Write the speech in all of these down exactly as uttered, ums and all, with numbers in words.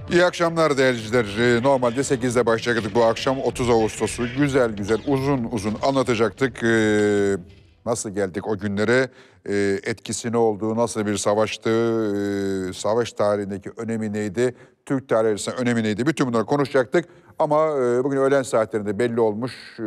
İyi akşamlar değerli izleyiciler. Normalde sekizde başlayacaktık, bu akşam otuz Ağustos'u güzel güzel uzun uzun anlatacaktık. Ee, nasıl geldik o günlere, ee, etkisi ne olduğu, nasıl bir savaştı, ee, savaş tarihindeki önemi neydi, Türk tarihi açısından önemi neydi, bütün bunları konuşacaktık. Ama e, bugün öğlen saatlerinde belli olmuş, e,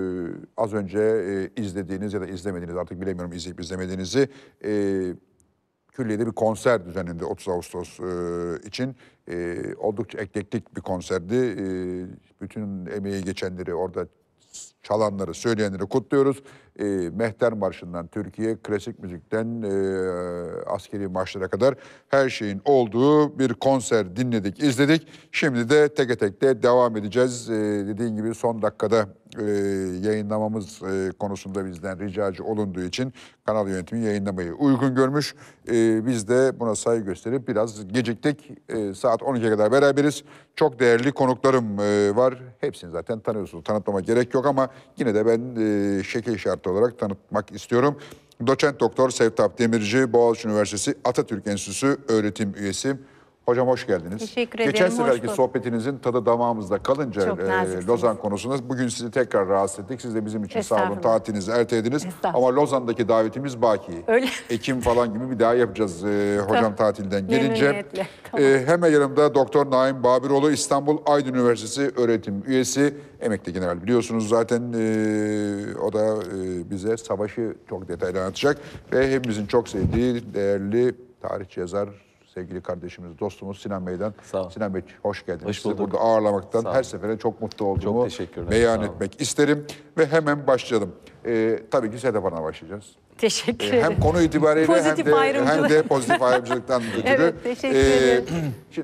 az önce e, izlediğiniz ya da izlemediğiniz, artık bilemiyorum izleyip izlemediğinizi, e, Külliye'de bir konser düzenlendi otuz Ağustos e, için. E, oldukça eklektik bir konserdi. E, bütün emeği geçenleri, orada çalanları, söyleyenleri kutluyoruz. E, Mehter Marşı'ndan Türkiye, klasik müzikten e, askeri marşlara kadar her şeyin olduğu bir konser dinledik, izledik. Şimdi de teke tek de devam edeceğiz. E, dediğim gibi son dakikada e, yayınlamamız e, konusunda bizden ricacı olunduğu için kanal yönetimi yayınlamayı uygun görmüş. E, biz de buna saygı gösterip biraz geciktik. E, saat on ikiye kadar beraberiz. Çok değerli konuklarım e, var. Hepsini zaten tanıyorsunuz. Tanıtmama gerek yok ama yine de ben e, şekil şartı olarak tanıtmak istiyorum. Doçent Doktor Sevtap Demirci, Boğaziçi Üniversitesi Atatürk Enstitüsü öğretim üyesi. Hocam hoş geldiniz. Teşekkür ederim. Geçen seferki sohbetinizin tadı damağımızda kalınca e, Lozan konusunda bugün sizi tekrar rahatsız ettik. Siz de bizim için sağ olun, tatilinizi ertelediniz. Ama Lozan'daki davetimiz baki. Öyle. Ekim falan gibi bir daha yapacağız e, hocam tamam. Tatilden gelince. Tamam. E, hemen yanımda Doktor Naim Babiroğlu, İstanbul Aydın Üniversitesi öğretim üyesi. Emekli general biliyorsunuz zaten, e, o da e, bize savaşı çok detaylı anlatacak. Ve hepimizin çok sevdiği değerli tarihçi yazar, sevgili kardeşimiz, dostumuz Sinan Bey'den. Sinan Bey hoş geldiniz. Hoş bulduk. Sizi burada ağırlamaktan her sefere çok mutlu olduğumu beyan etmek isterim. Ve hemen başlayalım. Ee, tabii ki Sedef Hanım'a başlayacağız. Teşekkür ee, ederim. Hem konu itibariyle hem de, hem de pozitif ayrımcılıktan ötürü. Evet, teşekkür ee, ederim. Şimdi,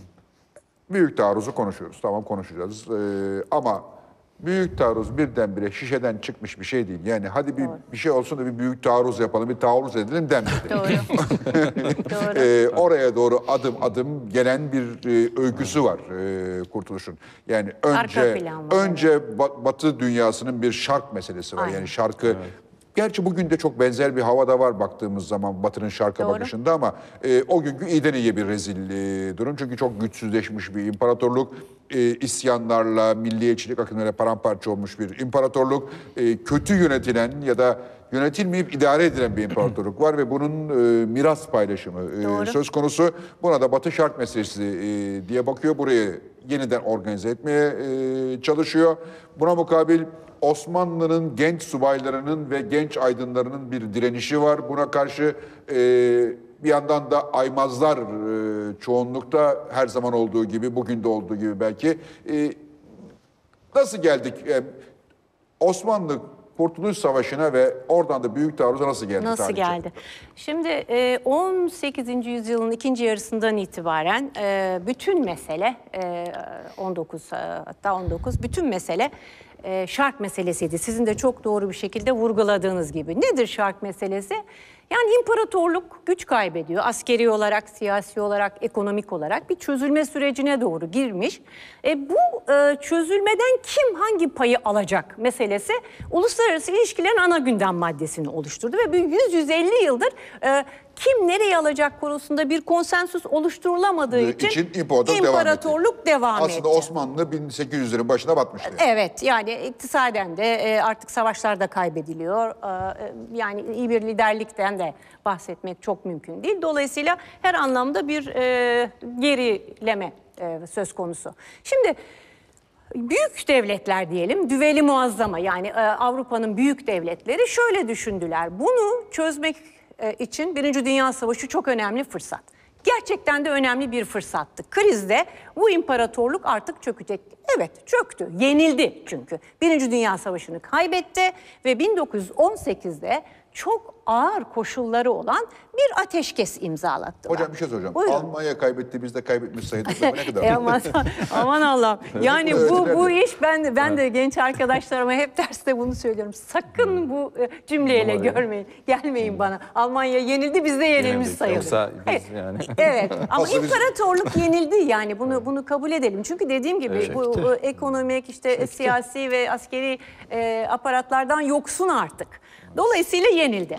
büyük taarruzu konuşuyoruz. Tamam, konuşacağız. Ee, ama büyük taarruz birdenbire şişeden çıkmış bir şey değil. Yani hadi bir, bir şey olsun da bir büyük taarruz yapalım, bir taarruz edelim denmedi. Doğru. Doğru. Ee, oraya doğru adım adım gelen bir e, öyküsü var e, Kurtuluş'un. Yani önce önce Batı dünyasının bir şark meselesi var. Aynen. Yani şarkı... Evet. Gerçi bugün de çok benzer bir havada var baktığımız zaman Batı'nın şarka Doğru. bakışında, ama e, o günkü iyiden iyiye bir rezil e, durum. Çünkü çok güçsüzleşmiş bir imparatorluk, e, isyanlarla, milliyetçilik akımlarıyla paramparça olmuş bir imparatorluk, e, kötü yönetilen ya da yönetilmeyip idare edilen bir imparatorluk var ve bunun e, miras paylaşımı e, söz konusu. Buna da Batı şark meselesi e, diye bakıyor, burayı yeniden organize etmeye e, çalışıyor. Buna mukabil Osmanlı'nın genç subaylarının ve genç aydınlarının bir direnişi var. Buna karşı e, bir yandan da aymazlar e, çoğunlukta, her zaman olduğu gibi, bugün de olduğu gibi belki. E, nasıl geldik? E, Osmanlı Kurtuluş Savaşı'na ve oradan da büyük taarruza nasıl geldi? Nasıl tarihçi? geldi? Şimdi on sekizinci yüzyılın ikinci yarısından itibaren bütün mesele, on dokuz hatta on dokuz, bütün mesele şark meselesiydi. Sizin de çok doğru bir şekilde vurguladığınız gibi. Nedir şark meselesi? Yani imparatorluk güç kaybediyor. Askeri olarak, siyasi olarak, ekonomik olarak bir çözülme sürecine doğru girmiş. E, bu e, çözülmeden kim hangi payı alacak meselesi uluslararası ilişkilerin ana gündem maddesini oluşturdu. Ve yüz yüz elli yıldır e, kim nereye alacak konusunda bir konsensüs oluşturulamadığı için, için imparatorluk devam etti. Aslında etti. Osmanlı bin sekiz yüzlerin başına batmıştı. Evet, yani iktisaden de artık savaşlar da kaybediliyor. Yani iyi bir liderlikten de bahsetmek çok mümkün değil. Dolayısıyla her anlamda bir gerileme söz konusu. Şimdi büyük devletler diyelim, düveli muazzama, yani Avrupa'nın büyük devletleri şöyle düşündüler. Bunu çözmek için Birinci Dünya Savaşı çok önemli fırsat. Gerçekten de önemli bir fırsattı. Krizde bu imparatorluk artık çökecek. Evet, çöktü. Yenildi çünkü. Birinci Dünya Savaşı'nı kaybetti ve bin dokuz yüz on sekizde çok ağır koşulları olan bir ateşkes imzalattılar. Hocam bir şey soracağım. Buyurun. Almanya kaybetti, biz de kaybetmiş sayılır. Ne kadar? e aman, aman Allah'ım. Yani bu bu iş, ben de ben de genç arkadaşlarıma hep derste bunu söylüyorum. Sakın bu cümleyle görmeyin. Gelmeyin bana. Almanya yenildi, biz de yenilmiş sayılır. Evet. Yani. Evet. Ama imparatorluk yenildi, yani bunu bunu kabul edelim. Çünkü dediğim gibi evet. bu, bu ekonomik, işte siyasi ve askeri e, aparatlardan yoksun artık. Dolayısıyla yenildi.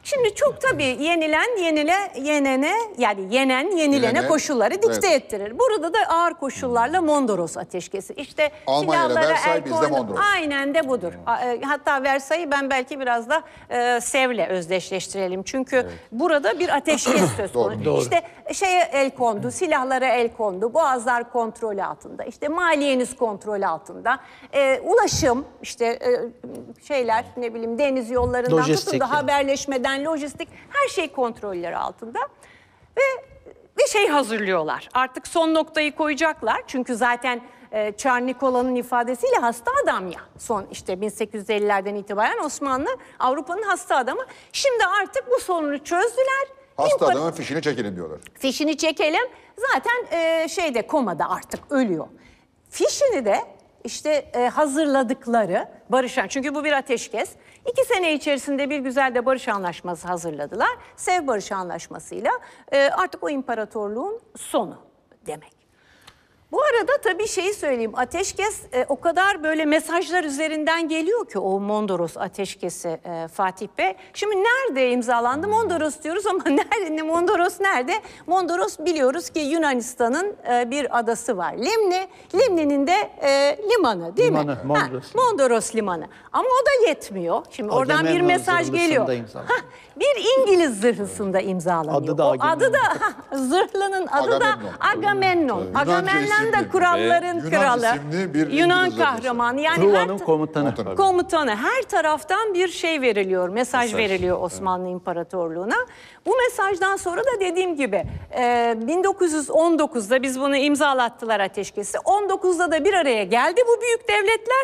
Şimdi çok tabii yenilen yenile yenene yani yenen yenilene Yenene, koşulları dikte evet. ettirir. Burada da ağır koşullarla Mondros ateşkesi. İşte Almanya ile silahlara Versay, el bizde kondu. Mondros. Aynen de budur. A- e, Hatta Versay'ı ben belki biraz da e, Sev'le özdeşleştirelim. Çünkü burada bir ateşkes söz konusu. Doğru. İşte şeye el kondu, silahlara el kondu, boğazlar kontrol altında, işte maliyeniz kontrol altında, e, ulaşım, işte e, şeyler ne bileyim deniz yollarından Lojistik tutun da yani. haberleşmeden lojistik her şey kontrolleri altında ve bir şey hazırlıyorlar. Artık son noktayı koyacaklar çünkü zaten e, Çar Nikola'nın ifadesiyle hasta adam ya. Son işte bin sekiz yüz ellilerden itibaren Osmanlı Avrupa'nın hasta adamı. Şimdi artık bu sorunu çözdüler. Hasta İmpar- adamın fişini çekelim diyorlar. Fişini çekelim. Zaten e, şeyde komada artık ölüyor. Fişini de işte e, hazırladıkları barış an- çünkü bu bir ateşkes. İki sene içerisinde bir güzel de barış anlaşması hazırladılar. Sev barış anlaşmasıyla e, artık o imparatorluğun sonu demek. Bu arada tabii şeyi söyleyeyim, ateşkes e, o kadar böyle mesajlar üzerinden geliyor ki o Mondros ateşkesi e, Fatih Bey. Şimdi nerede imzalandı? Mondros diyoruz ama nerede? Mondros nerede? Mondros biliyoruz ki Yunanistan'ın e, bir adası var. Limni, Limni'nin de e, limanı değil Limanı, mi? Mondros. Ha, Mondros limanı. Ama o da yetmiyor. Şimdi oradan bir Agamemnon mesaj zırhlısında geliyor. imzalandı. Hah, bir İngiliz zırhlısında imzalanıyor. Adı da O Agamemnon. adı da zırhlının adı Agamemnon. da Agamemnon. Yunanca Agamemnon da isimli kuralların ve Yunan kralı. isimli bir Yunan İngiliz adası. kahramanı. Yani Truva'nın her, komutanı. Komutanı. komutanı. Her taraftan bir şey veriliyor, mesaj, veriliyor Osmanlı İmparatorluğu'na. Bu mesajdan sonra da dediğim gibi e, bin dokuz yüz on dokuzda biz bunu imzalattılar ateşkesi. on dokuzda da bir araya geldi bu büyük devletler.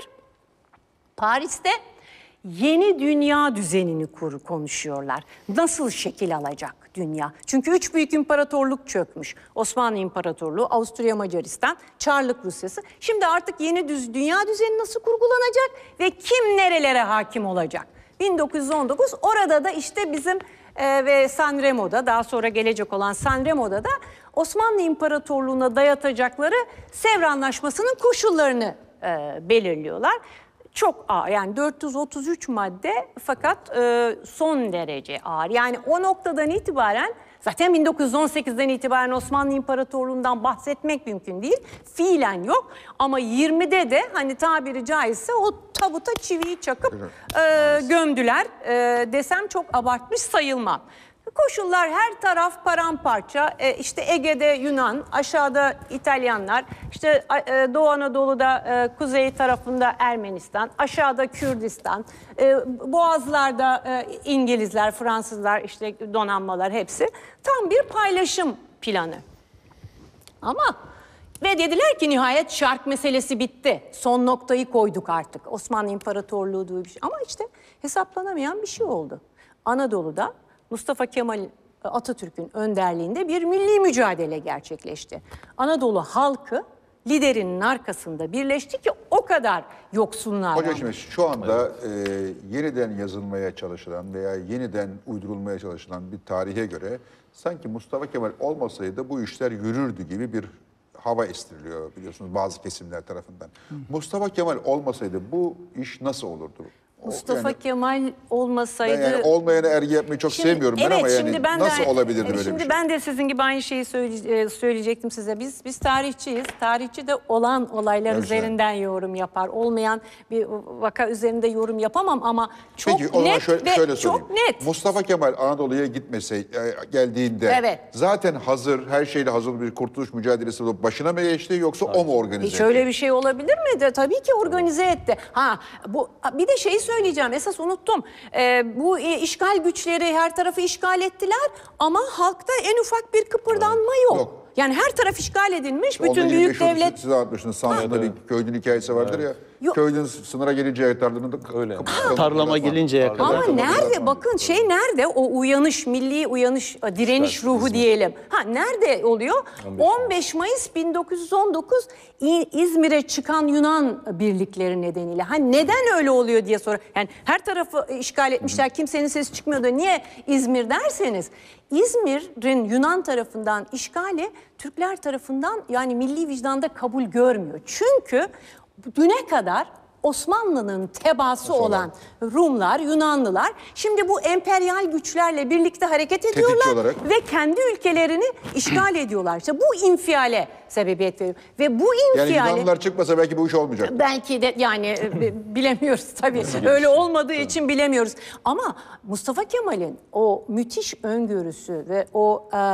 Paris'te yeni dünya düzenini kur konuşuyorlar. Nasıl şekil alacak dünya? Çünkü üç büyük imparatorluk çökmüş. Osmanlı İmparatorluğu, Avusturya Macaristan, Çarlık Rusyası. Şimdi artık yeni düz, dünya düzeni nasıl kurgulanacak ve kim nerelere hakim olacak? bin dokuz yüz on dokuz orada da işte bizim e, ve Sanremo'da daha sonra gelecek olan Sanremo'da da Osmanlı İmparatorluğu'na dayatacakları Sevr Anlaşması'nın koşullarını e, belirliyorlar. Çok ağır yani dört yüz otuz üç madde fakat e, son derece ağır. Yani o noktadan itibaren zaten bin dokuz yüz on sekizden itibaren Osmanlı İmparatorluğu'ndan bahsetmek mümkün değil. Fiilen yok ama yirmide de hani tabiri caizse o tabuta çiviyi çakıp e, gömdüler e, desem çok abartmış sayılmam. Koşullar her taraf paramparça. E, işte Ege'de Yunan, aşağıda İtalyanlar, işte e, Doğu Anadolu'da e, kuzey tarafında Ermenistan, aşağıda Kürdistan, e, Boğazlar'da e, İngilizler, Fransızlar, işte donanmalar hepsi. Tam bir paylaşım planı. Ama ve dediler ki nihayet şark meselesi bitti. Son noktayı koyduk artık. Osmanlı İmparatorluğu duymuş. Ama işte hesaplanamayan bir şey oldu. Anadolu'da Mustafa Kemal Atatürk'ün önderliğinde bir milli mücadele gerçekleşti. Anadolu halkı liderinin arkasında birleşti ki o kadar yoksunlar. Hocam şimdi şu anda e, yeniden yazılmaya çalışılan veya yeniden uydurulmaya çalışılan bir tarihe göre sanki Mustafa Kemal olmasaydı bu işler yürürdü gibi bir hava estiriliyor biliyorsunuz bazı kesimler tarafından. Mustafa Kemal olmasaydı bu iş nasıl olurdu? O- Mustafa yani, Kemal olmasaydı... ben yani olmayana ergi yapmayı çok Şimdi, sevmiyorum ben evet, ama yani şimdi ben nasıl de, olabilirdi e, böyle şimdi bir şey? ben de sizin gibi aynı şeyi söyle- e, söyleyecektim size. Biz biz tarihçiyiz. Tarihçi de olan olaylar Evet, üzerinden yorum yapar. Olmayan bir vaka üzerinde yorum yapamam ama çok Peki o zaman net şöyle, ve şöyle sorayım. çok net. Mustafa Kemal Anadolu'ya gitmese e, geldiğinde Evet. zaten hazır, her şeyle hazır bir kurtuluş mücadelesi olup başına mı geçti yoksa o mu organize Hiç etti? öyle bir şey olabilir mi? De, tabii ki organize etti. Ha bu bir de şeyi söyleyeceğim. Esas unuttum. Ee, bu e, işgal güçleri her tarafı işgal ettiler ama halkta en ufak bir kıpırdanma yok. Yok. Yani her taraf işgal edilmiş. Onunla Bütün ilgili büyük meşhur devlet size anlatmıştınız. Samsun'da köylünün hikayesi vardır ya. Yok. Köylünün sınıra gelince hektarlarını da Öyle. Tarlama gelinceye kadar. ama nerede bakın şey nerede o uyanış milli uyanış direniş ruhu diyelim. Ha nerede oluyor? on beş Mayıs bin dokuz yüz on dokuz İ- İzmir'e çıkan Yunan birlikleri nedeniyle. Ha neden öyle oluyor diye sorar. Yani her tarafı işgal etmişler. Kimsenin sesi çıkmıyor da niye İzmir derseniz İzmir'in Yunan tarafından işgali Türkler tarafından yani milli vicdanda kabul görmüyor. Çünkü düne kadar Osmanlı'nın tebaası olan Rumlar, Yunanlılar şimdi bu emperyal güçlerle birlikte hareket ediyorlar olarak. ve kendi ülkelerini işgal ediyorlar. İşte bu infiale sebebiyet veriyor. Ve bu Yani infiale... Yunanlılar çıkmasa belki bu iş olmayacak. Belki de yani e, bilemiyoruz tabii. Öyle olmadığı için bilemiyoruz. Ama Mustafa Kemal'in o müthiş öngörüsü ve o e,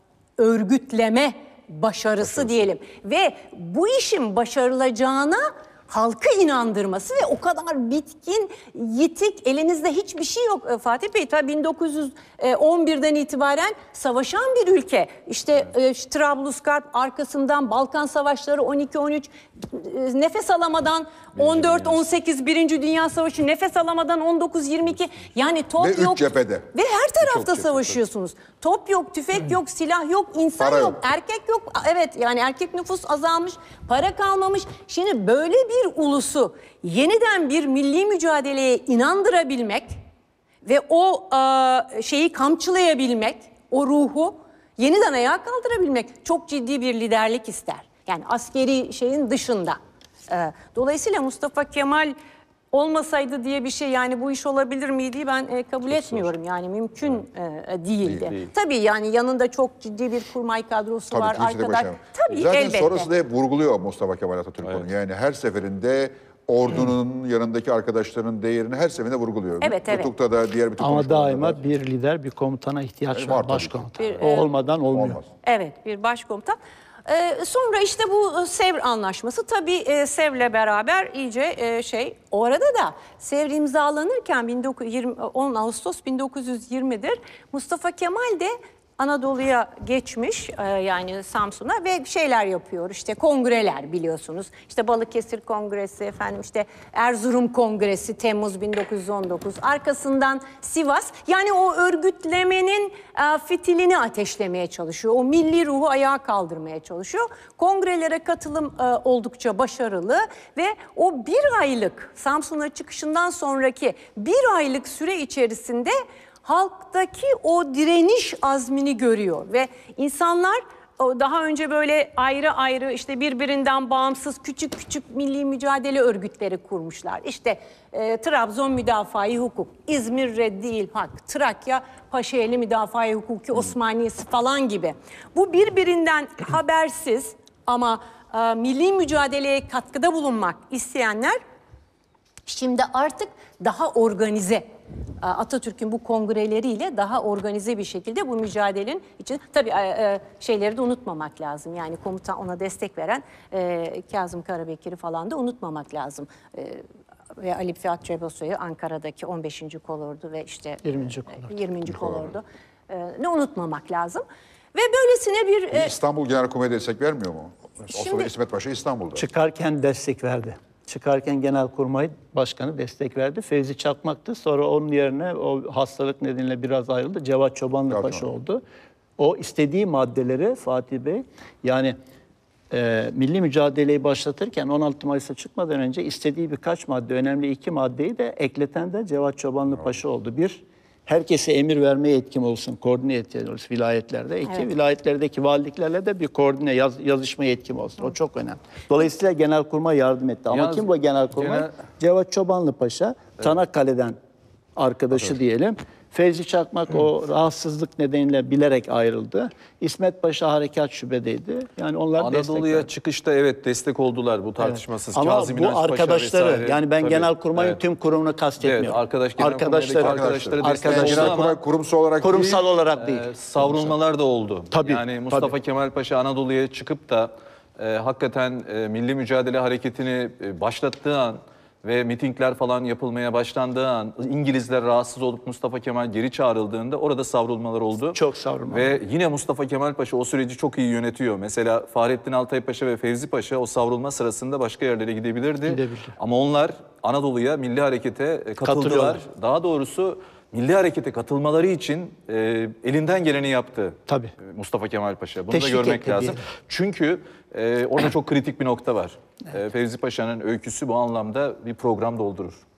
örgütleme başarısı diyelim ve bu işin başarılacağına halkı inandırması ve o kadar bitkin, yitik, elinizde hiçbir şey yok e, Fatih Bey. Tabii bin dokuz yüz on birden itibaren savaşan bir ülke. İşte e, Trablusgarp, arkasından Balkan Savaşları on iki on üç, e, nefes alamadan on dört on sekiz Birinci Dünya Savaşı, nefes alamadan on dokuz yirmi iki. Yani top Ve üç yok. cephede. Ve her tarafta cephede. savaşıyorsunuz. Top yok, tüfek yok, silah yok, insan Para yok, yok. erkek yok. Evet yani erkek nüfus azalmış, para kalmamış. Şimdi böyle bir ulusu yeniden bir milli mücadeleye inandırabilmek ve o e, şeyi kamçılayabilmek, o ruhu yeniden ayağa kaldırabilmek çok ciddi bir liderlik ister. Yani askeri şeyin dışında. E, dolayısıyla Mustafa Kemal olmasaydı diye bir şey, yani bu iş olabilir miydi ben e, kabul etmiyorum. Yani mümkün e, değildi. Değil, değil. Tabii yani yanında çok ciddi bir kurmay kadrosu Tabii, var. kimse de Arkadaş. başaramaz. Tabii Zaten elbette. sonrasında hep vurguluyor Mustafa Kemal Atatürk onu. Yani her seferinde ordunun yanındaki arkadaşlarının değerini her seferinde vurguluyor. Evet, evet. Nutuk'ta da diğer bütün Ama konuşmalarda daima da. bir lider, bir komutana ihtiyaç Var var, tabii başkomutan. ki. Bir, O e, olmadan olmuyor. Olmaz. Evet, bir başkomutan. Ee, sonra işte bu Sevr Anlaşması, tabii e, Sevr'le beraber iyice e, şey, o arada da Sevr imzalanırken bin dokuz yüz yirmi, on Ağustos bin dokuz yüz yirmidir. Mustafa Kemal de Anadolu'ya geçmiş, e, yani Samsun'a, ve şeyler yapıyor, işte kongreler biliyorsunuz. İşte Balıkesir Kongresi, efendim işte Erzurum Kongresi Temmuz bin dokuz yüz on dokuz, arkasından Sivas. Yani o örgütlemenin e, fitilini ateşlemeye çalışıyor. O milli ruhu ayağa kaldırmaya çalışıyor. Kongrelere katılım e, oldukça başarılı ve o bir aylık Samsun'a çıkışından sonraki bir aylık süre içerisinde halktaki o direniş azmini görüyor ve insanlar daha önce böyle ayrı ayrı işte birbirinden bağımsız küçük küçük milli mücadele örgütleri kurmuşlar. İşte e, Trabzon Müdafaa-i Hukuk, İzmir Reddi-i İlhak, Trakya Paşaeli Müdafaa-i Hukuki Osmaniyesi falan gibi. Bu birbirinden habersiz ama e, milli mücadeleye katkıda bulunmak isteyenler şimdi artık daha organize, Atatürk'ün bu kongreleriyle daha organize bir şekilde bu mücadelenin için, tabii şeyleri de unutmamak lazım. Yani komutan, ona destek veren Kazım Karabekir'i falan da unutmamak lazım. Ve Ali Fuat Cebesoy'u Ankara'daki on beşinci kolordu ve işte yirminci kolordu. yirminci kolordu ne unutmamak lazım. Ve böylesine bir... İstanbul Genelkurmay'a destek vermiyor mu? O Şimdi- sırada İsmet Paşa İstanbul'da. Çıkarken destek verdi. Çıkarken Genelkurmay Başkanı destek verdi. Fevzi Çakmak'tı. Sonra onun yerine o hastalık nedeniyle biraz ayrıldı. Cevat Çobanlı Cevat Paşa Çobanlı. oldu. O istediği maddeleri Fatih Bey, yani e, milli mücadeleyi başlatırken on altı Mayıs'a çıkmadan önce istediği birkaç madde, önemli iki maddeyi de ekleten de Cevat Çobanlı Paşa oldu. Bir, herkese emir vermeye yetkim olsun, koordine yetkim olsun vilayetlerde. İki, Evet. vilayetlerdeki valiliklerle de bir koordine yaz, yazışma yetkim olsun. O çok önemli. Dolayısıyla Genelkurmay yardım etti. Ama Yalnız kim bu Genelkurmay? genel- Cevat Çobanlı Paşa, Çanakkale'den arkadaşı diyelim. Fevzi Çakmak o rahatsızlık nedeniyle bilerek ayrıldı. İsmet Paşa harekat şubedeydi. Yani onlar destek Anadolu'ya verdi. çıkışta evet destek oldular, bu tartışmasız. Ama Kazım bu İnanç Paşa arkadaşları, vesaire. yani ben Tabii, Genelkurmay'ın evet. tüm kurumunu kastetmiyorum. Evet, arkadaş Genelkurmay'daki arkadaşları, arkadaşları destek arkadaşları- oldu ama Genelkurmay kurumsal olarak kurumsal değil, olarak değil. e, savrulmalar da oldu. Tabii, Yani Mustafa tabii. Kemal Paşa Anadolu'ya çıkıp da e, hakikaten e, milli mücadele hareketini e, başlattığı an ve mitingler falan yapılmaya başlandığı an, İngilizler rahatsız olup Mustafa Kemal geri çağrıldığında orada savrulmalar oldu. Çok savrulmalar. Ve yine Mustafa Kemal Paşa o süreci çok iyi yönetiyor. Mesela Fahrettin Altay Paşa ve Fevzi Paşa o savrulma sırasında başka yerlere gidebilirdi. Gidebildi. Ama onlar Anadolu'ya, milli harekete e, katıldılar. Katılıyorlar. Daha doğrusu milli harekete katılmaları için e, elinden geleni yaptı. Tabii. e, Mustafa Kemal Paşa. Bunu Teşvik da görmek etti lazım. diyelim. Çünkü e, orada çok kritik bir nokta var. E, Fevzi Paşa'nın öyküsü bu anlamda bir program doldurur.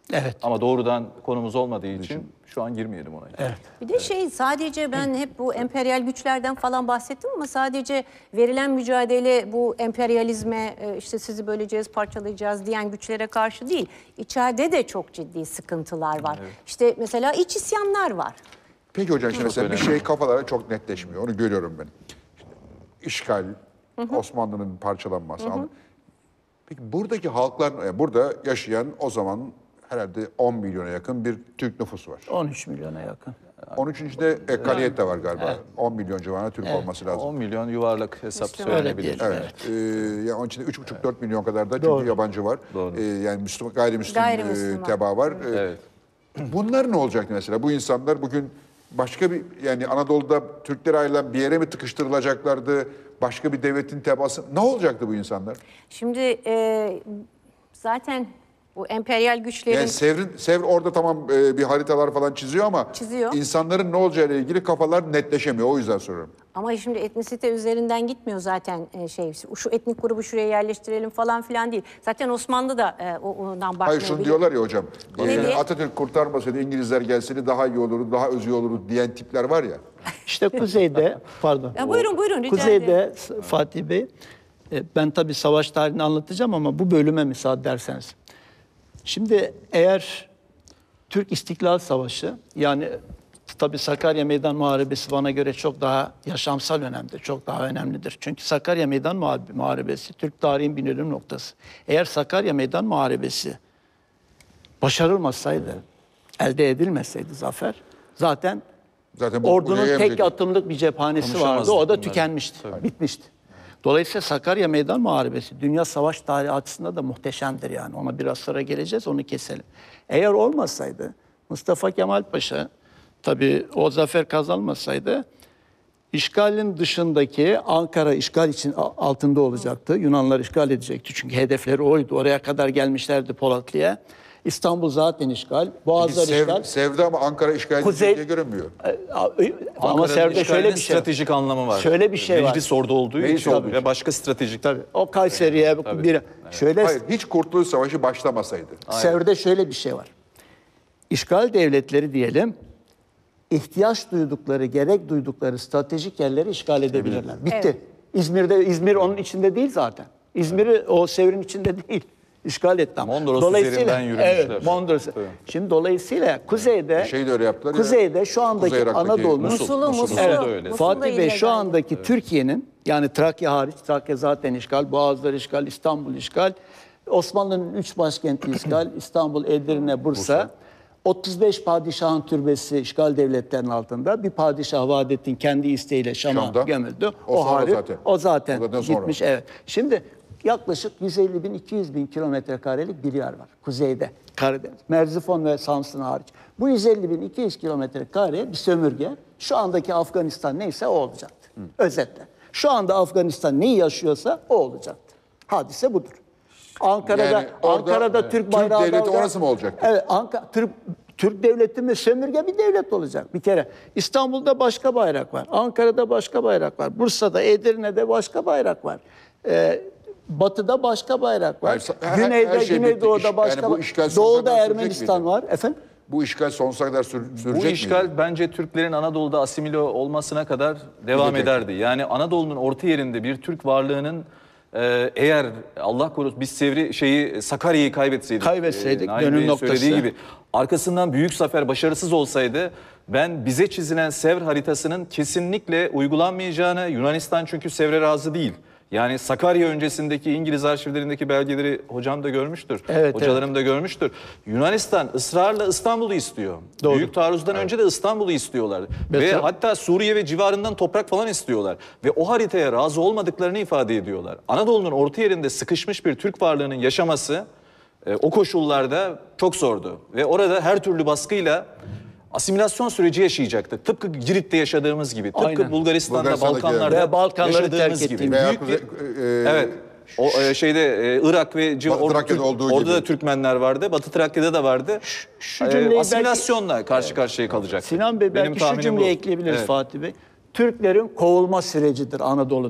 Evet. Ama doğrudan konumuz olmadığı için şu an girmeyelim ona. Evet. Bir de şey sadece ben hep bu emperyal güçlerden falan bahsettim ama sadece verilen mücadele bu emperyalizme e, işte sizi böleceğiz, parçalayacağız diyen güçlere karşı değil. İçeride de çok ciddi sıkıntılar var. İşte mesela iç isyanlar var. Peki hocam şimdi mesela bir önemli. şey kafalara çok netleşmiyor. Onu görüyorum ben. İşte işgal, Osmanlı'nın parçalanması. Anladın? Peki buradaki halklar, yani burada yaşayan o zaman herhalde on milyona yakın bir Türk nüfusu var. on üç milyona yakın. on üçüncü de ekaliyet de var galiba. on milyon civarında Türk olması lazım. on milyon yuvarlak hesap İşte söylenebilir. öyle diyelim. Evet. Ee, yani onun içinde üç buçuk dört milyon kadar da Doğru. çünkü yabancı var. Doğru. Ee, yani Müslüman, gayrimüslim, Gayrimüslim e, var. tebaa var. Ee, Evet. Bunlar ne olacaktı mesela? Bu insanlar bugün başka bir, yani Anadolu'da Türklere ayrılan bir yere mi tıkıştırılacaklardı? Başka bir devletin tebaası. Ne olacaktı bu insanlar? Şimdi e, zaten bu emperyal güçlerin Yani Sevr'in, Sevr orada tamam e, bir haritalar falan çiziyor ama Çiziyor. insanların ne olacağıyla ilgili kafalar netleşemiyor. O yüzden soruyorum. ama şimdi etnisite üzerinden gitmiyor zaten e, şey şu etnik grubu şuraya yerleştirelim falan filan değil. Zaten Osmanlı da e, o- ondan bakmıyor. Hayır şunu diyorlar ya hocam. Ne e, diye? Atatürk kurtarmasaydı İngilizler gelseydi daha iyi olurdu, daha özgür olurdu diyen tipler var ya. İşte kuzeyde, pardon. Ya buyurun, buyurun, rica Kuzeyde Fatih Bey, e, ben tabii savaş tarihini anlatacağım ama bu bölüme müsaade ederseniz. Şimdi eğer Türk İstiklal Savaşı, yani tabii Sakarya Meydan Muharebesi bana göre çok daha yaşamsal önemlidir, çok daha önemlidir. Çünkü Sakarya Meydan Muhare- Muharebesi Türk tarihinin bir dönüm noktası. Eğer Sakarya Meydan Muharebesi başarılmasaydı, elde edilmeseydi zafer, zaten Zaten bu- ordunun buraya tek emrecek- atımlık bir cephanesi vardı. Konuşamazdık O da bunları. tükenmişti, bitmişti. Dolayısıyla Sakarya Meydan Muharebesi dünya savaş tarihi açısından da muhteşemdir yani. Ona biraz sonra geleceğiz, onu keselim. Eğer olmasaydı Mustafa Kemal Paşa tabii o zafer kazanmasaydı işgalin dışındaki Ankara işgal için a- altında olacaktı. Yunanlar işgal edecekti çünkü hedefleri oydu. Oraya kadar gelmişlerdi Polatlı'ya. İstanbul zaten işgal, Boğazlar Sev, işgal. Sevdi ama Ankara işgal Kuzey- edildiği diye görünmüyor. Ama Ankara'nın Serdar işgalinin şöyle bir şey var. stratejik anlamı var. Şöyle bir şey var. Meclis orada olduğu Meclis için olduğu ve başka stratejik. Tabii. O Kayseri'ye bir şöyle Hayır, hiç Kurtuluş Savaşı başlamasaydı. Sevr'de şöyle bir şey var. İşgal devletleri diyelim ihtiyaç duydukları, gerek duydukları stratejik yerleri işgal edebilirler. Bitti. Evet. İzmir'de İzmir onun içinde değil zaten. İzmir'i o Sevr'in içinde değil. İşgal etti ama. Mondros üzerinden yürümüşler. Evet, Mondros. Tabii. Şimdi dolayısıyla kuzeyde Şey de öyle yaptılar ya. Kuzeyde şu andaki Kuzey Irak'taki Anadolu'nun Musul. Musul'u, Musul'u. Evet. da öyle. Musul'da Fatih Bey şu illegal. andaki Türkiye'nin yani Trakya hariç, Trakya zaten işgal, Boğazlar işgal, İstanbul işgal, Osmanlı'nın üç başkenti işgal, İstanbul, Edirne, Bursa. otuz beş padişahın türbesi işgal devletlerinin altında. Bir padişah Vahdettin kendi isteğiyle Şam'a Şam'da. gömüldü. O sonra hariç, zaten. o zaten O zaten sonra. gitmiş. Evet. Şimdi yaklaşık yüz elli bin iki yüz bin kilometre karelik bir yer var kuzeyde. Karadeniz, Merzifon ve Samsun hariç. Bu yüz elli bin iki yüz kilometre kare bir sömürge. Şu andaki Afganistan neyse o olacaktı. Özetle. Şu anda Afganistan neyi yaşıyorsa o olacaktı. Hadise budur. Ankara'da Yani orada, Ankara'da evet, Türk Türk bayrağı devleti dalga- orası mı olacaktı? Evet, Ankara Türk Türk devleti mi sömürge bir devlet olacak bir kere. İstanbul'da başka bayrak var. Ankara'da başka bayrak var. Bursa'da, Edirne'de başka bayrak var. Ee, Batı'da başka bayrak var. Hayır, her- Güneyde, her şey Güneydoğu'da bitti. İş- başka yani bu bayrak. işgal sonuna Doğu'da kadar sürecek Ermenistan miydi? var. Efendim? Bu işgal sonsuza kadar sür, sürecek Bu işgal miydi? bence Türklerin Anadolu'da asimile olmasına kadar devam Gidecek. ederdi. Yani Anadolu'nun orta yerinde bir Türk varlığının e, eğer Allah korusun biz Sevri şeyi Sakarya'yı kaybetseydik, Kaybetseydik, Nail dönüm Bey'in noktası. söylediği gibi arkasından büyük zafer başarısız olsaydı ben bize çizilen Sevr haritasının kesinlikle uygulanmayacağını, Yunanistan çünkü Sevr'e razı değil. Yani Sakarya öncesindeki İngiliz arşivlerindeki belgeleri hocam da görmüştür. Evet, Hocalarım da görmüştür. Yunanistan ısrarla İstanbul'u istiyor. Doğru. Büyük taarruzdan önce de İstanbul'u istiyorlar. Ve Mesela- hatta Suriye ve civarından toprak falan istiyorlar. Ve o haritaya razı olmadıklarını ifade ediyorlar. Anadolu'nun orta yerinde sıkışmış bir Türk varlığının yaşaması e, o koşullarda çok zordu. Ve orada her türlü baskıyla asimilasyon süreci yaşayacaktık. Tıpkı Girit'te yaşadığımız gibi. Tıpkı Aynen. Bulgaristan'da, Bulgaristan'daki Balkanlarda Ve Balkanları yaşadığımız terk gibi. ettiğimiz. Veya Büyük Kuzey, bir- e, Evet. O e, şeyde e, Irak ve civar, Batı orada, Trakya'da Türk- olduğu orada gibi. da Türkmenler vardı. Batı Trakya'da da vardı. şu E, cümleyi belki- asimilasyonla karşı karşıya kalacak. Sinan Bey belki şu tahminim cümleyi bu. ekleyebiliriz Evet. Fatih Bey. Türklerin kovulma sürecidir Anadolu'dan.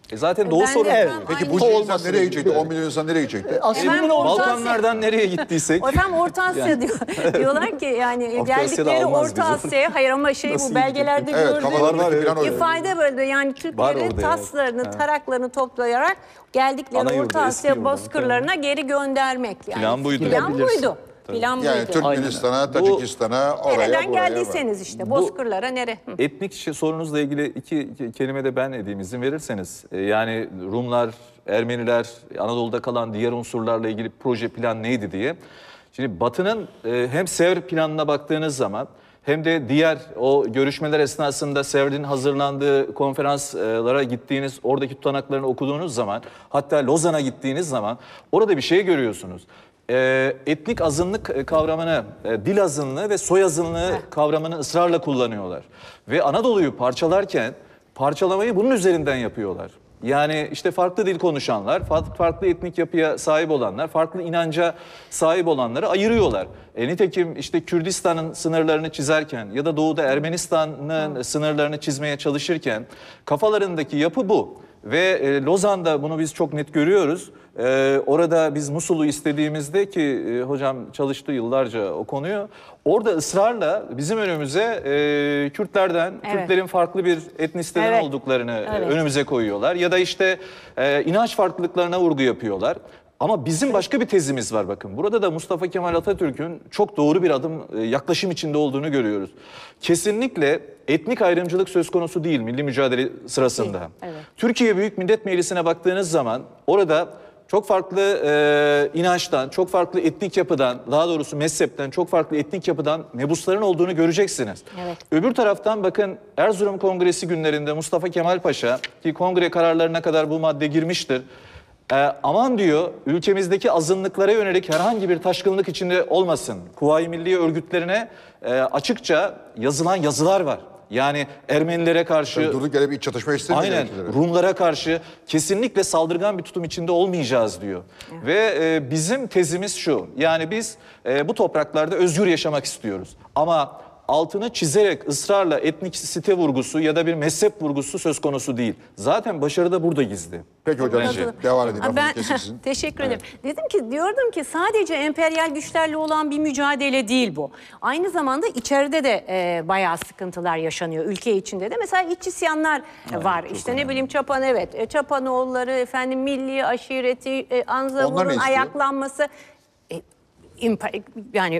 E zaten Doğu Ben de sorunu. tam Evet. Peki aynı bu şey. insan nereye gidecekti? on milyon insan nereye gidecekti? Aslında Efendim, Orta Asya- Balkanlardan nereye gittiysek. O efendim Orta Asya diyor. Diyorlar ki yani Orta Asya'da geldikleri almaz Orta bizi. Asya'ya, hayır ama şey Nasıl bu belgelerde Evet, gördüğüm kafalarındaki plan o. ifade böyle yani Var Türklerin orada, evet. taslarını, taraklarını toplayarak geldikleri Ana yurdu, Orta eski Asya yurdu, bozkırlarına geri göndermek. Yani. Plan buydu. Plan Gidebilirsin. buydu. Plan Yani buydu. Türkmenistan'a, Tacikistan'a, oraya, Nereden buraya. geldiyseniz işte bozkırlara nere? Hı. Etnik şey- sorunuzla ilgili iki, iki kelime de ben edeyim izin verirseniz. E, Yani Rumlar, Ermeniler, Anadolu'da kalan diğer unsurlarla ilgili proje plan neydi diye. Şimdi Batı'nın e, hem Sevr planına baktığınız zaman hem de diğer o görüşmeler esnasında Sevr'in hazırlandığı konferanslara gittiğiniz, oradaki tutanaklarını okuduğunuz zaman, hatta Lozan'a gittiğiniz zaman orada bir şey görüyorsunuz. E, etnik azınlık kavramını, e, dil azınlığı ve soy azınlığı kavramını ısrarla kullanıyorlar. Ve Anadolu'yu parçalarken parçalamayı bunun üzerinden yapıyorlar. Yani işte farklı dil konuşanlar, farklı, farklı etnik yapıya sahip olanlar, farklı inanca sahip olanları ayırıyorlar. E, nitekim işte Kürdistan'ın sınırlarını çizerken ya da doğuda Ermenistan'ın sınırlarını çizmeye çalışırken kafalarındaki yapı bu. Ve e, Lozan'da bunu biz çok net görüyoruz. E, orada biz Musul'u istediğimizde ki e, hocam çalıştı yıllarca o konuyu. Orada ısrarla bizim önümüze e, Kürtlerden, Evet. Kürtlerin farklı bir etnisiteden Evet. olduklarını e, Evet. önümüze koyuyorlar. Ya da işte e, inanç farklılıklarına vurgu yapıyorlar. Ama bizim başka bir tezimiz var bakın. Burada da Mustafa Kemal Atatürk'ün çok doğru bir adım, e, yaklaşım içinde olduğunu görüyoruz. Kesinlikle etnik ayrımcılık söz konusu değil milli mücadele sırasında. Evet. Türkiye Büyük Millet Meclisi'ne baktığınız zaman orada çok farklı e, inançtan, çok farklı etnik yapıdan, daha doğrusu mezhepten, çok farklı etnik yapıdan mebusların olduğunu göreceksiniz. Evet. Öbür taraftan bakın Erzurum Kongresi günlerinde Mustafa Kemal Paşa, ki kongre kararlarına kadar bu madde girmiştir, e, aman diyor ülkemizdeki azınlıklara yönelik herhangi bir taşkınlık içinde olmasın. Kuvayi Milliye örgütlerine e, açıkça yazılan yazılar var. Yani Ermenilere karşı... Durduk yere bir iç çatışma istemiyor. Aynen. yöneticileri. Rumlara karşı kesinlikle saldırgan bir tutum içinde olmayacağız diyor. Ve e, bizim tezimiz şu. Yani biz e, bu topraklarda özgür yaşamak istiyoruz. Ama altını çizerek ısrarla etnisite vurgusu ya da bir mezhep vurgusu söz konusu değil. Zaten başarı da burada gizli. Peki hocam Bence. devam edin. Aa, Ben Ben... teşekkür ederim. Dedim ki diyordum ki sadece emperyal güçlerle olan bir mücadele değil bu. Aynı zamanda içeride de e, bayağı sıkıntılar yaşanıyor ülke içinde de. Mesela iç isyanlar var. İşte ne bileyim Çapan evet. E, Çapanoğulları efendim milli aşireti e, Onlar ne Anzavur'un istiyor? ayaklanması e, impa- yani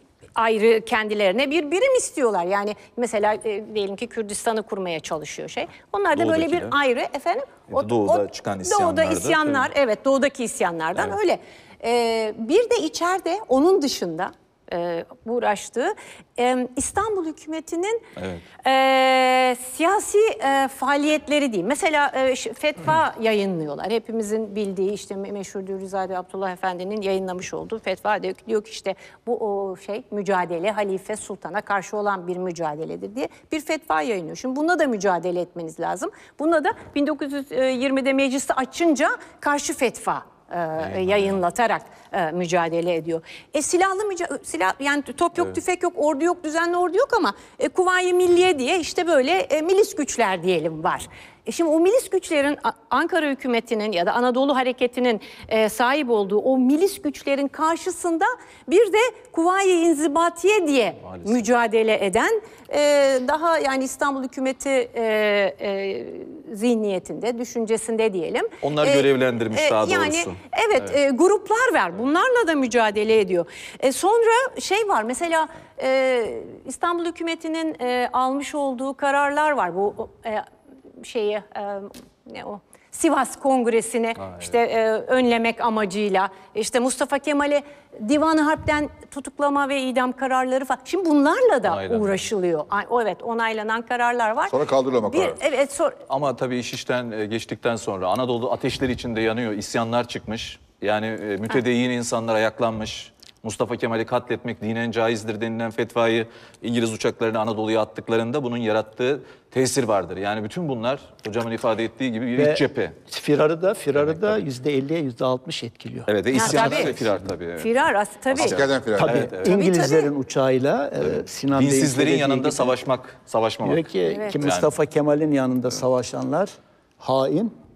ayrı kendilerine bir birim istiyorlar. Yani mesela e, diyelim ki Kürdistan'ı kurmaya çalışıyor şey. Onlar da böyle bir Doğudakiler. ayrı efendim. Doğuda çıkan Doğuda isyanlarda, isyanlar tabii. evet doğudaki isyanlardan Evet. öyle. Ee, bir de içeride onun dışında e, uğraştığı e, İstanbul hükümetinin Evet. e, siyasi e, faaliyetleri değil. Mesela e, ş- fetva yayınlıyorlar. Hepimizin bildiği işte me- meşhur Dürrizade Abdullah Efendi'nin yayınlamış olduğu fetva diyor, diyor ki işte bu o şey mücadele Halife Sultan'a karşı olan bir mücadeledir diye bir fetva yayınlıyor. Şimdi buna da mücadele etmeniz lazım. Buna da bin dokuz yüz yirmide meclisi açınca karşı fetva e, yayınlatarak e, mücadele ediyor. E silahlı müca- silah yani top yok, tüfek yok, ordu yok, düzenli ordu yok ama e, Kuvayi Milliye diye işte böyle e, milis güçler diyelim var. E şimdi o milis güçlerin A- Ankara hükümetinin ya da Anadolu hareketinin e, sahip olduğu o milis güçlerin karşısında bir de Kuvayi İnzibatiye diye Maalesef. mücadele eden e, daha yani İstanbul hükümeti e, e, zihniyetinde, düşüncesinde diyelim. Onlar E, görevlendirmiş daha Yani doğrusu. evet, e, gruplar var. Bunlarla da mücadele ediyor. E, sonra şey var mesela e, İstanbul hükümetinin e, almış olduğu kararlar var. Bu e, şeyi e, ne o? Sivas Kongresi'ni işte e, önlemek amacıyla işte Mustafa Kemal'e Divan-ı Harp'ten tutuklama ve idam kararları falan. Şimdi bunlarla da Aynen. uğraşılıyor. Ay, o evet onaylanan kararlar var. Sonra kaldırılama Bir, kararı. evet sor, Ama tabii iş işten e, geçtikten sonra Anadolu ateşler içinde yanıyor, isyanlar çıkmış. Yani e, mütedeyyin insanlar ayaklanmış. Mustafa Kemal'i katletmek dinen caizdir denilen fetvayı İngiliz uçaklarını Anadolu'ya attıklarında bunun yarattığı tesir vardır. Yani bütün bunlar hocamın ifade ettiği gibi bir Ve iç cephe. firarı da firarı da yüzde elliye yüzde altmış etkiliyor. Evet ve isyan tabii. ve firar tabii. Evet. firar as tabii. Askerden filan. Tabii Evet, evet. İngilizlerin Tabii, uçağıyla e, Sinan Bey'in Dinsizlerin söylediği yanında gibi savaşmak, savaşmamak. diyor ki, Evet. ki Yani- Mustafa Kemal'in yanında savaşanlar hain,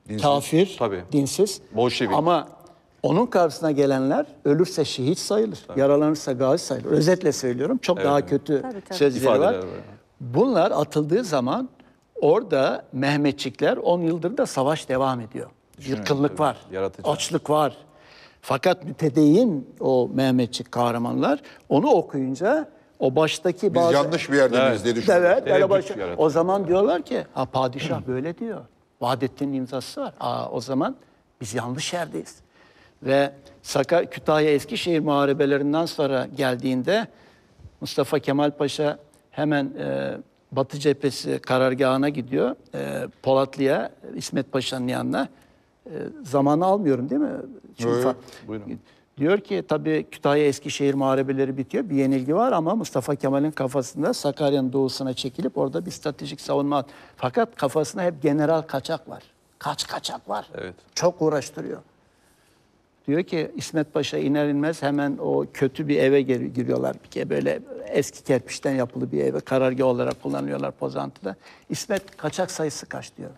Dinsiz. kafir, Tabii. dinsiz. Bolşevik. Ama onun karşısına gelenler ölürse şehit sayılır, yaralanırsa gazi sayılır. Özetle söylüyorum. Çok daha kötü Tabii, tabii. sözleri var. İfadeler var. Bunlar atıldığı zaman orada Mehmetçikler on yıldır da savaş devam ediyor. Yıkımlık tabii, var, yaratıcı. açlık var. Fakat mütedeyyin o Mehmetçik kahramanlar onu okuyunca o baştaki Biz bazı... yanlış bir yerdeyiz Evet. diye düşünüyorum. Evet, böyle Tereddüt baş- yaratıyor. o zaman diyorlar ki, ha padişah böyle diyor. Vahdettin'in imzası var. Aa, o zaman biz yanlış yerdeyiz. Ve Sakarya, Kütahya, Eskişehir muharebelerinden sonra geldiğinde Mustafa Kemal Paşa hemen e, Batı cephesi karargahına gidiyor. E, Polatlı'ya, İsmet Paşa'nın yanına. E, zamanı almıyorum değil mi? Çünkü Evet, fa- buyurun. Diyor ki tabii Kütahya Eskişehir muharebeleri bitiyor. Bir yenilgi var ama Mustafa Kemal'in kafasında Sakarya'nın doğusuna çekilip orada bir stratejik savunma. Fakat kafasında hep general kaçak var. Kaç kaçak var. Evet. Çok uğraştırıyor. Diyor ki İsmet Paşa iner inmez hemen o kötü bir eve gir- giriyorlar. Bir kere böyle eski kerpiçten yapılı bir eve karargah olarak kullanıyorlar Pozantı'da. İsmet kaçak sayısı kaç diyor.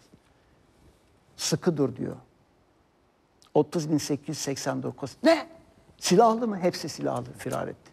Sıkı dur diyor. otuz bin sekiz yüz seksen dokuz. Ne? Silahlı mı? Hepsi silahlı firar etti.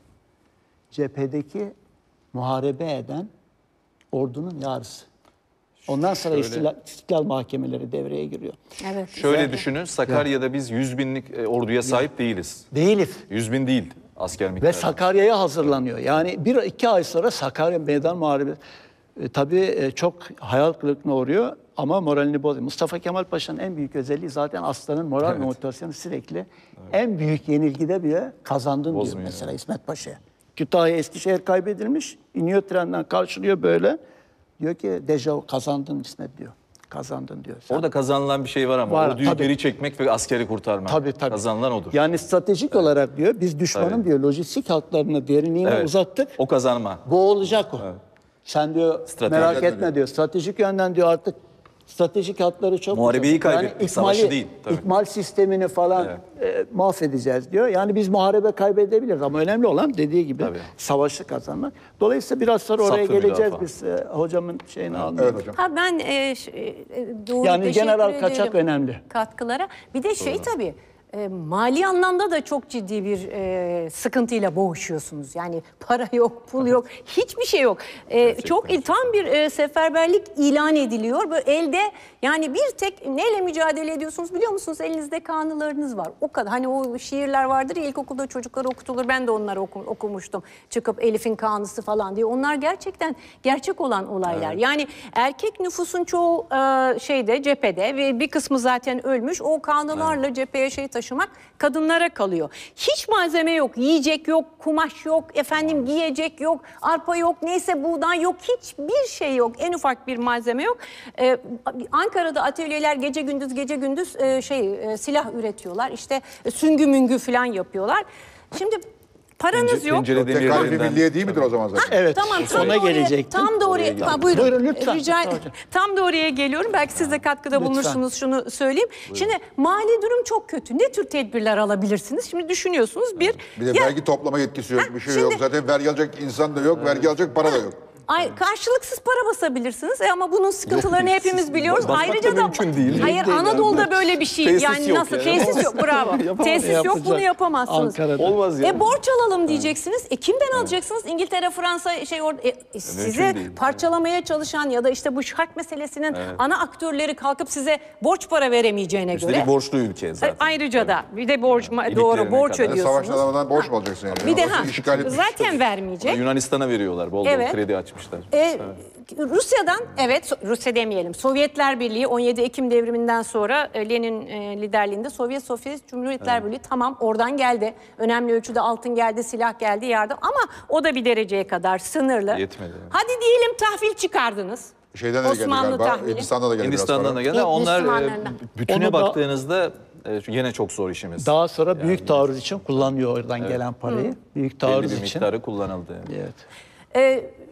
Cephedeki muharebe eden ordunun yarısı. Ondan sonra Şöyle- istila- istiklal mahkemeleri devreye giriyor. Evet. Şöyle düşünün, Sakarya'da biz yüz binlik e, orduya sahip değiliz. Değiliz. yüz bin değil asker Ve miktarı. Sakarya'ya hazırlanıyor. Yani bir iki ay sonra Sakarya Meydan Muharebesi e, tabii e, çok hayal kırıklığına uğruyor ama moralini bozuyor. Mustafa Kemal Paşa'nın en büyük özelliği zaten aslanın moral Evet. motivasyonu sürekli. En büyük yenilgide bile kazandın diyor Bozmuyor. mesela İsmet Paşa'ya. Kütahya, Eskişehir kaybedilmiş. İniyor trenden karşılıyor böyle. Diyor ki dejavu kazandın İsmet diyor. Kazandın diyor. Sen- Orada kazanılan bir şey var ama Var, orduyu tabii. geri çekmek ve askeri kurtarmak. Tabii tabii. Kazanılan odur. Yani stratejik olarak diyor biz düşmanın Tabii. diyor lojistik hatlarını derinliğine Evet. uzattık. O kazanma. Boğulacak o. Sen diyor Stratejik merak yönden etme diyor. diyor. Stratejik yönden diyor artık stratejik hatları çok Muharebeyi uzattık. kaybettik, savaşı değil, tabii. İkmal sistemini falan e, mahvedeceğiz diyor. Yani biz muharebe kaybedebiliriz ama önemli olan dediği gibi Tabii. savaşı kazanmak. Dolayısıyla biraz sonra oraya Saflı geleceğiz müdafaa. biz e, hocamın şeyini Evet anlayalım. hocam. Ha ben e, ş- e, doğru Yani teşekkür general kaçak ederim önemli. katkılara. Bir de şey tabii e, mali anlamda da çok ciddi bir e, sıkıntıyla boğuşuyorsunuz. Yani para yok, pul yok, hiçbir şey yok. E, çok il- tam bir e, seferberlik ilan ediliyor. Böyle elde yani bir tek neyle mücadele ediyorsunuz biliyor musunuz? Elinizde kanılarınız var. O kadar. Hani o şiirler vardır ya ilkokulda çocuklara okutulur. Ben de onları oku- okumuştum. Çıkıp Elif'in kanısı falan diye. Onlar gerçekten gerçek olan olaylar. Yani erkek nüfusun çoğu e, şeyde cephede ve bir kısmı zaten ölmüş. O kanılarla cepheye şey taşımak kadınlara kalıyor. Hiç malzeme yok, yiyecek yok, kumaş yok, efendim giyecek yok, arpa yok, neyse buğday yok, hiçbir şey yok. En ufak bir malzeme yok. Ee, Ankara'da atölyeler gece gündüz gece gündüz e, şey e, silah üretiyorlar. İşte e, süngü müngü falan yapıyorlar. Şimdi paranız Pence- yok. pencere Tek harfi demirlerinden- milliye değil midir o zaman zaten? Evet. Tamam tam ona da oraya, gelecektim. tam da oraya, ha, buyurun. Buyurun, lütfen. Rica, Lütfen hocam. tam da oraya geliyorum. Belki siz de katkıda Lütfen. bulunursunuz. Şunu söyleyeyim. Şimdi mali durum çok kötü. Ne tür tedbirler alabilirsiniz? Şimdi düşünüyorsunuz. Bir, Bir de ya- vergi toplama yetkisi yok, bir şey şimdi- yok. Zaten vergi alacak insan da yok, vergi alacak para da yok. Ay, karşılıksız para basabilirsiniz E ama bunun sıkıntılarını hepimiz biliyoruz. basmak da Ayrıca da mümkün değil. hayır Değil Anadolu'da yani. böyle bir şey Tesis yani yok nasıl yani. tesis yok bravo. Tesis yok bunu Yapacak. yapamazsınız. Ankara'da. Olmaz ya. E borç alalım diyeceksiniz. E kimden alacaksınız? İngiltere, Fransa şey orada e, e, size değil. parçalamaya çalışan ya da işte bu şark meselesinin ana aktörleri kalkıp size borç para veremeyeceğine göre. Üstelik borçlu ülke E, zaten. Ayrıca da bir de borç ma- İliklerine doğru borç kadar. Yani ödüyorsunuz. savaştan almadan borç mu alacaksın yani? Bir de Orası ha işgal etmiş. zaten vermeyecek. Yunanistan'a veriyorlar. Bol bol Evet. kredi açmışlar. Ee, Rusya'dan evet So- Rusya demeyelim Sovyetler Birliği on yedi Ekim devriminden sonra e, Lenin e, liderliğinde Sovyet Sosyalist Cumhuriyetler Birliği tamam oradan geldi. Önemli ölçüde altın geldi, silah geldi, yardım ama o da bir dereceye kadar sınırlı. Yetmedi. Hadi diyelim tahvil çıkardınız. Şeyden de geldi Osmanlı galiba. tahvili. Hindistan'dan da geldi Hindistan'dan biraz da sonra. geldi. Onlar e, Müslümanlardan. bütüne Onu da- baktığınızda e, yine çok zor işimiz. Daha sonra büyük taarruz için kullanıyor oradan gelen parayı. Büyük Belli taarruz bir için. miktarı kullanıldı. Evet. Ee,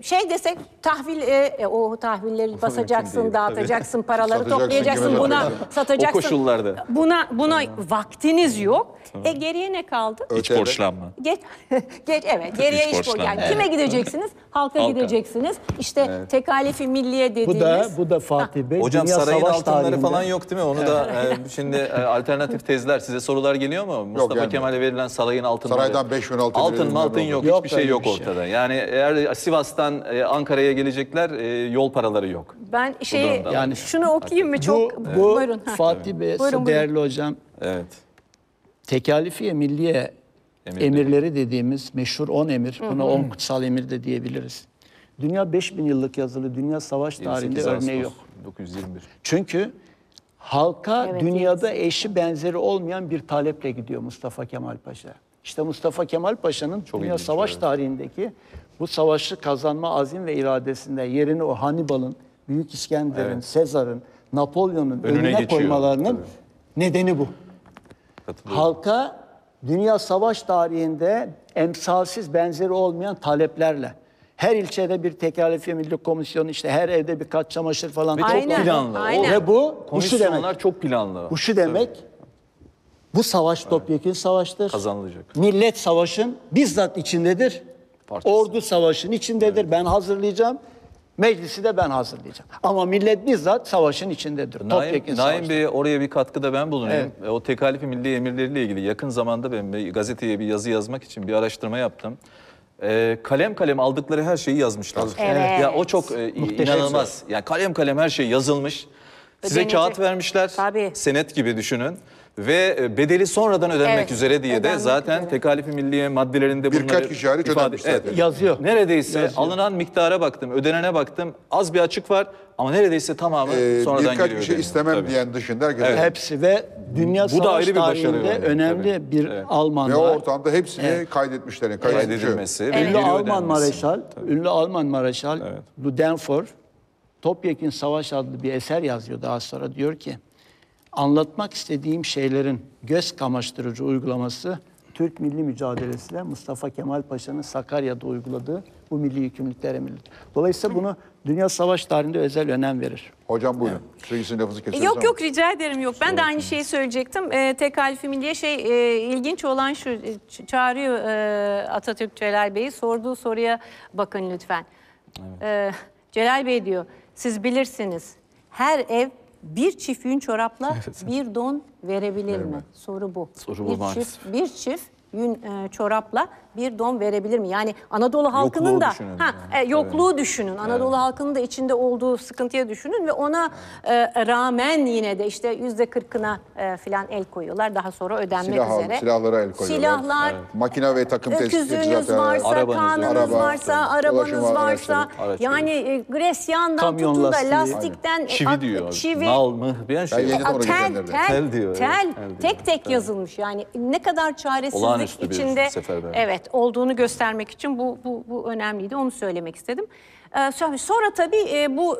şey desek tahvil e, e, o tahvilleri basacaksın, değil, dağıtacaksın, paraları Satacaksın, toplayacaksın, kime buna satacaksın? satacaksın. O koşullarda. Buna buna vaktiniz yok. E geriye ne kaldı? İç Ötede. borçlanma. Geç, geç evet geriye İş iş borcu. Yani borçlanma. kime gideceksiniz? Halka, Halka. gideceksiniz. İşte tekalifi milliye dediğimiz. Bu da bu da Fatih Bey. Hocam Dünya sarayın Savaş altınları tarihinde- falan yok değil mi? Onu da e, şimdi e, alternatif tezler size sorular geliyor mu? Mustafa gelmiyor. Kemal'e verilen sarayın altınları. Saraydan beş bin altın Altın verilmez mı altın oldu. yok. Yok Hiçbir şey öyle yok bir şey. ortada. Yani eğer Sivas'tan e, Ankara'ya gelecekler e, yol paraları yok. Ben şey durumda. Yani şunu okuyayım mı çok? Bu, bu Buyurun. Ha. Fatih Bey, Buyurun, değerli hocam, Evet. tekalifiye milliye Emirleri. emirleri dediğimiz meşhur on emir, buna on kutsal emir de diyebiliriz. Dünya beş bin yıllık yazılı dünya savaş tarihinde yirmi sekiz örneği Ağustos yok. bin dokuz yüz yirmi bir. Çünkü halka Evet, dünyada eşi benzeri olmayan bir taleple gidiyor Mustafa Kemal Paşa. İşte Mustafa Kemal Paşa'nın dünya ilginç, savaş evet. tarihindeki bu savaşı kazanma azim ve iradesinde yerini o Hannibal'ın, Büyük İskender'in, Evet. Sezar'ın, Napolyon'un Önüne önüne, geçiyor, koymalarının tabii. nedeni bu. Katılıyorum. Halka dünya savaş tarihinde emsalsiz benzeri olmayan taleplerle. Her ilçede bir tekalifiye milli komisyonu, işte her evde birkaç çamaşır falan. Ve çok Aynen, planlı. aynen. Ve bu, bu şu demek. Komisyonlar çok planlı. Bu şu demek, bu savaş topyekün savaştır. Kazanılacak. Millet savaşın bizzat içindedir. Parçası. Ordu savaşın içindedir. Ben hazırlayacağım. Meclisi de ben hazırlayacağım. Ama millet bizzat savaşın içindedir. Topyekün Naim, Naim savaştır. Bey oraya bir katkıda ben bulunayım. E, O tekalifi milli emirleriyle ilgili yakın zamanda ben bir gazeteye bir yazı yazmak için bir araştırma yaptım. E, kalem kalem aldıkları her şeyi yazmışlar. Evet. Ya o çok e, Muhteşem. inanılmaz. Yani kalem kalem her şey yazılmış. Size Ödenecek. kağıt vermişler. Tabii. Senet gibi düşünün. Ve e, bedeli sonradan ödenmek Evet, üzere diye de ödenmek zaten üzere. tekalifi milliye maddelerinde bunları Birkaç kişi hariç ödenmiş zaten. Yazıyor. Neredeyse Yazıyor. alınan miktara baktım, ödenene baktım. Az bir açık var ama neredeyse tamamı Ee, sonradan birkaç geliyor. kişi ödeniyor. istemem Tabii. diyen dışında herkes. Evet. Hepsi ve dünya Bu da savaş ayrı bir başarı tarihinde yani, önemli tabii. bir Evet. Alman Ve o var. ortamda hepsini kaydetmişler. Yani kaydedilmiş. Kaydedilmesi ve Ünlü geri Alman ödenmesi. Mareşal, ünlü Alman Mareşal Ludendorff Topyekün Savaş adlı bir eser yazıyor daha sonra. Diyor ki, anlatmak istediğim şeylerin göz kamaştırıcı uygulaması Türk milli mücadelesiyle Mustafa Kemal Paşa'nın Sakarya'da uyguladığı bu milli yükümlülükler emridir. Dolayısıyla bunu dünya savaş tarihinde özel önem verir. Hocam buyurun. Sizin lafınızı keseriz Yok ama. yok rica ederim yok. Ben de aynı şeyi söyleyecektim. E, tekalifi milliye şey e, ilginç olan şu e, ç- çağırıyor e, Atatürk Celal Bey'i sorduğu soruya bakın lütfen. E, Celal Bey diyor siz bilirsiniz her ev bir çift yün çorapla bir don verebilir mi? Soru bu. Soru bu bir maalesef. çift bir çift yün e, çorapla bir don verebilir mi? Yani Anadolu halkının Yokluğu da düşünün ha yani. e, yokluğu düşünün. Anadolu halkının da içinde olduğu sıkıntıya düşünün ve ona e, rağmen yine de işte yüzde kırkına e, filan el koyuyorlar. Daha sonra ödenmek Silah, üzere. silahlara el koyuyorlar. Silahlar, Makine ve takım öküzünüz teçhizatı. varsa, Arabanız, kanınız araba, varsa, tabii. arabanız Ulaşım varsa, araçları, araçları. yani e, Gresyan'dan Kamyon tutun da lastiği. lastikten, Çivi at- diyor. çivi, Nal mı? Bir Ben şey. yedim a, onu tel, geçenlerde. tel, Tel diyor, tel, evet, tel diyor. tek tek yazılmış. Yani ne kadar çaresizlik Olağanüstü bir içinde seferberlik. evet olduğunu göstermek için bu bu bu önemliydi. Onu söylemek istedim. Ee, sonra, sonra tabii e, bu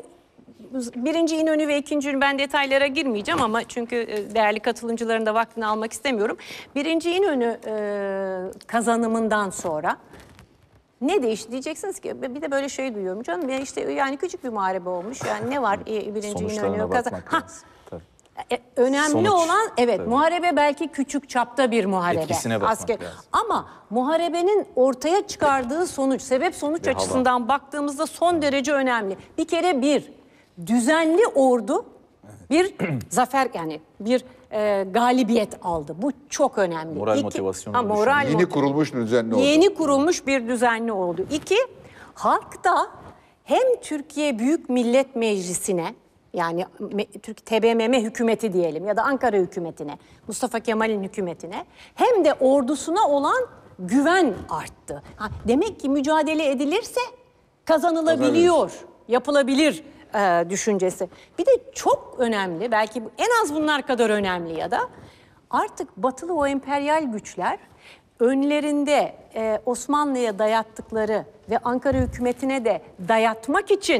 birinci İnönü ve ikinci İnönü ben detaylara girmeyeceğim ama çünkü e, değerli katılımcıların da vaktini almak istemiyorum. Birinci İnönü e, kazanımından sonra ne değişti diyeceksiniz ki bir de böyle şey duyuyorum canım ya işte yani küçük bir muharebe olmuş yani ne var e, birinci Sonuçlarına İnönü kazan. bakmak Ha, lazım. Tabii. e, önemli Sonuç. olan evet Tabii. muharebe belki küçük çapta bir muharebe. Etkisine bakmak lazım. Ama muharebenin ortaya çıkardığı sonuç, sebep sonuç Ve açısından baktığımızda son derece önemli. Bir kere bir düzenli ordu bir zafer yani bir e, galibiyet aldı. Bu çok önemli. Moral İki- motivasyonu Ha, oluşuyor. moral Yeni motiv- kurulmuş düzenli oldu. Yeni kurulmuş bir düzenli oldu. İki, halkta hem Türkiye Büyük Millet Meclisi'ne yani me- Türk T B M M hükümeti diyelim ya da Ankara hükümetine, Mustafa Kemal'in hükümetine hem de ordusuna olan güven arttı. Ha, demek ki mücadele edilirse kazanılabiliyor, yapılabilir e, düşüncesi. Bir de çok önemli, belki bu- en az bunlar kadar önemli ya da artık batılı o emperyal güçler önlerinde e, Osmanlı'ya dayattıkları ve Ankara hükümetine de dayatmak için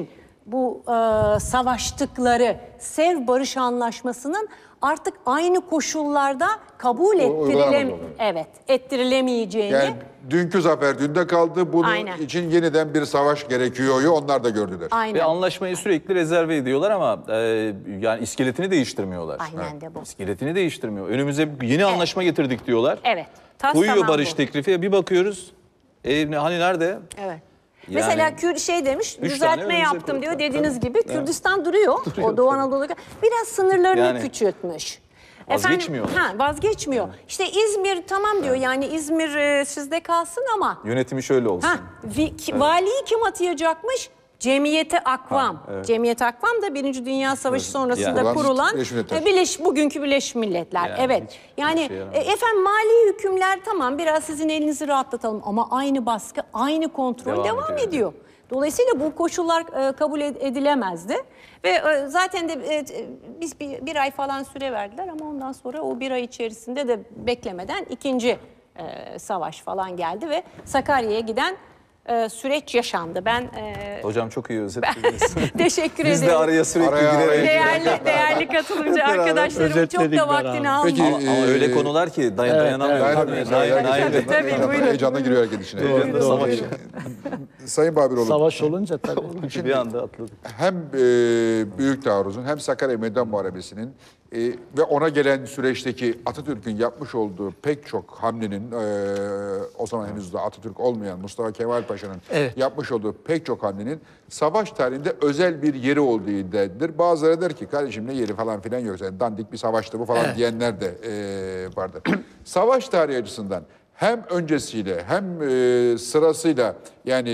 bu e, savaştıkları Sevr Barış Anlaşması'nın artık aynı koşullarda kabul ettirilem uygulanamadı. evet ettirilemeyeceğini. Yani dünkü zafer dünde kaldı. Bunun Aynen. için yeniden bir savaş gerekiyor. Onlar da gördüler. Aynen. Ve anlaşmayı sürekli rezerve ediyorlar ama e, yani iskeletini değiştirmiyorlar. Aynen de bu. İskeletini değiştirmiyor. Önümüze yeni anlaşma getirdik diyorlar. Evet. Tas Koyuyor tamam barış bu. teklifi. Bir bakıyoruz. E, ne- hani nerede? Evet. Yani Mesela Kür şey demiş, üç tane düzeltme önümüze yaptım diyor. koydular. Dediğiniz gibi Kürdistan duruyor. O Doğu Anadolu'da. Biraz sınırlarını Yani küçültmüş. vazgeçmiyor. Efendim, ha, vazgeçmiyor. İşte İzmir tamam diyor. Yani İzmir e, sizde kalsın ama Yönetimi şöyle olsun. ha, vi, ki- valiyi kim atayacakmış? Cemiyeti Akvam. Cemiyeti Akvam da Birinci Dünya Savaşı sonrasında Yani. kurulan Birleşmiş Milletler. e, Birleş, bugünkü Birleşmiş Milletler. Yani evet. hiç- Yani hiçbir şey yaramaz. e, efendim mali hükümler tamam biraz sizin elinizi rahatlatalım ama aynı baskı, aynı kontrol Devam devam, ediyor. ediyor. Dolayısıyla bu koşullar e, kabul ed- edilemezdi. Ve e, zaten de e, biz bir, bir ay falan süre verdiler ama ondan sonra o bir ay içerisinde de beklemeden ikinci e, savaş falan geldi ve Sakarya'ya giden e, süreç yaşandı. Ben e, Hocam çok iyi özetlediniz. teşekkür Biz ederim. de araya sürekli Araya, araya girerek. Değerli değerli katılımcı arkadaşlarımın çok özetledik da vaktini beraber. almayayım. Peki, Ama, ama e, öyle konular ki dayan, dayanamıyor. Dayanamıyor. Nail- Herkes- Nail- herkes- Tabii, tabii, buyurun. Heyecanla giriyor herkes içine. Doğru, doğru. Sayın Babiroğlu, Savaş olunca tabii. Bir anda atladık. hem e, Büyük Taarruz'un hem Sakarya Meydan Muharebesi'nin e, ve ona gelen süreçteki Atatürk'ün yapmış olduğu pek çok hamlenin, e, o zaman henüz de Atatürk olmayan Mustafa Kemal Paşa'nın Evet. yapmış olduğu pek çok hamlenin savaş tarihinde özel bir yeri olduğu iddia edilir. Bazıları der ki kardeşim ne yeri falan filan yok. Yani dandik bir savaştı bu falan diyenler de e, vardır. Savaş tarihi açısından hem öncesiyle hem e, sırasıyla yani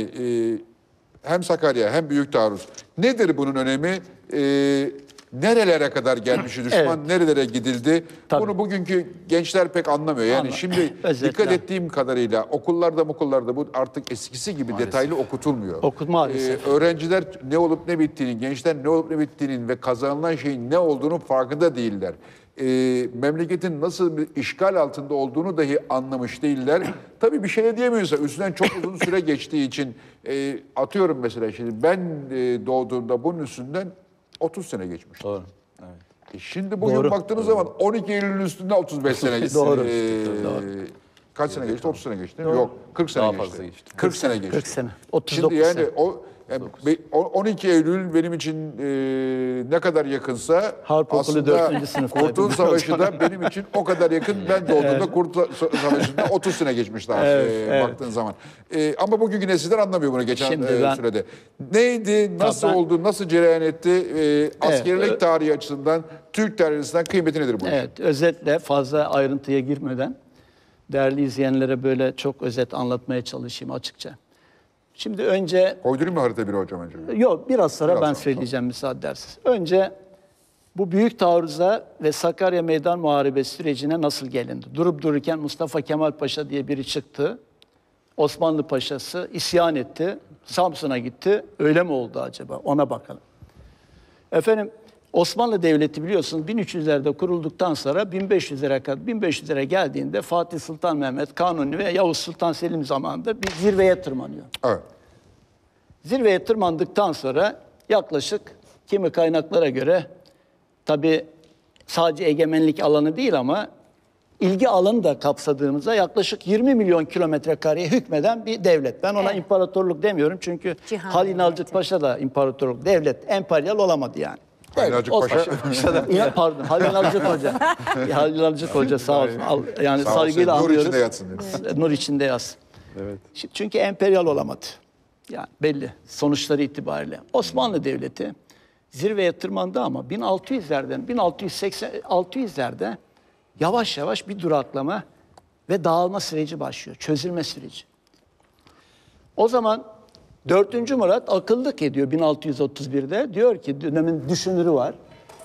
e, hem Sakarya hem Büyük Taarruz. Nedir bunun önemi? Ee, nerelere kadar gelmişi düşman, Evet. nerelere gidildi? Tabii. Bunu bugünkü gençler pek anlamıyor. Yani Anla- şimdi Özetle. dikkat ettiğim kadarıyla okullarda okullarda bu artık eskisi gibi detaylı okutulmuyor. Okut maalesef. Ee, öğrenciler ne olup ne bittiğinin, gençler ne olup ne bittiğinin ve kazanılan şeyin ne olduğunu farkında değiller. Ee, memleketin nasıl bir işgal altında olduğunu dahi anlamış değiller. Tabii bir şey de diyemiyorsa üstünden çok uzun süre geçtiği için e, atıyorum mesela şimdi ben e, doğduğumda bunun üstünden otuz sene geçmiş. Doğru. Evet. E şimdi bugün Doğru. baktığınız zaman on iki Eylül'ün üstünde otuz beş sene geçti. Doğru. Ee, Kaç sene geçti? otuz sene geçti. Yok, kırk sene Daha geçti. fazla geçti. kırk sene geçti. kırk sene. otuz Şimdi dokuz yani sene. o yani be- o- on iki Eylül benim için e, ne kadar yakınsa Harp okulu dördüncü sınıftaydım. Kurtuluş Savaşı da benim için o kadar yakın. Ben doğduğumda Kurtuluş Savaşı'nda otuz sene geçmiş daha Evet, e, evet. baktığın zaman. E, ama bugünkü nesiller anlamıyor bunu geçen Şimdi e, ben- sürede. Neydi, nasıl ben- oldu, nasıl cereyan etti? E, askerlik Evet. tarihi açısından, Türk tarihi açısından kıymeti nedir bu işin? Evet, özetle fazla ayrıntıya girmeden değerli izleyenlere böyle çok özet anlatmaya çalışayım açıkça. Şimdi önce, Koydurayım mı harita bir hocam önce? yok biraz sonra Biraz ben sonra, söyleyeceğim müsaade ederseniz. Önce bu büyük taarruza ve Sakarya Meydan Muharebesi sürecine nasıl gelindi? Durup dururken Mustafa Kemal Paşa diye biri çıktı. Osmanlı Paşası isyan etti. Samsun'a gitti. Öyle mi oldu acaba? Ona bakalım. Efendim Osmanlı Devleti biliyorsunuz bin üç yüzlerde kurulduktan sonra bin beş yüzlere kadar bin beş yüzlere geldiğinde Fatih Sultan Mehmet, Kanuni ve Yavuz Sultan Selim zamanında bir zirveye tırmanıyor. Evet. Zirveye tırmandıktan sonra yaklaşık kimi kaynaklara göre tabii sadece egemenlik alanı değil ama ilgi alanı da kapsadığımızda yaklaşık yirmi milyon kilometre kareye hükmeden bir devlet. Ben ona Evet. imparatorluk demiyorum çünkü Cihan Halil devleti. Nalcık Paşa da imparatorluk, devlet, emperyal olamadı yani. Halil Devlet, Nalcık Osmanlı- Paşa. İnan- Pardon, Halil Nalcık Hoca. Halil Nalcık Hoca sağ olsun. Al- Yani Sağ olsun, saygıyla nur anlıyoruz. içinde yatsın diyoruz. Nur içinde yatsın. Evet. Şimdi çünkü emperyal olamadı. Yani belli sonuçları itibariyle. Osmanlı Devleti zirveye tırmandı ama bin altı yüzlerden bin altı yüz seksen altı yüzlerde yavaş yavaş bir duraklama ve dağılma süreci başlıyor. Çözülme süreci. O zaman dördüncü Murat akıllık ediyor bin altı yüz otuz birde. Diyor ki dönemin düşünürü var.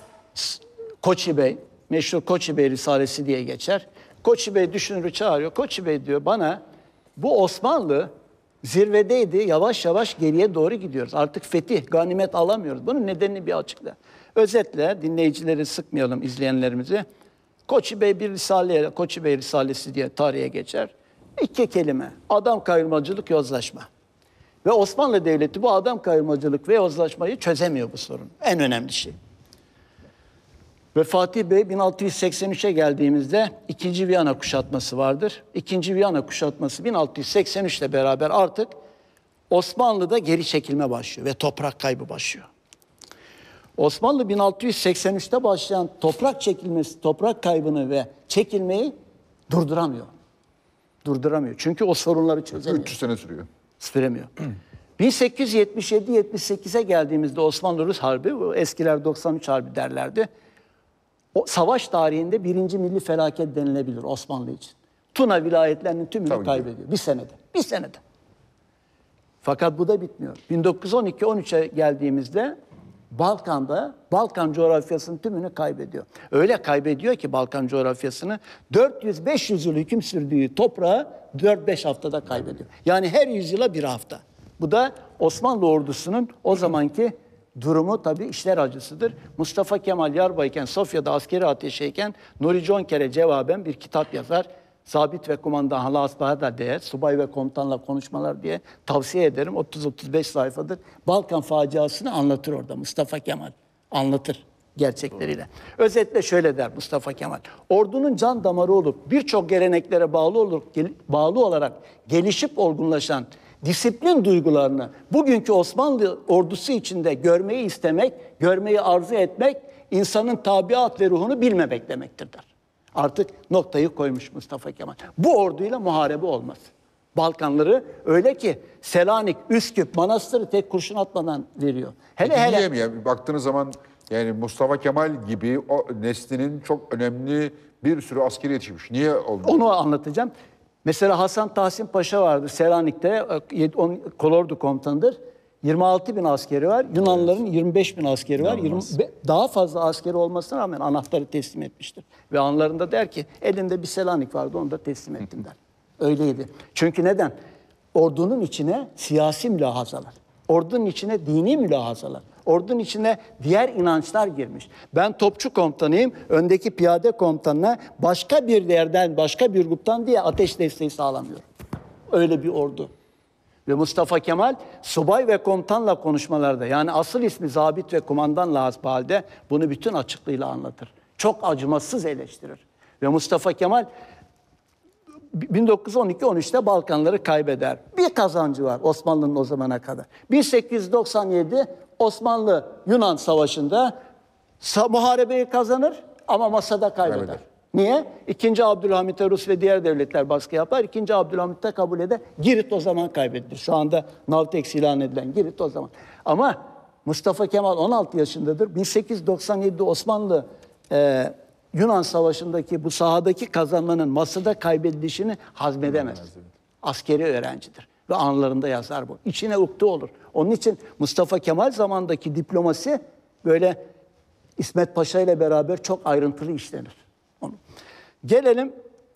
Koçi Bey, meşhur Koçi Bey Risalesi diye geçer. Koçi Bey düşünürü çağırıyor. Koçi Bey diyor bana bu Osmanlı zirvedeydi, yavaş yavaş geriye doğru gidiyoruz. Artık fetih, ganimet alamıyoruz. Bunun nedenini bir açıkla. Özetle dinleyicileri sıkmayalım, izleyenlerimizi. Koçi Bey bir risale, Koçi Bey Risalesi diye tarihe geçer. İki kelime, adam kayırmacılık, yozlaşma. Ve Osmanlı Devleti bu adam kaymacılık ve yozlaşmayı çözemiyor bu sorun. En önemli şey. Ve Fatih Bey bin altı yüz seksen üçe geldiğimizde ikinci Viyana kuşatması vardır. İkinci Viyana kuşatması bin altı yüz seksen üç ile beraber artık Osmanlı'da geri çekilme başlıyor ve toprak kaybı başlıyor. Osmanlı bin altı yüz seksen üçte başlayan toprak çekilmesi, toprak kaybını ve çekilmeyi durduramıyor. Durduramıyor. Çünkü o sorunları çözemiyor. üç yüz sene sürüyor. Süremiyor. bin sekiz yüz yetmiş yedi yetmiş sekize geldiğimizde Osmanlı-Rus Harbi, bu eskiler doksan üç Harbi derlerdi. O savaş tarihinde birinci milli felaket denilebilir Osmanlı için. Tuna vilayetlerinin tümünü Tabii ki. kaybediyor. Bir senede. Bir senede. Fakat bu da bitmiyor. bin dokuz yüz on iki on üçe geldiğimizde Balkan'da, Balkan coğrafyasının tümünü kaybediyor. Öyle kaybediyor ki Balkan coğrafyasını dört yüz beş yüz yıl hüküm sürdüğü toprağı dört beş haftada kaybediyor. Yani her yüzyıla bir hafta. Bu da Osmanlı ordusunun o zamanki durumu tabii işler acısıdır. Mustafa Kemal Yarbayken, Sofya'da askeri ateşeyken Nuri Conker'e cevaben bir kitap yazar. Sabit ve kumandan hala asbaha da diye, subay ve komutanla konuşmalar diye tavsiye ederim. otuz otuz beş sayfadır. Balkan faciasını anlatır orada Mustafa Kemal. Anlatır gerçekleriyle. Özetle şöyle der Mustafa Kemal. Ordunun can damarı olup birçok geleneklere bağlı olarak, bağlı olarak gelişip olgunlaşan disiplin duygularını bugünkü Osmanlı ordusu içinde görmeyi istemek, görmeyi arzu etmek, insanın tabiat ve ruhunu bilmemek demektir der. Artık noktayı koymuş Mustafa Kemal. Bu orduyla muharebe olmaz. Balkanları öyle ki Selanik, Üsküp, Manastır'ı tek kurşun atmadan veriyor. Hele Peki hele niye mi ya? Baktığınız zaman yani Mustafa Kemal gibi o neslinin çok önemli bir sürü askeri yetişmiş. Niye olmuyor? onu anlatacağım. Mesela Hasan Tahsin Paşa vardı Selanik'te, kolordu komutanıdır. yirmi altı bin askeri var. Yunanlıların yirmi beş bin askeri var. yirmi, daha fazla askeri olmasına rağmen anahtarı teslim etmiştir. Ve anlarında der ki elinde bir Selanik vardı onu da teslim ettim der. Öyleydi. Çünkü neden? Ordunun içine siyasi mülahazalar, ordunun içine dini mülahazalar, ordunun içine diğer inançlar girmiş. Ben topçu komutanıyım, öndeki piyade komutanına başka bir yerden, başka bir gruptan diye ateş desteği sağlamıyorum. Öyle bir ordu. Ve Mustafa Kemal subay ve komutanla konuşmalarda, yani asıl ismi zabit ve kumandanla hasbihalde bunu bütün açıklığıyla anlatır. Çok acımasız eleştirir. Ve Mustafa Kemal bin dokuz yüz on iki on üçte Balkanları kaybeder. Bir kazancı var Osmanlı'nın o zamana kadar. bin sekiz yüz doksan yedi Osmanlı-Yunan Savaşı'nda muharebeyi kazanır ama masada kaybeder. Kaybeder. Niye? İkinci Abdülhamit'e Rus ve diğer devletler baskı yapar. İkinci Abdülhamit'te kabul eder. Girit o zaman kaybedilir. Şu anda Navtex ilan edilen Girit o zaman. Ama Mustafa Kemal on altı yaşındadır. bin sekiz yüz doksan yedide Osmanlı e, Yunan Savaşı'ndaki bu sahadaki kazanmanın masada kaybedilişini hazmedemez. Askeri öğrencidir. Ve anılarında yazar bu. İçine ukde olur. Onun için Mustafa Kemal zamandaki diplomasi böyle İsmet Paşa ile beraber çok ayrıntılı işlenir. Onu. Gelelim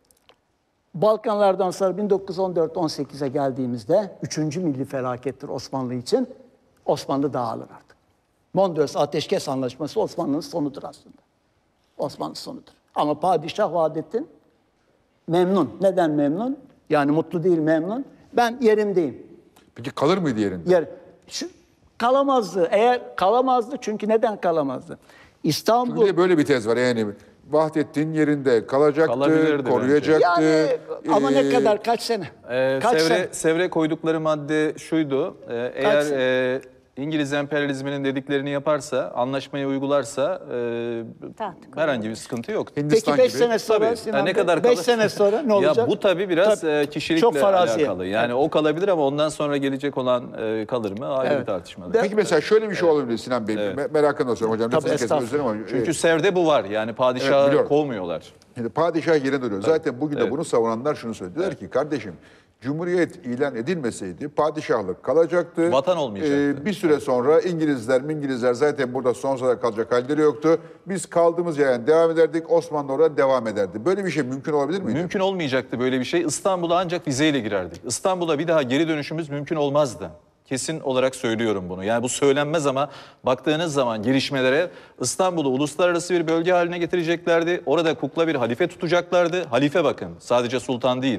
Balkanlardan sonra bin dokuz yüz on dört on sekize geldiğimizde üçüncü milli felakettir Osmanlı için. Osmanlı dağılır artık. Mondros Ateşkes Anlaşması Osmanlı'nın sonudur aslında. Osmanlı sonudur. Ama Padişah Vahdettin memnun. Neden memnun? Yani mutlu değil, memnun. Ben yerimdeyim. Peki kalır mıydı yerinde? Yer, şu, kalamazdı. Eğer kalamazdı çünkü neden kalamazdı? İstanbul... Çünkü de böyle bir tez var yani. Vahdettin yerinde kalacaktı, Kalabilirdi koruyacaktı. Yani ama ne Ee, kadar, kaç sene? Ee, kaç Sevre, sene? Sevre koydukları madde şuydu. Ee, eğer e, İngiliz emperyalizminin dediklerini yaparsa, anlaşmayı uygularsa e, Taht herhangi bir sıkıntı yok. Hindistan Peki beş gibi. sene sonra Tabii. Sinan Yani ne Bey, kadar beş kalır? sene sonra ne olacak? Ya bu tabii biraz Tabii. e, kişilikle Çok farazi. alakalı. Yani o kalabilir ama ondan sonra gelecek olan e, kalır mı ayrı Evet. bir tartışmadır. De- Peki mesela şöyle bir şey olabilir Sinan Bey. Me- Merakını da sorayım hocam. Tabii, Lütfen kesin estağfurullah. özlerim ama. Çünkü e, Sevde bu var. Yani Evet, padişahı biliyorum. kovmuyorlar. Şimdi padişah yerine duruyor. Zaten bugün de bunu savunanlar şunu söylediler ki kardeşim Cumhuriyet ilan edilmeseydi padişahlık kalacaktı. Vatan olmayacaktı. Ee, bir süre sonra İngilizler, İngilizler zaten burada sonsuza kadar kalacak halleri yoktu. Biz kaldığımız yerden devam ederdik. Osmanlı orada devam ederdi. Böyle bir şey mümkün olabilir miydi? Mümkün olmayacaktı böyle bir şey. İstanbul'a ancak vizeyle girerdik. İstanbul'a bir daha geri dönüşümüz mümkün olmazdı. Kesin olarak söylüyorum bunu. Yani bu söylenmez ama baktığınız zaman gelişmelere İstanbul'u uluslararası bir bölge haline getireceklerdi. Orada kukla bir halife tutacaklardı. Halife bakın sadece sultan değil.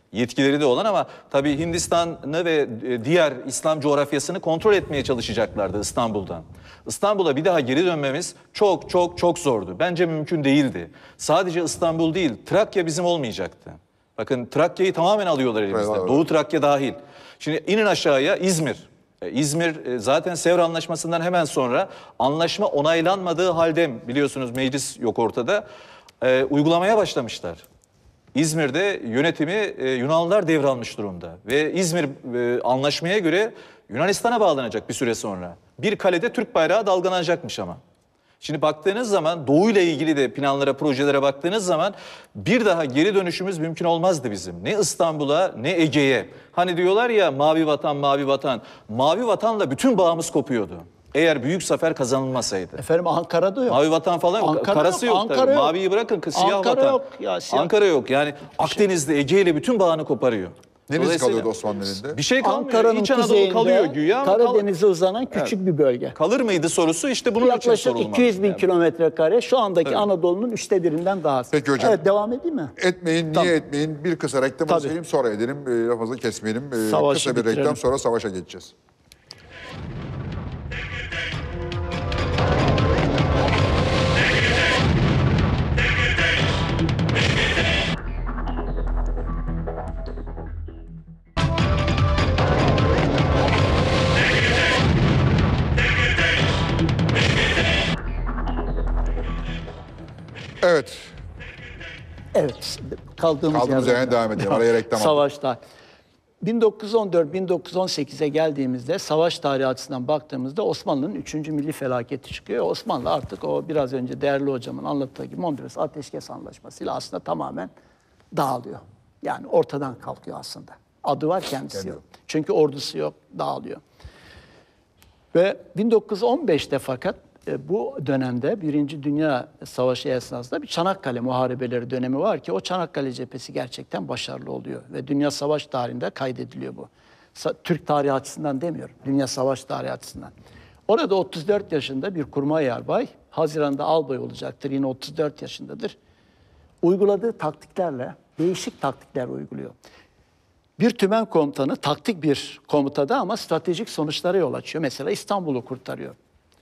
Yetkileri de olan ama tabii Hindistan'ı ve e, diğer İslam coğrafyasını kontrol etmeye çalışacaklardı İstanbul'dan. İstanbul'a bir daha geri dönmemiz çok çok çok zordu. Bence mümkün değildi. Sadece İstanbul değil, Trakya bizim olmayacaktı. Bakın Trakya'yı tamamen alıyorlar elimizden. Evet, evet. Doğu Trakya dahil. Şimdi inin aşağıya İzmir. E, İzmir e, zaten Sevr Anlaşması'ndan hemen sonra anlaşma onaylanmadığı halde biliyorsunuz meclis yok ortada. E, uygulamaya başlamışlar. İzmir'de yönetimi e, Yunanlılar devralmış durumda. Ve İzmir e, anlaşmaya göre Yunanistan'a bağlanacak bir süre sonra. Bir kalede Türk bayrağı dalgalanacakmış ama. Şimdi baktığınız zaman Doğu ile ilgili de planlara, projelere baktığınız zaman bir daha geri dönüşümüz mümkün olmazdı bizim. Ne İstanbul'a ne Ege'ye. Hani diyorlar ya mavi vatan, mavi vatan. Mavi vatanla bütün bağımız kopuyordu. Eğer büyük zafer kazanılmasaydı. Efendim Ankara'da yok. Mavi vatan falan yok. Ankara Karası yok, yok, Ankara tabii. yok. Maviyi bırakın siyah Ankara vatan. yok ya, siyah- Ankara yok. Yani Akdeniz'de Ege ile bütün bağını koparıyor. Neresi Dolayısıyla kalıyordu Osmanlı elinde? Bir şey kalmıyor. Ankara'nın İç Anadolu kuzeyinde kalıyor güya ama kal- Karadeniz'e uzanan küçük bir bölge. kalır mıydı sorusu işte bunun için Yaklaşık sorulmalı. iki yüz bin Yani. kilometre kare şu andaki Anadolu'nun üçte birinden daha az. Peki hocam. Evet, devam edeyim mi? Etmeyin, niye Tamam. etmeyin? Bir kısa reklam Tabii. söyleyeyim sonra edelim. E, lafınızı kesmeyelim. E, Savaşı kısa bir bitirelim. reklam sonra savaşa geçeceğiz. Evet. Evet. Kaldığımız, Kaldığımız yerden yerden devam edelim. Araya reklam aldık. Savaşta. bin dokuz yüz on dört bin dokuz yüz on sekize geldiğimizde savaş tarihi açısından baktığımızda Osmanlı'nın üçüncü milli felaketi çıkıyor. Osmanlı artık o biraz önce değerli hocamın anlattığı gibi Mondros Ateşkes Anlaşması'yla aslında tamamen dağılıyor. Yani ortadan kalkıyor aslında. Adı var, kendisi yok. Çünkü ordusu yok, dağılıyor. Ve bin dokuz yüz on beşte fakat e, bu dönemde Birinci Dünya Savaşı esnasında bir Çanakkale Muharebeleri dönemi var ki o Çanakkale cephesi gerçekten başarılı oluyor. Ve Dünya Savaş tarihinde kaydediliyor bu. Sa- Türk tarihi açısından demiyorum, Dünya Savaş tarihi açısından. Orada otuz dört yaşında bir kurmay yarbay, Haziran'da albay olacaktır, yine otuz dört yaşındadır. Uyguladığı taktiklerle değişik taktikler uyguluyor. Bir tümen komutanı taktik bir komutada ama stratejik sonuçlara yol açıyor. Mesela İstanbul'u kurtarıyor.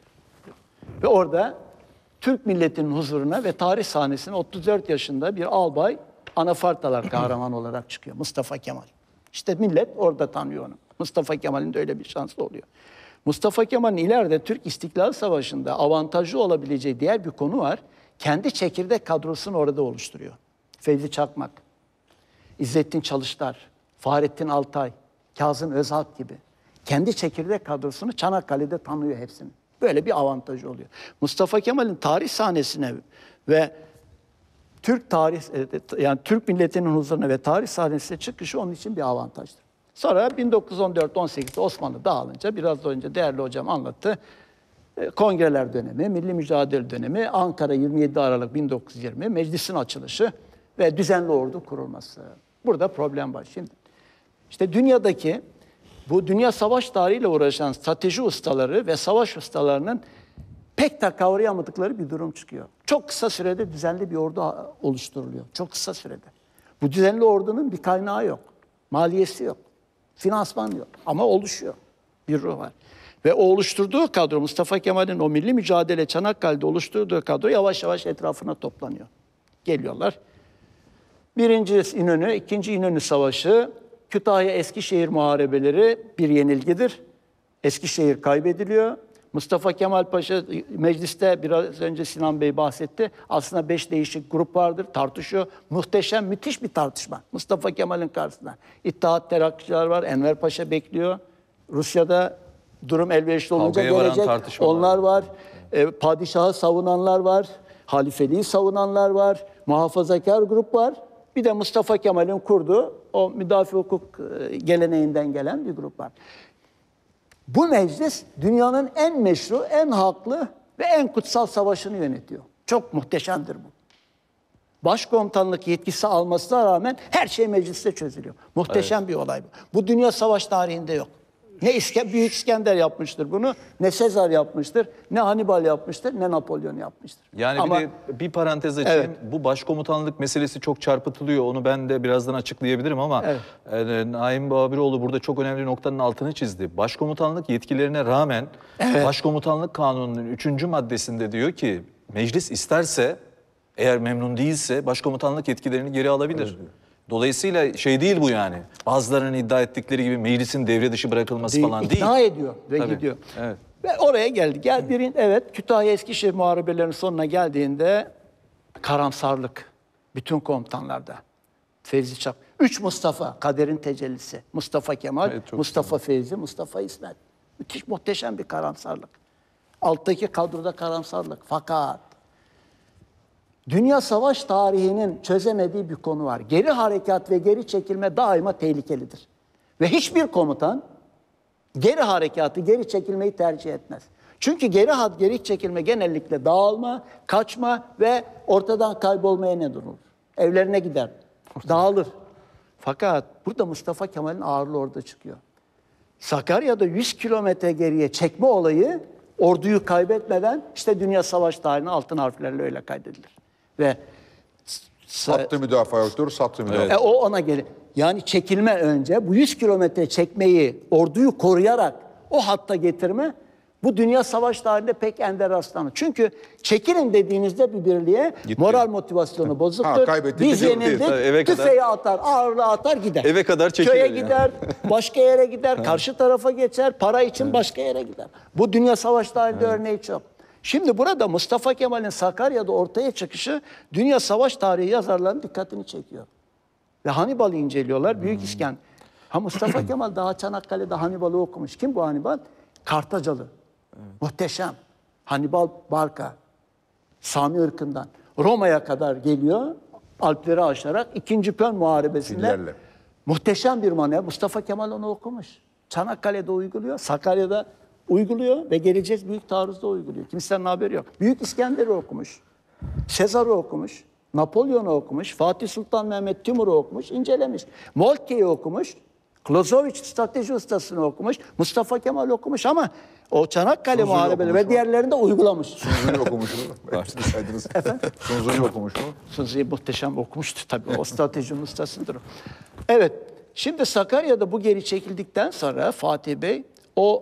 Ve orada Türk milletinin huzuruna ve tarih sahnesine otuz dört yaşında bir albay anafartalar kahramanı olarak çıkıyor. Mustafa Kemal. İşte millet orada tanıyor onu. Mustafa Kemal'in de öyle bir şansı oluyor. Mustafa Kemal'in ileride Türk İstiklal Savaşı'nda avantajlı olabileceği diğer bir konu var. Kendi çekirdek kadrosunu orada oluşturuyor. Fevzi Çakmak, İzzettin Çalışlar, Fahrettin Altay, Kazım Özalp gibi kendi çekirdek kadrosunu Çanakkale'de tanıyor hepsini. Böyle bir avantajı oluyor. Mustafa Kemal'in tarih sahnesine ve Türk tarih yani Türk milletinin huzuruna ve tarih sahnesine çıkışı onun için bir avantajdır. Sonra bin dokuz yüz on dört on sekizde Osmanlı dağılınca biraz da önce değerli hocam anlattı. Kongreler dönemi, milli mücadele dönemi, Ankara yirmi yedi Aralık bin dokuz yüz yirmi, meclisin açılışı ve düzenli ordu kurulması. Burada problem var. Şimdi işte dünyadaki bu dünya savaş tarihiyle uğraşan strateji ustaları ve savaş ustalarının pek de kavrayamadıkları bir durum çıkıyor. Çok kısa sürede düzenli bir ordu oluşturuluyor. Çok kısa sürede. Bu düzenli ordunun bir kaynağı yok. Maliyesi yok. Finansman yok. Ama oluşuyor. Bir ruh var. Ve o oluşturduğu kadro, Mustafa Kemal'in o milli mücadele Çanakkale'de oluşturduğu kadro yavaş yavaş etrafına toplanıyor. Geliyorlar. Birinci İnönü, ikinci İnönü Savaşı, Kütahya-Eskişehir muharebeleri bir yenilgidir. Eskişehir kaybediliyor. Mustafa Kemal Paşa mecliste biraz önce Sinan Bey bahsetti. Aslında beş değişik grup vardır, tartışıyor. Muhteşem, müthiş bir tartışma. Mustafa Kemal'in karşısında. İttihat Terakkiçiler var, Enver Paşa bekliyor. Rusya'da durum elverişli olunca Kavgaya varan gelecek. tartışmalar. Onlar var. E, padişahı savunanlar var. Halifeliği savunanlar var. Muhafazakar grup var. Bir de Mustafa Kemal'in kurduğu o müdafi hukuk geleneğinden gelen bir grup var. Bu meclis dünyanın en meşru, en haklı ve en kutsal savaşını yönetiyor. Çok muhteşemdir bu. Başkomutanlık yetkisi almasına rağmen her şey mecliste çözülüyor. Muhteşem evet. bir olay bu. Bu dünya savaş tarihinde yok. Ne İske, Büyük İskender yapmıştır bunu, ne Sezar yapmıştır, ne Hannibal yapmıştır, ne Napolyon yapmıştır. Yani Ama, bir de bir parantez açayım. Evet. Bu başkomutanlık meselesi çok çarpıtılıyor. Onu ben de birazdan açıklayabilirim ama Evet. e, Naim Babiroğlu burada çok önemli noktanın altını çizdi. Başkomutanlık yetkilerine rağmen Başkomutanlık Kanunu'nun üçüncü maddesinde diyor ki meclis isterse eğer memnun değilse başkomutanlık yetkilerini geri alabilir. Dolayısıyla şey değil bu yani. Bazılarının iddia ettikleri gibi meclisin devre dışı bırakılması değil, falan değil. ikna ediyor ve Tabii, gidiyor. evet. Ve oraya geldi. Gel birin, evet Kütahya Eskişehir muharebelerinin sonuna geldiğinde karamsarlık bütün komutanlarda. Fevzi Çak. Üç Mustafa, kaderin tecellisi. Mustafa Kemal, Evet, çok Mustafa Fevzi, Mustafa İsmet. Müthiş, muhteşem bir karamsarlık. Alttaki kadroda karamsarlık. Fakat dünya savaş tarihinin çözemediği bir konu var. Geri harekat ve geri çekilme daima tehlikelidir. Ve hiçbir komutan geri harekatı, geri çekilmeyi tercih etmez. Çünkü geri hat, geri çekilme genellikle dağılma, kaçma ve ortadan kaybolmaya neden olur. Evlerine gider, dağılır. Fakat burada Mustafa Kemal'in ağırlığı orada çıkıyor. Sakarya'da yüz kilometre geriye çekme olayı orduyu kaybetmeden işte dünya savaş tarihinin altın harflerle öyle kaydedilir. Ve Hattı müdafaa yoktur, sattı müdafaa. e, o ona gelir. Yani çekilme önce bu yüz kilometre çekmeyi orduyu koruyarak o hatta getirme bu dünya savaş tarihinde pek ender rastlanır. Çünkü çekilin dediğinizde bir birliğe moral motivasyonu bozuktur. Ha, kaybettik, Biz gidiyor. yenildik, Tabii, eve kadar- tüfeği atar, ağırlığı atar gider. Eve kadar çekilir Köye yani. gider, başka yere gider, karşı tarafa geçer, para için başka yere gider. Bu dünya savaş tarihinde örneği çok. Şimdi burada Mustafa Kemal'in Sakarya'da ortaya çıkışı dünya savaş tarihi yazarlarının dikkatini çekiyor. Ve Hannibal'ı inceliyorlar. Büyük İskender. Ha Mustafa Kemal daha Çanakkale'de Hannibal'ı okumuş. Kim bu Hannibal? Kartacalı. Muhteşem. Hannibal Barca. Sami ırkından. Roma'ya kadar geliyor. Alpleri aşarak ikinci Pön Muharebesi'nde. Fillerle. Muhteşem bir manevra. Mustafa Kemal onu okumuş. Çanakkale'de uyguluyor. Sakarya'da uyguluyor ve geleceğiz büyük taarruzda uyguluyor. Kimsenin haberi yok. Büyük İskender'i okumuş. Sezar'ı okumuş. Napolyon'u okumuş. Fatih Sultan Mehmet Timur'u okumuş. İncelemiş. Moltke'yi okumuş. Clausewitz strateji ustasını okumuş. Mustafa Kemal okumuş ama o Çanakkale Sunzu'yu Muharebeleri okumuş ve mu? diğerlerinde uygulamış. Sunzu'yu okumuş mu? Hepsini saydınız. Sunzu'yu okumuş mu? Sunzu'yu muhteşem okumuştu tabii. O stratejinin ustasıdır o. Evet. Şimdi Sakarya'da bu geri çekildikten sonra Fatih Bey o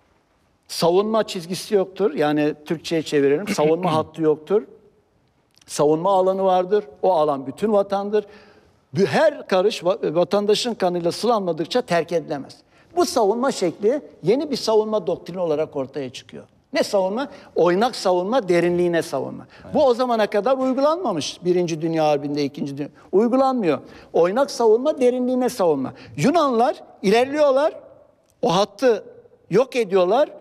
savunma çizgisi yoktur. Yani Türkçe'ye çevirelim. Savunma hattı yoktur. Savunma alanı vardır. O alan bütün vatandır. Her karış vatandaşın kanıyla sulanmadıkça terk edilemez. Bu savunma şekli yeni bir savunma doktrini olarak ortaya çıkıyor. Ne savunma? Oynak savunma, derinliğine savunma. Evet. Bu o zamana kadar uygulanmamış. Birinci Dünya Harbi'nde, ikinci Dünya uygulanmıyor. Oynak savunma, derinliğine savunma. Yunanlar ilerliyorlar, o hattı yok ediyorlar.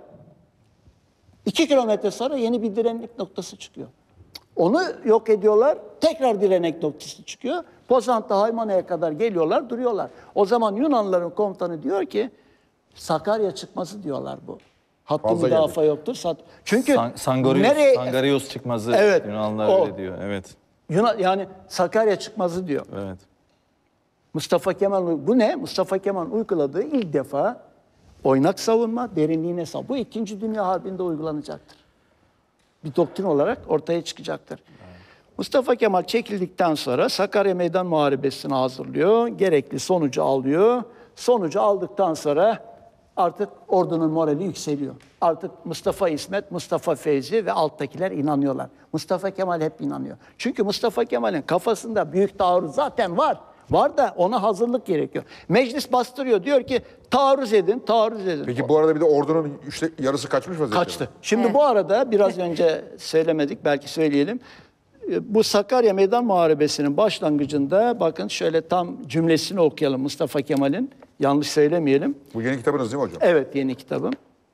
İki kilometre sonra yeni bir direnlik noktası çıkıyor. Onu yok ediyorlar, tekrar direnek noktası çıkıyor. Pozant'a, Haymana'ya kadar geliyorlar, duruyorlar. O zaman Yunanlıların komutanı diyor ki, Sakarya çıkması diyorlar bu. Hattı Fazla müdafaa yoktur. Sat. Çünkü San, Sangarius, nereye... Sangarius çıkmazı Evet, Yunanlılar o. öyle diyor. Evet. Yunan, yani Sakarya çıkmazı diyor. Evet. Mustafa Kemal, bu ne? Mustafa Kemal uyguladığı ilk defa oynak savunma, derinliğine savunma. Bu İkinci Dünya Harbi'nde uygulanacaktır. Bir doktrin olarak ortaya çıkacaktır. Evet. Mustafa Kemal çekildikten sonra Sakarya Meydan Muharebesi'ni hazırlıyor. Gerekli sonucu alıyor. Sonucu aldıktan sonra artık ordunun morali yükseliyor. Artık Mustafa İsmet, Mustafa Feyzi ve alttakiler inanıyorlar. Mustafa Kemal hep inanıyor. Çünkü Mustafa Kemal'in kafasında büyük taarruz zaten var. Var da ona hazırlık gerekiyor. Meclis bastırıyor. Diyor ki taarruz edin, taarruz edin. Peki bu arada bir de ordunun işte yarısı kaçmış vaziyette. Kaçtı. Şimdi bu arada biraz önce söylemedik, belki söyleyelim. Bu Sakarya Meydan Muharebesi'nin başlangıcında bakın şöyle tam cümlesini okuyalım Mustafa Kemal'in. Yanlış söylemeyelim. Bu yeni kitabınız değil mi hocam? Evet, yeni kitabım.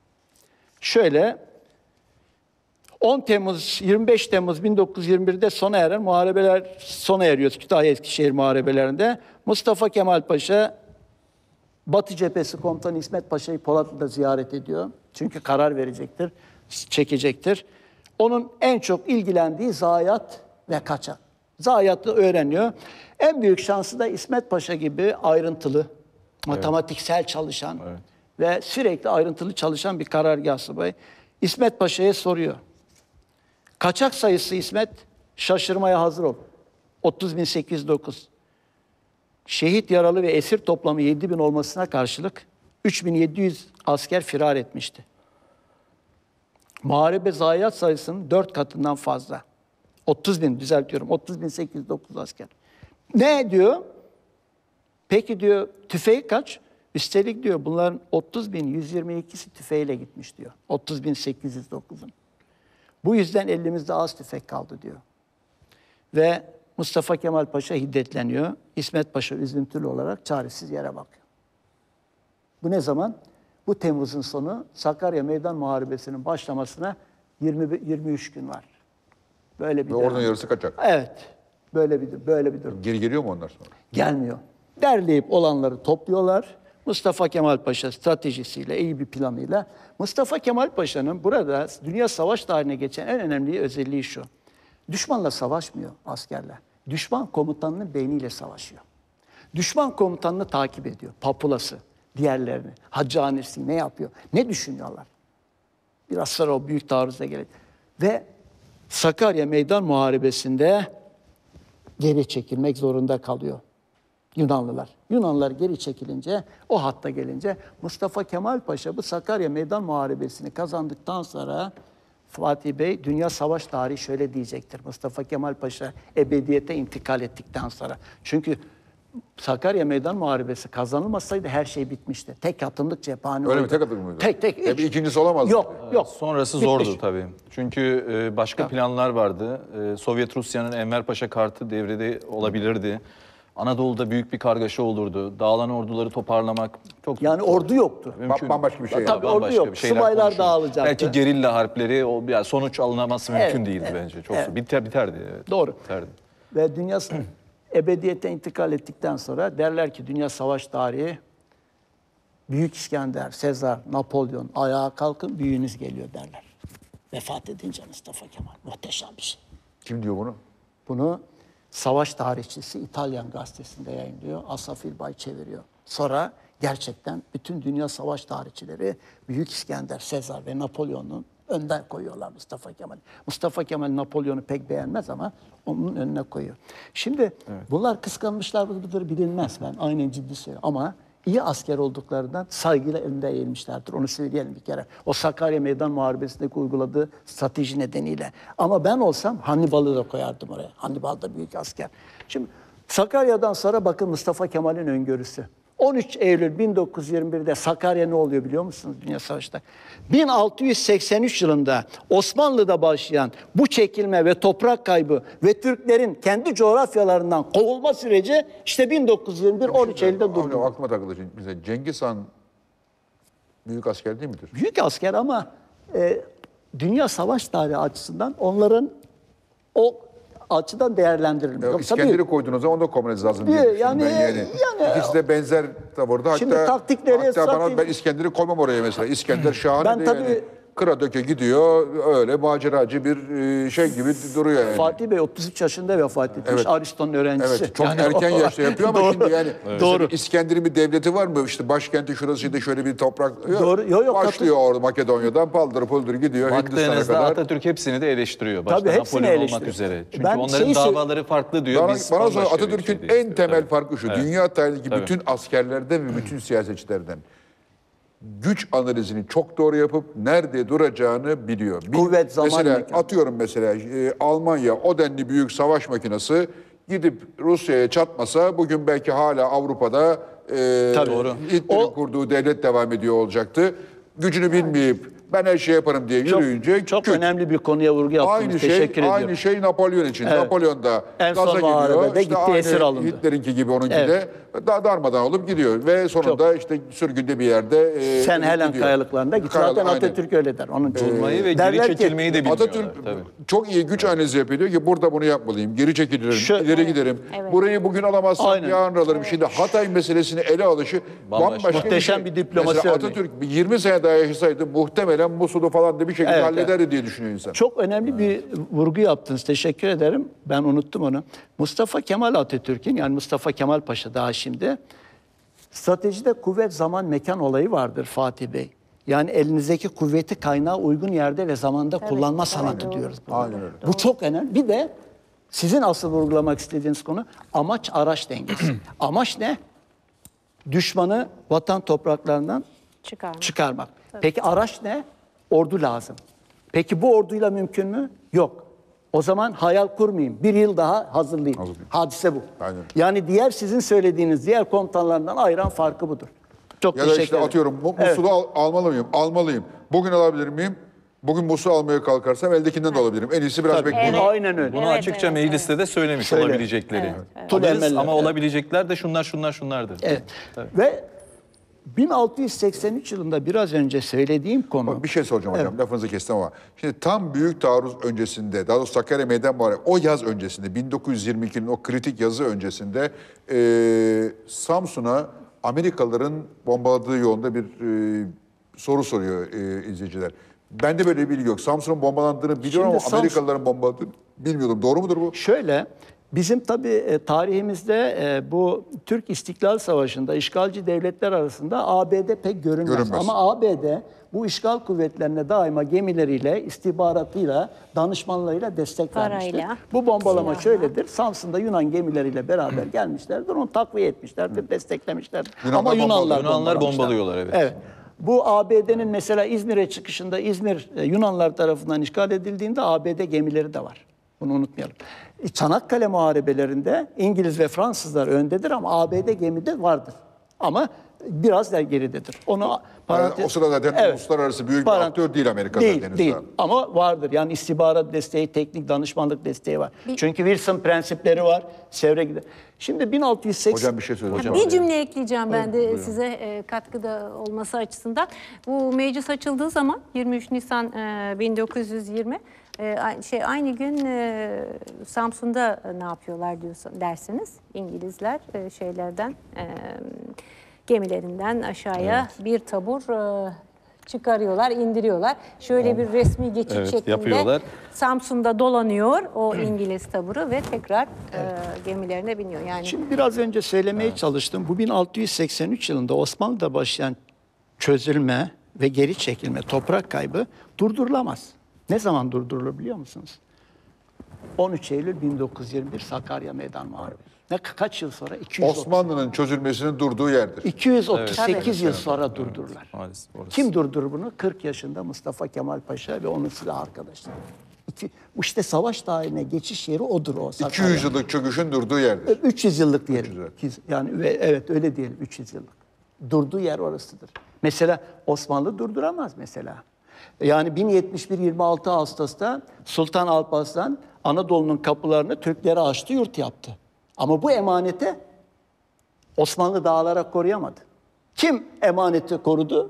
Şöyle on Temmuz, yirmi beş Temmuz bin dokuz yüz yirmi bir'de sona eren muharebeler sona eriyor. Kütahya Eskişehir muharebelerinde. Mustafa Kemal Paşa Batı Cephesi Komutanı İsmet Paşa'yı Polatlı'da ziyaret ediyor. Çünkü karar verecektir, çekecektir. Onun en çok ilgilendiği zayiat ve kaçak. Zayiatı öğreniyor. En büyük şansı da İsmet Paşa gibi ayrıntılı, matematiksel çalışan, evet. ve sürekli ayrıntılı çalışan bir karargah subayı. İsmet Paşa'ya soruyor. Kaçak sayısı İsmet, şaşırmaya hazır ol. otuz bin sekiz yüz dokuz. Şehit, yaralı ve esir toplamı yedi bin olmasına karşılık üç bin yedi yüz asker firar etmişti. Muharebe zayiat sayısının dört katından fazla. otuz bin düzeltiyorum. otuz bin sekiz yüz dokuz asker. Ne diyor? Peki diyor tüfeği kaç? Üstelik diyor bunların otuz bin yüz yirmi ikisi tüfeğiyle gitmiş diyor. otuz bin sekiz yüz dokuzun. Bu yüzden elimizde az tüfek kaldı diyor. Ve Mustafa Kemal Paşa hiddetleniyor. İsmet Paşa üzüntülü olarak çaresiz yere bakıyor. Bu ne zaman? Bu Temmuz'un sonu, Sakarya Meydan Muharebesi'nin başlamasına yirmi, yirmi üç gün var. Böyle bir Ve oradan dönem. yarısı kaçak. Evet. Böyle bir böyle bir durum. Geri geliyor mu onlar sonra? Gelmiyor. Derleyip olanları topluyorlar. Mustafa Kemal Paşa stratejisiyle, iyi bir planıyla. Mustafa Kemal Paşa'nın burada dünya savaş tarihine geçen en önemli özelliği şu. Düşmanla savaşmıyor askerler. Düşman komutanının beyniyle savaşıyor. Düşman komutanını takip ediyor. Papulası, diğerlerini, haccanesi ne yapıyor, ne düşünüyorlar. Biraz sonra o büyük taarruza gelecek. Ve Sakarya Meydan Muharebesi'nde geri çekilmek zorunda kalıyor Yunanlılar. Yunanlılar geri çekilince, o hatta gelince Mustafa Kemal Paşa bu Sakarya Meydan Muharebesi'ni kazandıktan sonra Fatih Bey dünya savaş tarihi şöyle diyecektir. Mustafa Kemal Paşa ebediyete intikal ettikten sonra. Çünkü Sakarya Meydan Muharebesi kazanılmasaydı her şey bitmişti. Tek atımlık cephane Öyle oldu. mi? Tek atımlık mıydı? Tek tek. E bir ikincisi olamaz mı? Yok yok. Sonrası Bitmiş. zordu tabii. Çünkü e, başka planlar vardı. E, Sovyet Rusya'nın Enver Paşa kartı devrede olabilirdi. Anadolu'da büyük bir kargaşa olurdu. Dağılan orduları toparlamak çok Yani ordu yoktu. mümkün. Bambaşka bir şey. Tabii yani. ordu Bambaşka yok. bir şeyler Subaylar konuşuldu. dağılacaktı. Belki gerilla harpleri, o yani sonuç alınaması mümkün Evet, değildi evet, bence. Çok evet. biter biterdi. Evet. Doğru. Biterdi. Ve dünya ebediyete intikal ettikten sonra derler ki dünya savaş tarihi Büyük İskender, Sezar, Napolyon ayağa kalkın büyüğünüz geliyor derler. Vefat edince Mustafa Kemal. Muhteşem bir şey. Kim diyor bunu? Bunu savaş tarihçisi İtalyan gazetesinde yayınlıyor. Asaf İlbay çeviriyor. Sonra gerçekten bütün dünya savaş tarihçileri Büyük İskender, Sezar ve Napolyon'un önden koyuyorlar Mustafa Kemal. Mustafa Kemal Napolyon'u pek beğenmez ama onun önüne koyuyor. Şimdi evet. Bunlar kıskanmışlar mıdır bilinmez, ben aynen ciddi söylüyorum. Ama iyi asker olduklarından saygıyla önünde eğilmişlerdir. Onu söyleyelim bir kere. O Sakarya Meydan Muharebesi'ndeki uyguladığı strateji nedeniyle. Ama ben olsam Hannibal'ı da koyardım oraya. Hannibal da büyük asker. Şimdi Sakarya'dan sonra bakın Mustafa Kemal'in öngörüsü. on üç Eylül bin dokuz yüz yirmi bir'de Sakarya ne oluyor biliyor musunuz Dünya Savaşı'nda? bin altı yüz seksen üç yılında Osmanlı'da başlayan bu çekilme ve toprak kaybı ve Türklerin kendi coğrafyalarından kovulma süreci işte bin dokuz yüz yirmi bir on üç Eylül'de durdu. Abi, aklıma takıldı şimdi. Mesela Cengiz Han büyük asker değil midir? Büyük asker ama e, dünya savaş tarihi açısından onların o açıdan değerlendirilmiyor. Ya, Yoksa İskender'i büyük. koyduğunuzda onu da koymanız lazım diye Bir, düşünüyorum yani- ben yani. yani- İkisi de benzer tavırda. Hatta, Şimdi taktikleri, hatta bana strateji- ben İskender'i koymam oraya mesela. İskender şahane Ben de tabii- yani. Kıra döke gidiyor, öyle maceracı bir e, şey gibi duruyor yani. Fatih Bey otuz üç yaşında vefat etmiş. Evet. Aristo'nun öğrencisi. Evet, çok Yani erken o- yaşta yapıyor ama Doğru. şimdi yani Doğru. mesela İskender'in bir devleti var mı? İşte başkenti şurasıydı, şöyle bir toprak. Yok. Doğru. Yok, yok, Başlıyor orada Makedonya'dan paldır puldur gidiyor Hindistan'a Baktığınızda kadar. Atatürk hepsini de eleştiriyor. Başta Tabii, hepsini Napolyon olmak eleştiriyor. üzere. Çünkü Ben onların şeyi sö- davaları farklı diyor. Bana, Biz bana sonra bambaşka bir Atatürk'ün şeydeyiz en diyor. temel Tabii. farkı şu. Evet. Dünya tarihindeki Tabii. bütün askerlerden ve bütün siyasetçilerden güç analizini çok doğru yapıp nerede duracağını biliyor. Bir- Kuvvet, zaman, mesela mekan. atıyorum mesela e, Almanya o denli büyük savaş makinesi gidip Rusya'ya çatmasa bugün belki hala Avrupa'da e, Tabii. Doğru. Hitler'in O- kurduğu devlet devam ediyor olacaktı. Gücünü bilmeyip ben her şey yaparım diye Çok, yürüyünce çok küt. önemli bir konuya vurgu yaptınız. Aynı şey, Teşekkür ediyorum. aynı şey Napolyon için. Evet. Napolyon da En son gaza geliyor. muharebede İşte gitti, aynı esir alındı. Hitler'inki gibi onunki Evet. de da darmadan olup gidiyor. Ve sonunda işte sürgünde bir yerde e, Sen Helen gidiyor. kayalıklarında git. Kayalık, Zaten aynen. Atatürk öyle der. Onun için. Durmayı ve Derler geri ki, çekilmeyi de bilmiyorlar. Atatürk Tabii. çok iyi güç analizi yapıyor. Diyor ki burada bunu yapmalıyım. Geri çekilirim, Şu- ileri giderim. evet. Burayı bugün alamazsam Aynen. yarın alırım. Şimdi Hatay meselesini ele alışı Bambaşka. bambaşka Muhteşem şey. bir diplomasi Mesela örneği. Atatürk bir yirmi sene daha yaşasaydı muhtemelen Musul'u falan da bir şekilde Evet, hallederdi diye düşünüyor insan. Çok önemli bir vurgu yaptınız. Teşekkür ederim. Ben unuttum onu. Mustafa Kemal Atatürk'ün yani Mustafa Kemal Paşa daha şimdi Stratejide kuvvet, zaman, mekan olayı vardır Fatih Bey. Yani elinizdeki kuvveti kaynağı uygun yerde ve zamanda kullanma sanatı doğru. diyoruz. buna. Aynen öyle. Bu çok önemli. Bir de sizin asıl vurgulamak istediğiniz konu amaç araç dengesi. Amaç ne? Düşmanı vatan topraklarından Çıkarmak. çıkarmak. Peki araç ne? Ordu lazım. Peki bu orduyla mümkün mü? Yok. O zaman hayal kurmayayım. Bir yıl daha hazırlayayım. Hazırlayayım. Hadise bu. Aynen. Yani diğer sizin söylediğiniz diğer komutanlardan ayıran farkı budur. Çok Ya da teşekkür işte ederim. atıyorum Mu- Evet. Musul'u al- almalı mıyım? Almalıyım. Bugün alabilir miyim? Bugün Musul almaya kalkarsam eldekinden de alabilirim. En iyisi biraz Tabii. bekleyeyim. Evet. Aynen öyle. Bunu Evet, açıkça evet, mecliste de söylemiş Söyle. olabilecekleri. Tul Alırız emeller, ama evet. olabilecekler de şunlar şunlar şunlardır. Evet. Ve bin altı yüz seksen üç yılında biraz önce söylediğim konu. Bak bir şey soracağım hocam. Lafınızı kestim ama. Şimdi tam büyük taarruz öncesinde, daha doğrusu Sakarya Meydan Muharebe, o yaz öncesinde, bin dokuz yüz yirmi ikinin o kritik yazı öncesinde e, Samsun'a Amerikalıların bombaladığı yolunda bir e, soru soruyor e, izleyiciler. Bende böyle bir bilgi yok. Samsun'un bombalandığını biliyorum Şimdi ama Samsun- Amerikalıların bombaladığını bilmiyordum. Doğru mudur bu? Şöyle, bizim tabii e, tarihimizde e, bu Türk İstiklal Savaşı'nda işgalci devletler arasında A B D pek görünmez. Görünmez. Ama A B D bu işgal kuvvetlerine daima gemileriyle, istihbaratıyla, danışmanlarıyla destek vermiştir. Parayla, Bu bombalama silahla. şöyledir. Samsun'da Yunan gemileriyle beraber gelmişlerdir. Onu takviye etmişlerdir, desteklemişlerdir. Yunanlar Ama Yunanlar, bombalıyor. Yunanlar bombalamışlar. bombalıyorlar, evet. Evet. Bu A B D'nin mesela İzmir'e çıkışında İzmir e, Yunanlar tarafından işgal edildiğinde A B D gemileri de var. Bunu unutmayalım. E, Çanakkale muharebelerinde İngiliz ve Fransızlar öndedir ama A B D gemide vardır. Ama biraz da geridedir. Onu Yani o sırada zaten uluslararası büyük bir Parant- aktör değil Amerika değil, zaten. değil. Ama vardır. Yani istihbarat desteği, teknik danışmanlık desteği var. Çünkü Wilson prensipleri var. Çevre gider. Şimdi bin altı yüz seksen Hocam bir şey söyle hocam. Bir cümle ekleyeceğim ben de size e, katkıda olması açısından. Bu meclis açıldığı zaman yirmi üç Nisan e, bin dokuz yüz yirmi e, a- şey aynı gün e, Samsun'da e, ne yapıyorlar diyorsun derseniz İngilizler e, şeylerden e, gemilerinden aşağıya bir tabur e, çıkarıyorlar, indiriyorlar. Şöyle bir resmi geçit Evet, şeklinde yapıyorlar. Samsun'da dolanıyor o İngiliz taburu ve tekrar e, gemilerine biniyor. Yani Şimdi biraz önce söylemeye çalıştım. Bu bin altı yüz seksen üç yılında Osmanlı'da başlayan çözülme ve geri çekilme, toprak kaybı durdurulamaz. Ne zaman durdurulur biliyor musunuz? on üç Eylül bin dokuz yüz yirmi bir Sakarya Meydan Muharebesi. Ne kaç yıl sonra? iki yüz otuz Osmanlı'nın çözülmesinin durduğu yerdir. iki yüz otuz sekiz Evet. yıl sonra durdururlar. Maalesef orası. Kim durdurur bunu? kırk yaşında Mustafa Kemal Paşa ve onun silah arkadaşları. İki, işte savaş tarihine geçiş yeri odur o Sakarya. iki yüz yıllık çöküşün durduğu yerdir. üç yüz yıllık diyelim. üç yüz, evet. İki yüz- Yani ve evet öyle diyelim üç yüz yıllık. Durduğu yer orasıdır. Mesela Osmanlı durduramaz mesela. Yani bin yetmiş bir yirmi altı Ağustos'ta Sultan Alparslan Anadolu'nun kapılarını Türklere açtı, yurt yaptı. Ama bu emanete Osmanlı dağlara koruyamadı. Kim emaneti korudu?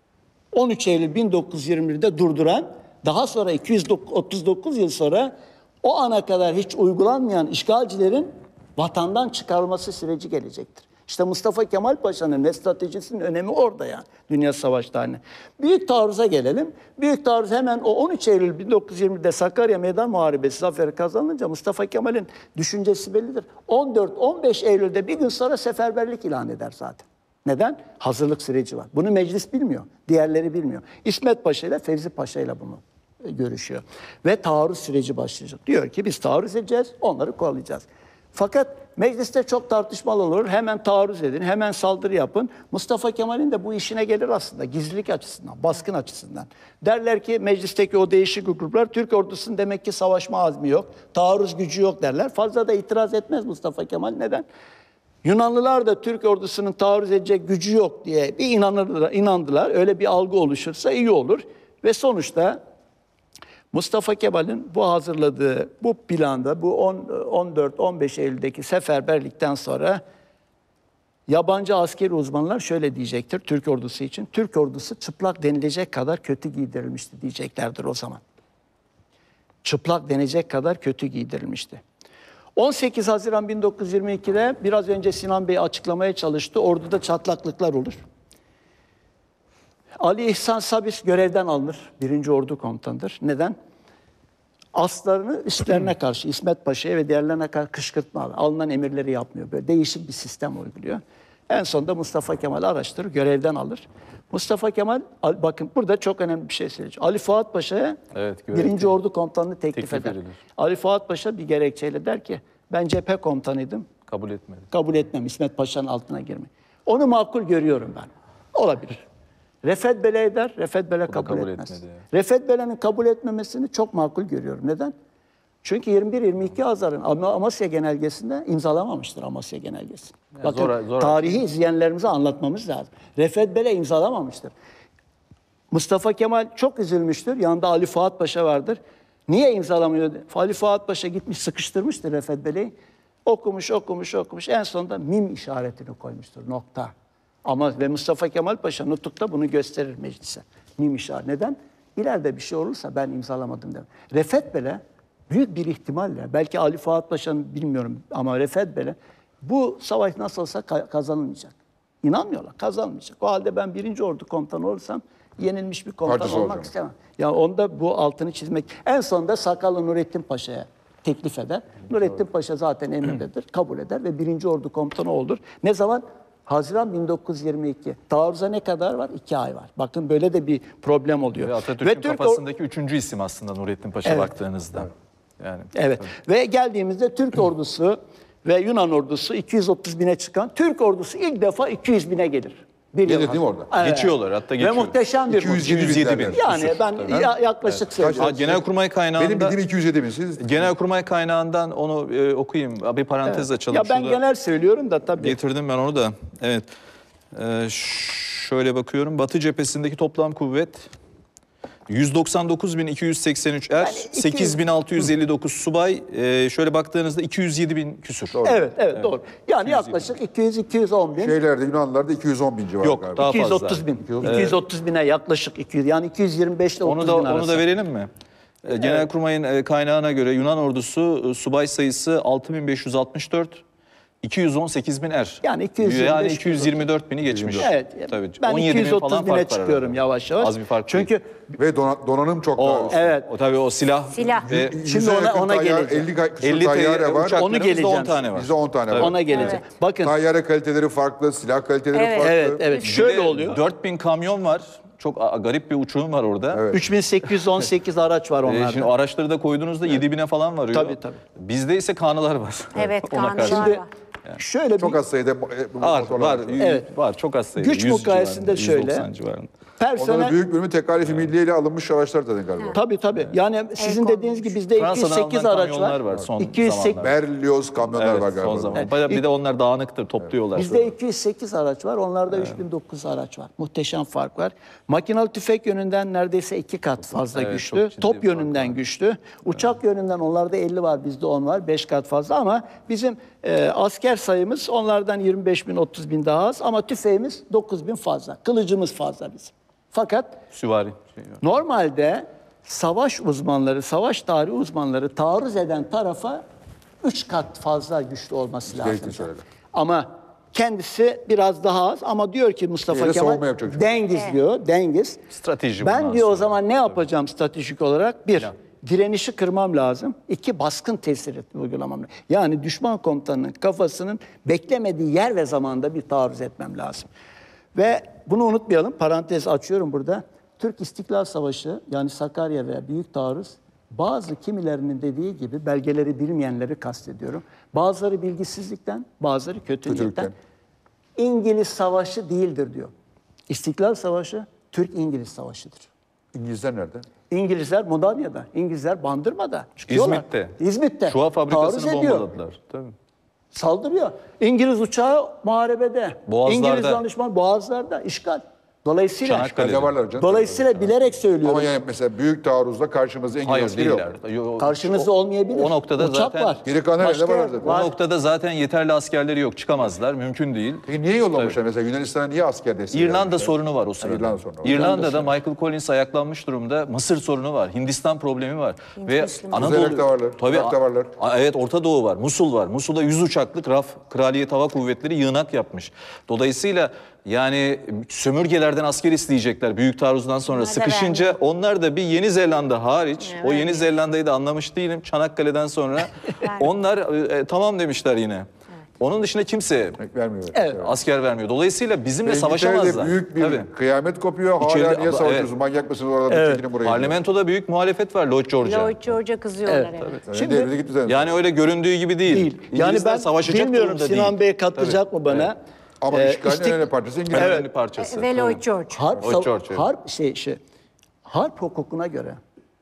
on üç Eylül bin dokuz yüz yirmi birde durduran, daha sonra iki yüz otuz dokuz yıl sonra o ana kadar hiç uygulanmayan işgalcilerin vatandan çıkarılması süreci gelecektir. İşte Mustafa Kemal Paşa'nın ve stratejisinin önemi orada yani dünya savaş tarihine. Büyük taarruza gelelim. Büyük taarruz hemen o on üç Eylül bin dokuz yüz yirmide Sakarya Meydan Muharebesi zaferi kazanınca Mustafa Kemal'in düşüncesi bellidir. on dört on beş Eylül'de bir gün sonra seferberlik ilan eder zaten. Neden? Hazırlık süreci var. Bunu meclis bilmiyor. Diğerleri bilmiyor. İsmet Paşa ile Fevzi Paşa ile bunu e, görüşüyor. Ve taarruz süreci başlayacak. Diyor ki biz taarruz edeceğiz, onları kovalayacağız. Fakat mecliste çok tartışmalı olur. Hemen taarruz edin, hemen saldırı yapın. Mustafa Kemal'in de bu işine gelir aslında. Gizlilik açısından, baskın açısından. Derler ki meclisteki o değişik gruplar Türk ordusunun demek ki savaşma azmi yok. Taarruz gücü yok derler. Fazla da itiraz etmez Mustafa Kemal. Neden? Yunanlılar da Türk ordusunun taarruz edecek gücü yok diye bir inanırlar, inandılar. Öyle bir algı oluşursa iyi olur. Ve sonuçta Mustafa Kemal'in bu hazırladığı bu planda bu on dört on beş Eylül'deki seferberlikten sonra yabancı askeri uzmanlar şöyle diyecektir Türk ordusu için. Türk ordusu çıplak denilecek kadar kötü giydirilmişti diyeceklerdir o zaman. Çıplak denecek kadar kötü giydirilmişti. on sekiz Haziran bin dokuz yüz yirmi ikide biraz önce Sinan Bey açıklamaya çalıştı. Orduda çatlaklıklar olur. Ali İhsan Sabis görevden alınır. Birinci Ordu Komutanıdır. Neden? Aslarını üstlerine karşı İsmet Paşa'ya ve diğerlerine karşı kışkırtma alır. Alınan emirleri yapmıyor. Böyle değişik bir sistem uyguluyor. En sonunda Mustafa Kemal araştırır, görevden alır. Mustafa Kemal, al- bakın burada çok önemli bir şey söyleyeceğim. Ali Fuat Paşa'ya Evet, görev birinci teklif- Ordu Komutanlığı teklif, teklif eder. edilir. Ali Fuat Paşa bir gerekçeyle der ki ben cephe komutanıydım, Kabul etmedi. kabul etmem İsmet Paşa'nın altına girmeyi. Onu makul görüyorum ben. Olabilir. Refet Bele eder, Refet Bele kabul, kabul etmez. etmedi. Refet Bele'nin kabul etmemesini çok makul görüyorum. Neden? Çünkü yirmi bir yirmi iki Hazar'ın Ama- Amasya Genelgesi'nde imzalamamıştır Amasya Genelgesi. Bakın zor- zor- tarihi izleyenlerimize anlatmamız lazım. Refet Bele imzalamamıştır. Mustafa Kemal çok üzülmüştür. Yanında Ali Fuat Paşa vardır. Niye imzalamıyor? Ali Fuat Paşa gitmiş sıkıştırmıştır Refet Bele'yi. Okumuş, okumuş, okumuş. En sonunda mim işaretini koymuştur. Nokta. Ama ve Mustafa Kemal Paşa nutukta bunu gösterir meclise. Mim işareti. Neden? İleride bir şey olursa ben imzalamadım der. Refet Bele büyük bir ihtimalle, belki Ali Fuat Paşa'nın bilmiyorum ama Refet Bele bu savaş nasıl olsa ka- kazanılmayacak. İnanmıyorlar, kazanmayacak. O halde ben birinci Ordu komutanı olursam yenilmiş bir komutan Parçası olmak olacağım. istemem. Ya onda bu altını çizmek. En sonunda Sakallı Nurettin Paşa'ya teklif eder. Nurettin Paşa zaten emindedir, kabul eder ve birinci Ordu komutanı olur. Ne zaman? Haziran bin dokuz yüz yirmi iki. Taarruza ne kadar var? İki ay var. Bakın böyle de bir problem oluyor. Ve Atatürk'ün Türk or- kafasındaki üçüncü isim aslında Nurettin Paşa Evet. baktığınızda. Yani Evet. Ve geldiğimizde Türk ordusu ve Yunan ordusu iki yüz otuz bine çıkan, Türk ordusu ilk defa iki yüz bine gelir. Bir Gelir yıl değil mi sonra. orada? Geçiyorlar, hatta Ve geçiyor. muhteşem bir iki yüz yedi iki yüz yedi bin. bin. Yani Kusur. ben ya- yaklaşık söylüyorum. Ha, Genelkurmay kaynağında Benim bildiğim iki yüz yedi bin. Siz Genelkurmay kaynağından onu e, okuyayım. Bir parantez açalım Ya ben şurada. genel söylüyorum da tabii. Getirdim ben onu da. Evet. Ee, şöyle bakıyorum. Batı cephesindeki toplam kuvvet yüz doksan dokuz bin iki yüz seksen üç er, Yani iki yüz sekiz bin altı yüz elli dokuz subay. Ee, şöyle baktığınızda iki yüz yedi bin küsür. Evet, evet, doğru. Yani yaklaşık iki yüz iki yüz on bin. şeylerde Yunanlılarda iki yüz on bin civarı Yok, galiba. daha iki yüz otuz fazla. bin. iki yüz otuz bine yaklaşık iki yüz. Yani iki yüz yirmi beş ile Onu otuz da bin arası. onu da verelim mi? Ee, Genelkurmay'ın e, kaynağına göre Yunan ordusu e, subay sayısı altı bin beş yüz altmış dört, iki yüz on sekiz bin er. Yani iki yüz yirmi beş, yani iki yüz yirmi dört bini geçmiş. Evet. Tabii. Ben on yedi bin iki yüz falan otuz bine fark var çıkıyorum arada. yavaş yavaş. Az bir fark Çünkü değil. Ve dona- donanım çok daha O, üstün. Evet. o tabii o silah. Silah. Ve Şimdi Yüze ona- yakın ona tayyare- geleceğim. elli küsur elli tayyare var. uçaklarımızda Onu geleceğim. on tane var. Bizde on tane var. ona gelecek. Bakın Tayyare kaliteleri farklı, silah kaliteleri Evet. farklı. evet evet Bir şöyle de oluyor. dört bin kamyon var. Çok a- garip bir uçurum var orada. Evet. üç bin sekiz yüz on sekiz araç var Ee, onlarda. şimdi o araçları da koyduğunuzda yedi bine falan varıyor. Tabii, tabii. Bizde ise kanılar var. Evet, Ona kanılar karşı. var. Şimdi şöyle bir Çok az sayıda e, bu Var, motorlar var, Evet. var. Çok az sayıda. Güç yüz mukayesinde civarında, şöyle. yüz doksan civarında. Onların personel büyük bölümü tekalifi milliye ile alınmış araçlar zaten galiba. tabii tabii. Yani sizin konmuş. dediğiniz gibi bizde iki yüz Fransa'dan sekiz alınan araç kamyonlar var. var son iki yüz sekiz zamanlarda. Berlioz kamyonlar Evet, var son galiba. zaman. Evet. Bayağı- Bir de onlar dağınıktır, topluyorlar. Bizde iki yüz sekiz araç var. Onlarda üç bin dokuz araç var. Muhteşem fark var. Makinalı tüfek yönünden neredeyse iki kat fazla Evet, güçlü. çok ciddi Top bir fark yönünden var. güçlü. Uçak yönünden onlarda elli var, bizde on var. beş kat fazla ama bizim e, asker sayımız onlardan yirmi beş bin otuz bin daha az ama tüfeğimiz dokuz bin fazla. Kılıcımız fazla bizim. Fakat Süvari. Şey var. normalde savaş uzmanları, savaş tarihi uzmanları taarruz eden tarafa üç kat fazla güçlü olması lazım. Gerektiğini söyledi. Ama kendisi biraz daha az ama diyor ki Mustafa Yine savunma Kemal yapacak çünkü. Dengiz diyor, Dengiz. Strateji Ben bundan diyor o sonra. zaman ne yapacağım stratejik olarak? Bir, direnişi kırmam lazım. İki, baskın tesir et, uygulamam lazım. Yani düşman komutanının kafasının beklemediği yer ve zamanda bir taarruz etmem lazım. Ve bunu unutmayalım, parantez açıyorum burada. Türk İstiklal Savaşı yani Sakarya veya Büyük Taarruz bazı kimilerinin dediği gibi belgeleri bilmeyenleri kastediyorum. Bazıları bilgisizlikten, bazıları kötü niyetten. Kötülükten. İngiliz Savaşı değildir diyor. İstiklal Savaşı Türk-İngiliz Savaşı'dır. İngilizler nerede? İngilizler Mudanya'da, İngilizler Bandırma'da çıkıyorlar. İzmit'te. İzmit'te. Şua fabrikasını Taarruz ediyor. bombaladılar. Tabii. Saldırıyor. İngiliz uçağı muharebede. Boğazlarda. İngiliz danışman Boğazlar'da işgal. Dolayısıyla Çanakkale'de. Kalede varlar canım. dolayısıyla bilerek söylüyorum. Ama yani mesela büyük taarruzda karşımızda İngiliz Hayır askeri yok. değiller. Yo- Karşınızda o- olmayabilir. O noktada Uçak zaten var. Geri kalan nerede Başka var yer zaten. o noktada zaten yeterli askerleri yok. Çıkamazlar. Mümkün değil. Peki niye yollamışlar mesela Yunanistan'a niye asker desteği İrlanda vermişler? sorunu var o sırada. İrlanda sorunu var. İrlanda'da Michael Collins ayaklanmış durumda. Mısır sorunu var. Hindistan problemi var. Ve Müslüman. Kuzey Irak'ta varlar, Tabii, Irak'ta varlar. a- Evet, Orta Doğu var. Musul var. Musul'da yüz uçaklık R A F Kraliyet Hava Kuvvetleri yığınak yapmış. Dolayısıyla yani sömürgelerden asker isteyecekler büyük taarruzdan sonra. da Sıkışınca onlar da bir Yeni Zelanda hariç, o Yeni Zelanda'yı da anlamış değilim. Çanakkale'den sonra onlar e, tamam demişler yine. Onun dışında kimse Vermiyor. Evet. asker vermiyor. Dolayısıyla bizimle İngiltere'de savaşamazlar. büyük bir Tabii. kıyamet kopuyor. Hala İçeride- niye savaşıyorsunuz? evet. Manyak mısınız orada? Çekilin buraya. Parlamentoda büyük muhalefet var Lloyd George'a. Lloyd George'a kızıyorlar. Evet. Yani Şimdi- devri gitti zaten. Yani öyle göründüğü gibi değil. Değil. Yani İngilizler ben savaşacak bilmiyorum durumda Sinan değil. Bey katılacak mı bana? Ama Ee, işgalin istik- en önemli parçası İngiltere. En önemli parçası. Ve Lloyd George. Harp, Lloyd sav- George, evet. harp şey, şey, harp hukukuna göre,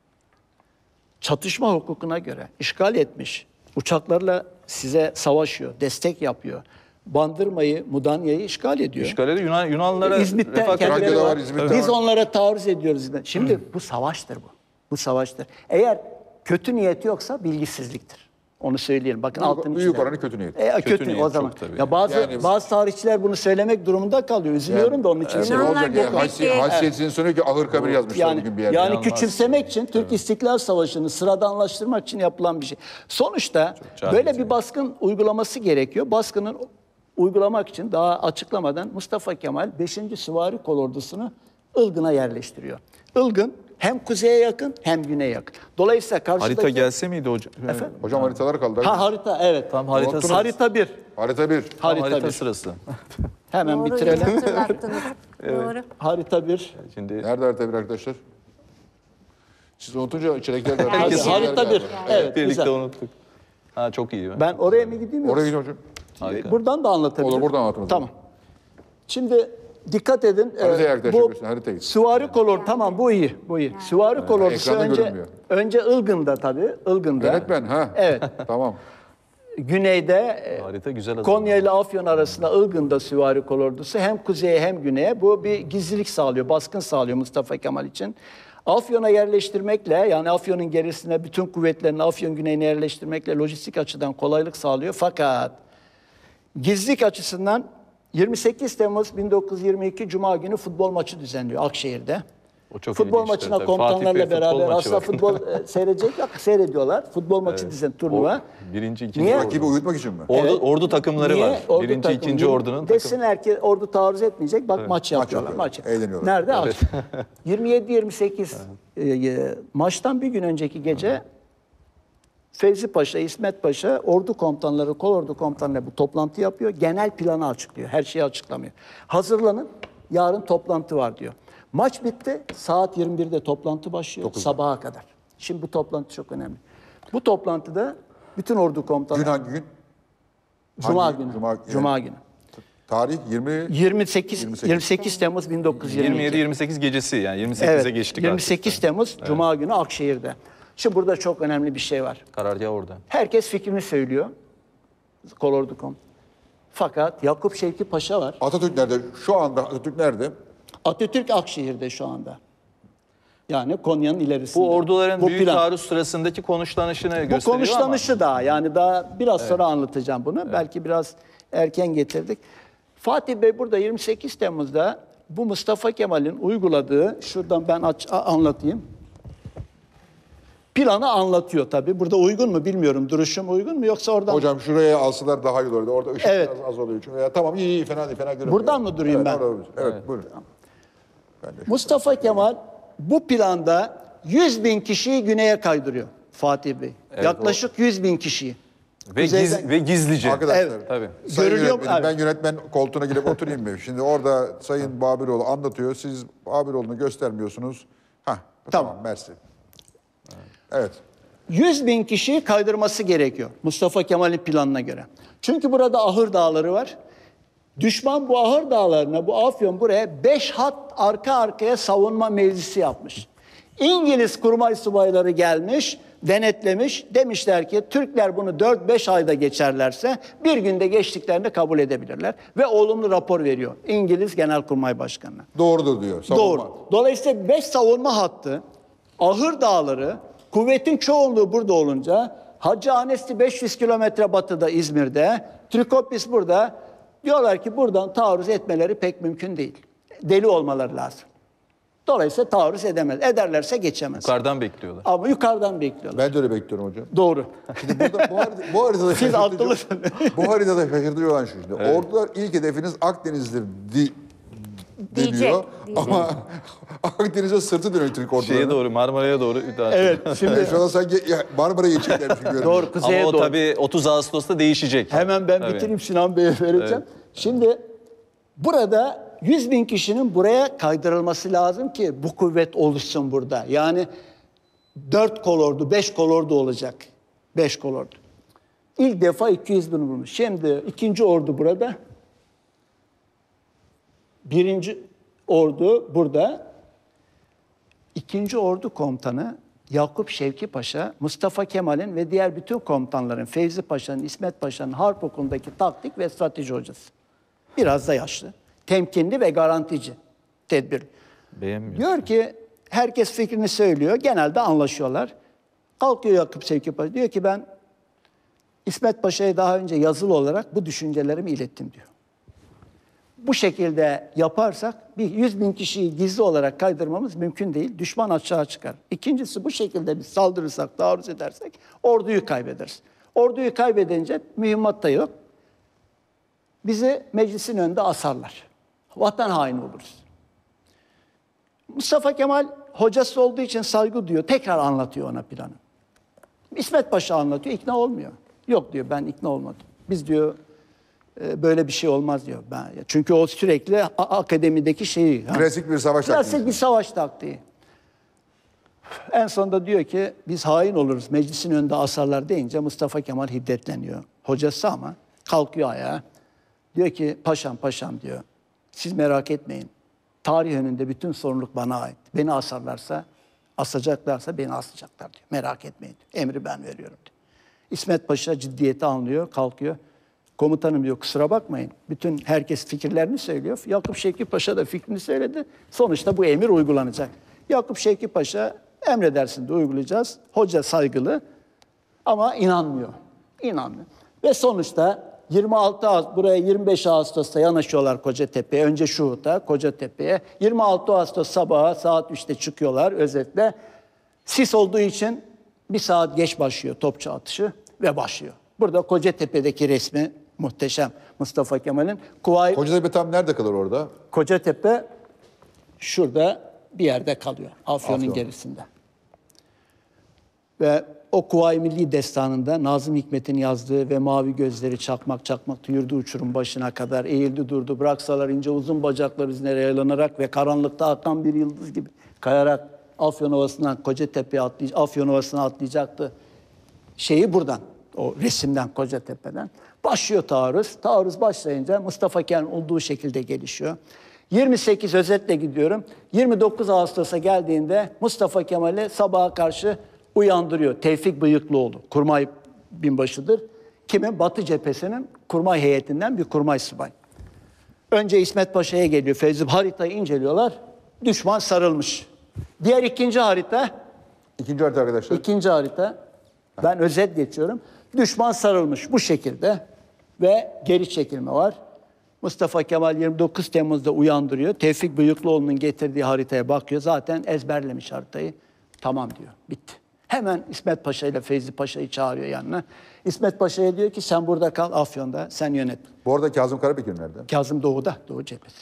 çatışma hukukuna göre işgal etmiş, uçaklarla size savaşıyor, destek yapıyor. Bandırmayı, Mudanya'yı işgal ediyor. İşgalleri Yunan, Yunanlara İzmit'te refakat kendileri Trakya'da var. var, İzmit'te Biz var. onlara taarruz ediyoruz. Şimdi bu savaştır bu. Bu savaştır. Eğer kötü niyet yoksa bilgisizliktir. Onu söyleyelim. Bakın Büyük- altını büyük çizelim. oranı kötü niyet. E, kötü, Kötü niyet o zaman. çok tabii. Ya bazı Yani- bazı tarihçiler bunu söylemek durumunda kalıyor. Üzülüyorum da onun için Ne söylüyorum. Yunanlar olacak ya? demek Haysi, ki- haysiyetsizin sonu ki ahır kabir yazmışlar Yani, bugün bir yerde. yani İnanılmaz. küçümsemek için Türk İstiklal Savaşı'nı sıradanlaştırmak için yapılan bir şey. Sonuçta cahilce. böyle bir baskın uygulaması gerekiyor. Baskının uygulamak için daha açıklamadan Mustafa Kemal beşinci Süvari Kolordusu'nu Ilgın'a yerleştiriyor. Ilgın hem kuzeye yakın hem güneye yakın. Dolayısıyla karşıdaki... Harita gelse miydi hocam? Efendim? Hocam haritalar kaldı. Ha harita evet. Tam haritası. Harita bir. Harita bir. Tam Harita, harita bir. sırası. Hemen Doğru, bitirelim. hatırlattınız. Doğru. Harita bir. Şimdi Nerede harita bir arkadaşlar? Siz unutunca çelekler de Hadi, Herkes- harita bir. Evet, birlikte güzel. unuttuk. Ha çok iyi. Ben oraya mı gideyim yoksa? Oraya gidiyor hocam. Harika. Buradan da anlatabilirim. Olur, buradan anlatın. Tamam. Şimdi dikkat edin. Haritaya e, yaklaşabilirsin, haritayı. Süvari kolor tamam bu iyi. Bu iyi. Süvari kolordusu ekranda önce görünmüyor. önce Ilgın'da tabii. Ilgın'da. Yönetmen ha. Evet. Tamam. Güneyde e, Harita güzel hazırlanmış. Konya ile Afyon arasında Ilgın'da süvari kolordusu hem kuzeye hem güneye bu bir gizlilik sağlıyor, baskın sağlıyor Mustafa Kemal için. Afyon'a yerleştirmekle yani Afyon'un gerisine bütün kuvvetlerini Afyon güneyine yerleştirmekle lojistik açıdan kolaylık sağlıyor. Fakat gizlilik açısından yirmi sekiz Temmuz bin dokuz yüz yirmi iki Cuma günü futbol maçı düzenliyor Akşehir'de. O çok Futbol ilginçti maçına tabii. Fatih komutanlarla Bey futbol beraber maçı aslında var. futbol e, seyredecek yok, seyrediyorlar. Futbol maçı düzen turnuva. O birinci, ikinci Niye? ordu. Rakibi uyutmak için mi? Ordu, Evet. ordu takımları Niye? var. Ordu birinci, takımı. ikinci ordunun takımı. Desinler ki ordu taarruz etmeyecek. Bak maç yapıyorlar. yapıyorlar, Maç. eğleniyorlar. Nerede? Aç. yirmi yedi yirmi sekiz e, e, maçtan bir gün önceki gece Fevzi Paşa, İsmet Paşa ordu komutanları, kolordu komutanları bu toplantı yapıyor. Genel planı açıklıyor. Her şeyi açıklamıyor. Hazırlanın. Yarın toplantı var diyor. Maç bitti. Saat yirmi birde toplantı başlıyor. Sabaha kadar. Şimdi bu toplantı çok önemli. Bu toplantıda bütün ordu komutanları... Gün hangi gün? Cuma Hangi- günü. Cuma, Cuma, yani günü. Tarih yirmi. yirmi sekiz, yirmi sekiz. yirmi sekiz Temmuz bin dokuz yüz yirmi iki. yirmi yedi yirmi sekiz gecesi yani yirmi sekize Evet. geçtik yirmi artık. sekiz Temmuz Cuma günü Akşehir'de. Şimdi burada çok önemli bir şey var. Karargah orada. Herkes fikrini söylüyor. Kolordu.com. Fakat Yakup Şevki Paşa var. Atatürk nerede? Şu anda Atatürk nerede? Atatürk Akşehir'de şu anda. Yani Konya'nın ilerisinde. Bu orduların Bu büyük plan. taarruz sırasındaki konuşlanışını Bu gösteriyor konuşlanışı daha yani daha biraz sonra anlatacağım bunu. Belki biraz erken getirdik. Fatih Bey burada yirmi sekiz Temmuz'da bu Mustafa Kemal'in uyguladığı, şuradan ben aç, a- anlatayım. Planı anlatıyor tabii. Burada uygun mu bilmiyorum. Duruşum uygun mu yoksa oradan... Hocam şuraya alsalar daha iyi olurdu. Orada ışık Evet. biraz az oluyor. Çünkü ya, tamam iyi iyi fena değil fena görünmüyor. Buradan mı durayım evet, ben? orada olabilir. Evet, buyurun. Mustafa Kemal bu planda yüz bin kişiyi güneye kaydırıyor Fatih Bey. Evet, Yaklaşık yüz bin kişiyi. Ve, giz, Kuzeyden- ve gizlice. Arkadaşlar, Evet. Tabii. sayın Görülüyor mu? yönetmenim, ben Evet. yönetmen koltuğuna gidip oturayım mı? Şimdi orada Sayın Babiroğlu anlatıyor. Siz Babiroğlu'nu göstermiyorsunuz. Hah, tamam, Tamam. mersi. Evet. yüz bin kişiyi kaydırması gerekiyor Mustafa Kemal'in planına göre. Çünkü burada Ahır Dağları var. Düşman bu Ahır Dağları'na, bu Afyon buraya beş hat arka arkaya savunma mevzisi yapmış. İngiliz kurmay subayları gelmiş, denetlemiş. Demişler ki Türkler bunu dört beş ayda geçerlerse bir günde geçtiklerini kabul edebilirler. Ve olumlu rapor veriyor İngiliz Genelkurmay Başkanı'na. Doğrudur diyor. Savunma. Doğru. Dolayısıyla beş savunma hattı, Ahır Dağları, kuvvetin çoğunluğu burada olunca Hacı Anesti beş yüz kilometre batıda İzmir'de, Trikopis burada. Diyorlar ki buradan taarruz etmeleri pek mümkün değil. Deli olmaları lazım. Dolayısıyla taarruz edemez. Ederlerse geçemez. Yukarıdan bekliyorlar. Ama yukarıdan bekliyorlar. Ben de öyle bekliyorum hocam. Doğru. Şimdi burada, bu, harita, bu haritada Siz şaşırtıcı- aklılısınız. Bu haritada şaşırtıcı olan şu. Şimdi. Ordular ilk hedefiniz Akdeniz'dir di, Diyecek, deniyor. diyecek. Ama Akdeniz'e sırtı dönük Türk orduları. Şeye doğru, Marmara'ya doğru. Evet, şimdi Yani şu anda sanki ya, Marmara'ya geçeceklermiş gibi görünüyor. doğru kuzeye Ama o doğru. tabii otuz Ağustos'ta değişecek. Hemen ben Tabii. bitireyim, Sinan Bey'e vereceğim. Şimdi burada yüz bin kişinin buraya kaydırılması lazım ki bu kuvvet oluşsun burada. Yani dört kolordu, beş kolordu olacak. Beş kolordu. İlk defa iki yüz bin bulmuş. Şimdi ikinci ordu burada. Birinci ordu burada. İkinci ordu komutanı Yakup Şevki Paşa, Mustafa Kemal'in ve diğer bütün komutanların, Fevzi Paşa'nın, İsmet Paşa'nın Harp Okulu'ndaki taktik ve strateji hocası. Biraz da yaşlı. Temkinli ve garantici. Tedbir. Beğenmiyor. Diyor ki herkes fikrini söylüyor. Genelde anlaşıyorlar. Kalkıyor Yakup Şevki Paşa. Diyor ki ben İsmet Paşa'ya daha önce yazılı olarak bu düşüncelerimi ilettim diyor. Bu şekilde yaparsak bir yüz bin kişiyi gizli olarak kaydırmamız mümkün değil. Düşman açığa çıkar. İkincisi bu şekilde biz saldırırsak, taarruz edersek orduyu kaybederiz. Orduyu kaybedince mühimmat da yok. Bizi meclisin önünde asarlar. Vatan haini oluruz. Mustafa Kemal hocası olduğu için saygı duyuyor. Tekrar anlatıyor ona planı. İsmet Paşa anlatıyor, ikna olmuyor. Yok diyor, ben ikna olmadım. Biz diyor böyle bir şey olmaz diyor. Ben, çünkü o sürekli a- akademideki şeyi. Klasik bir savaş Klasik taktiği. bir savaş taktiği. En sonunda diyor ki biz hain oluruz, meclisin önünde asarlar deyince Mustafa Kemal hiddetleniyor. Hocası ama kalkıyor ayağa. Diyor ki paşam paşam diyor. Siz merak etmeyin. Tarih önünde bütün sorumluluk bana ait. Beni asarlarsa, asacaklarsa beni asacaklar diyor. Merak etmeyin diyor. Emri ben veriyorum diyor. İsmet Paşa ciddiyeti anlıyor, kalkıyor. Komutanım diyor kusura bakmayın. Bütün herkes fikirlerini söylüyor. Yakup Şevki Paşa da fikrini söyledi. Sonuçta bu emir uygulanacak. Yakup Şevki Paşa emredersin de uygulayacağız. Hoca saygılı ama inanmıyor. İnanmıyor. Ve sonuçta yirmi altı Ağustos, buraya yirmi beş Ağustos'ta yanaşıyorlar Kocatepe'ye. Önce Şuhut'a, Kocatepe'ye. yirmi altı Ağustos sabahı saat üçte çıkıyorlar özetle. Sis olduğu için bir saat geç başlıyor topçu atışı ve başlıyor. Burada Kocatepe'deki resmi muhteşem Mustafa Kemal'in. Kuvayi Kocatepe tam nerede kalır orada? Kocatepe şurada bir yerde kalıyor. Afyon'un Afyon. gerisinde. Ve o Kuvayi Milli Destanı'nda Nazım Hikmet'in yazdığı ve mavi gözleri çakmak çakmak yürüdü uçurum başına kadar eğildi durdu. Bıraksalar ince uzun bacaklar üzerine yayılanarak ve karanlıkta akan bir yıldız gibi kayarak Afyon Ovası'ndan Kocatepe'ye atlayacak, Afyon Ovası'na atlayacaktı. Şeyi buradan, o resimden Kocatepe'den. Başlıyor taarruz. Taarruz başlayınca Mustafa Kemal olduğu şekilde gelişiyor. yirmi sekiz özetle gidiyorum. yirmi dokuz Ağustos'a geldiğinde Mustafa Kemal'i sabaha karşı uyandırıyor. Tevfik Bıyıklıoğlu, kurmay binbaşıdır. Kimin? Batı cephesinin kurmay heyetinden bir kurmay subay. Önce İsmet Paşa'ya geliyor. Fevzi haritayı inceliyorlar. Düşman sarılmış. Diğer ikinci harita, İkinci harita arkadaşlar. ikinci harita. Ben özet geçiyorum. Düşman sarılmış bu şekilde ve geri çekilme var. Mustafa Kemal yirmi dokuz Temmuz'da uyandırıyor. Tevfik Bıyıklıoğlu'nun getirdiği haritaya bakıyor. Zaten ezberlemiş haritayı. Tamam diyor. Bitti. Hemen İsmet Paşa ile Fevzi Paşa'yı çağırıyor yanına. İsmet Paşa'ya diyor ki sen burada kal Afyon'da, sen yönet. Bu arada Kazım Karabekir nerede? Kazım Doğu'da, Doğu cephesi.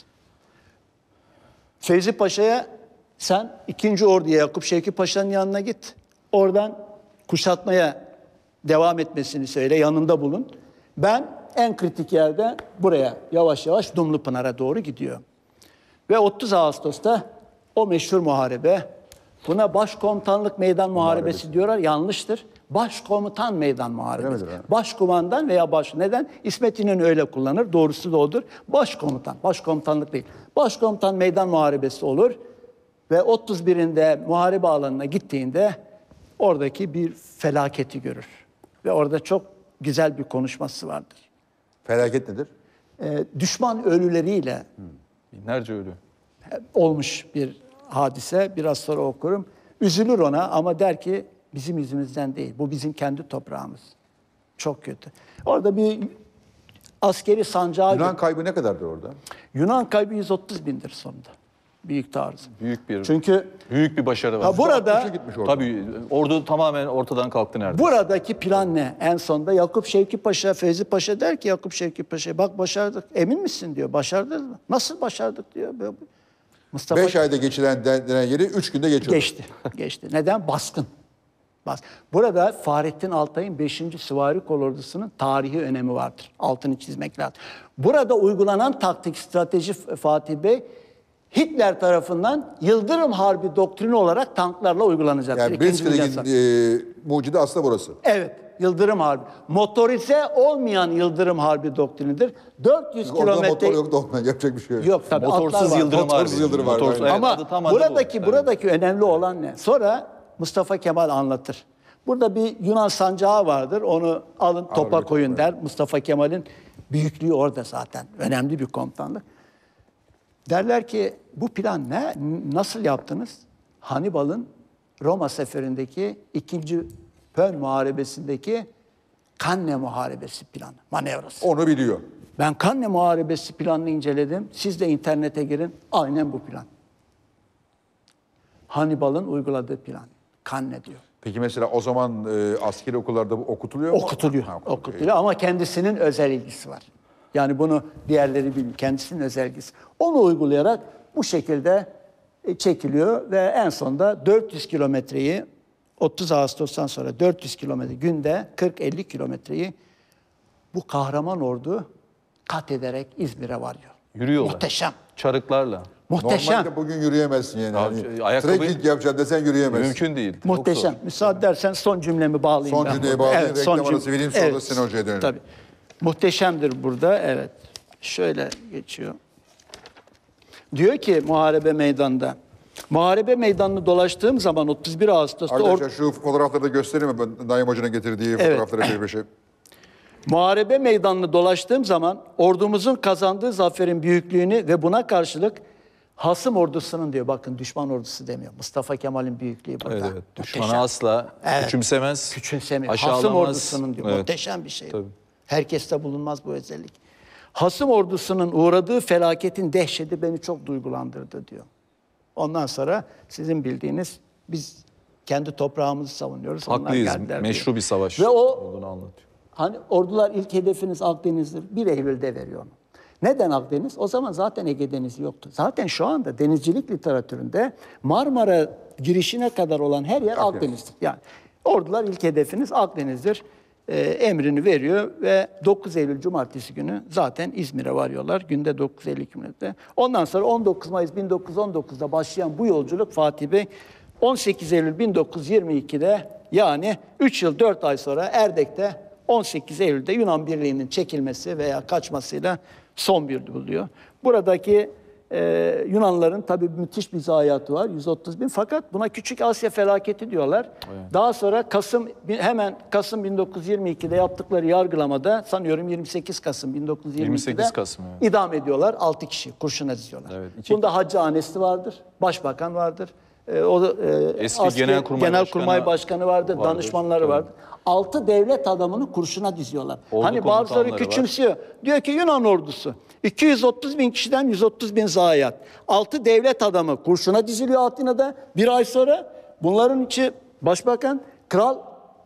Fevzi Paşa'ya sen ikinci orduya Yakup Şevki Paşa'nın yanına git. Oradan kuşatmaya devam etmesini söyle, yanında bulun. Ben en kritik yerde buraya yavaş yavaş Dumlupınar'a doğru gidiyor. Ve otuz Ağustos'ta o meşhur muharebe, buna başkomutanlık meydan muharebesi, Muharebesi. diyorlar, yanlıştır. Başkomutan meydan muharebesi. Öyle midir ha? Başkumandan veya baş... Neden? İsmet İnönü öyle kullanır. Doğrusu da odur. Başkomutan. Başkomutanlık değil. Başkomutan meydan muharebesi olur. Ve otuz birinde muharebe alanına gittiğinde oradaki bir felaketi görür. Ve orada çok güzel bir konuşması vardır. Felaket nedir? Ee, düşman ölüleriyle Binlerce ölü. olmuş bir hadise. Biraz sonra okurum. Üzülür ona ama der ki bizim yüzümüzden değil. Bu bizim kendi toprağımız. Çok kötü. Orada bir askeri sancağı... Yunan kaybı ne kadardır orada? Yunan kaybı yüz otuz bindir sonunda. Büyük taarruz. Büyük bir Çünkü büyük bir başarı var. ha, burada Gitmiş orada. Tabii ordu tamamen ortadan kalktı neredeyse. buradaki plan ne? En sonunda Yakup Şevki Paşa, Fevzi Paşa der ki Yakup Şevki Paşa bak başardık. Emin misin diyor. Başardık mı? Nasıl başardık diyor. Böyle- Mustafa Beş ayda geçilen denen yeri üç günde geçiyor. geçti. Geçti. Neden? Baskın. Bas. Burada Fahrettin Altay'ın beşinci Süvari Kolordusu'nun tarihi önemi vardır. Altını çizmek lazım. Burada uygulanan taktik, strateji Fatih Bey, Hitler tarafından Yıldırım Harbi doktrini olarak tanklarla uygulanacaktır. Yani İkinci Dünya Blitzkrieg'in Savaşı. e, mucidi aslında burası. Evet, Yıldırım Harbi. Motorize olmayan Yıldırım Harbi doktrinidir. dört yüz Orada kilometre... motor yok da ondan yapacak bir şey yok. Yok tabii. Motorsuz atlar var. Yıldırım Motorsuz Harbi. Yıldırım Harbi, Motorsuz- aynen. evet, Ama adı tam adı bu. buradaki Evet. buradaki önemli olan ne? Sonra Mustafa Kemal anlatır. Burada bir Yunan sancağı vardır. Onu alın topa bir koyun der. Mustafa Kemal'in büyüklüğü orada zaten. Önemli bir komutanlık. Derler ki bu plan ne? Nasıl yaptınız? Hannibal'ın Roma seferindeki ikinci Pön Muharebesi'ndeki Cannae Muharebesi planı, manevrası. Onu biliyor. Ben Cannae Muharebesi planını inceledim. Siz de internete girin. Aynen bu plan. Hannibal'ın uyguladığı plan. Cannae diyor. Peki mesela o zaman e, askeri okullarda bu okutuluyor mu? Okutuluyor. Ha, Okutuluyor ama kendisinin özel ilgisi var. Yani bunu diğerleri bilmiyor. Kendisinin özel ilgisi. Onu uygulayarak bu şekilde e, çekiliyor ve en sonunda dört yüz kilometreyi otuz Ağustos'tan sonra dört yüz kilometre günde kırk elli kilometreyi bu kahraman ordu kat ederek İzmir'e varıyor. Yürüyorlar. Muhteşem. Çarıklarla. Muhteşem. Normalde bugün yürüyemezsin yani. Abi, Hani ayakkabı- trekking yapacaksın desen yürüyemezsin. Mümkün değil. Çok Muhteşem. zor. Müsaade edersen son cümlemi bağlayayım. Son ben cümleyi burada. bağlayayım, reklam son arası cüm- vereyim, sonra da Sinan Hoca'ya dönelim. Tabii. Muhteşemdir burada. Evet. Şöyle geçiyor. Diyor ki muharebe meydanında. Muharebe meydanını dolaştığım zaman otuz bir Ağustos'ta or- Arkadaşlar şu fotoğrafları da göstereyim mi? Ben Naim Hoca'nın getirdiği fotoğrafları bir beşe. muharebe meydanını dolaştığım zaman ordumuzun kazandığı zaferin büyüklüğünü ve buna karşılık hasım ordusunun diyor. Bakın düşman ordusu demiyor. Mustafa Kemal'in büyüklüğü burada. Evet, evet. Düşmanı Muhteşem. asla Evet. küçümsemez. Küçümsemiyor. aşağılamaz. Hasım ordusunun diyor. Evet. Muhteşem bir şey. Tabii. Herkeste bulunmaz bu özellik. Hasım ordusunun uğradığı felaketin dehşeti beni çok duygulandırdı diyor. Ondan sonra sizin bildiğiniz biz kendi toprağımızı savunuyoruz. Onlar Haklıyız. geldiler Meşru diyor. bir savaş Ve o olduğunu anlatıyor. hani ordular ilk hedefiniz Akdeniz'dir. bir Eylül'de veriyor onu. Neden Akdeniz? O zaman zaten Ege Denizi yoktu. Zaten şu anda denizcilik literatüründe Marmara girişine kadar olan her yer Akdeniz. Akdeniz'dir. Yani ordular ilk hedefiniz Akdeniz'dir. Ee, emrini veriyor ve dokuz Eylül Cumartesi günü zaten İzmir'e varıyorlar. Günde dokuz elli kilometre. Ondan sonra on dokuz Mayıs bin dokuz yüz on dokuzda başlayan bu yolculuk Fatih Bey on sekiz Eylül bin dokuz yüz yirmi ikide yani üç yıl dört ay sonra Erdek'te on sekiz Eylül'de Yunan Birliği'nin çekilmesi veya kaçmasıyla son bir buluyor. Buradaki e, Yunanlıların tabii müthiş bir zayiatı var. yüz otuz bin. Fakat buna Küçük Asya felaketi diyorlar. Evet. Daha sonra Kasım hemen Kasım bin dokuz yüz yirmi ikide yaptıkları yargılamada sanıyorum yirmi sekiz Kasım bin dokuz yüz yirmi ikide yirmi sekiz Kasım, evet. idam ediyorlar. altı kişi kurşuna diziyorlar. Evet, iki- Bunda Hacı Anesi vardır. Başbakan vardır. E, o da, e, Eski asker- Genelkurmay Genelkurmay Başkanı Başkanı vardır, vardır. danışmanları Tabii. vardır. Altı devlet adamını kurşuna diziyorlar. Ordu hani bazıları komutanları var. küçümsüyor. Diyor ki Yunan ordusu iki yüz otuz bin kişiden yüz otuz bin zayiat. Altı devlet adamı kurşuna diziliyor Atina'da. Bir ay sonra bunların içi başbakan, kral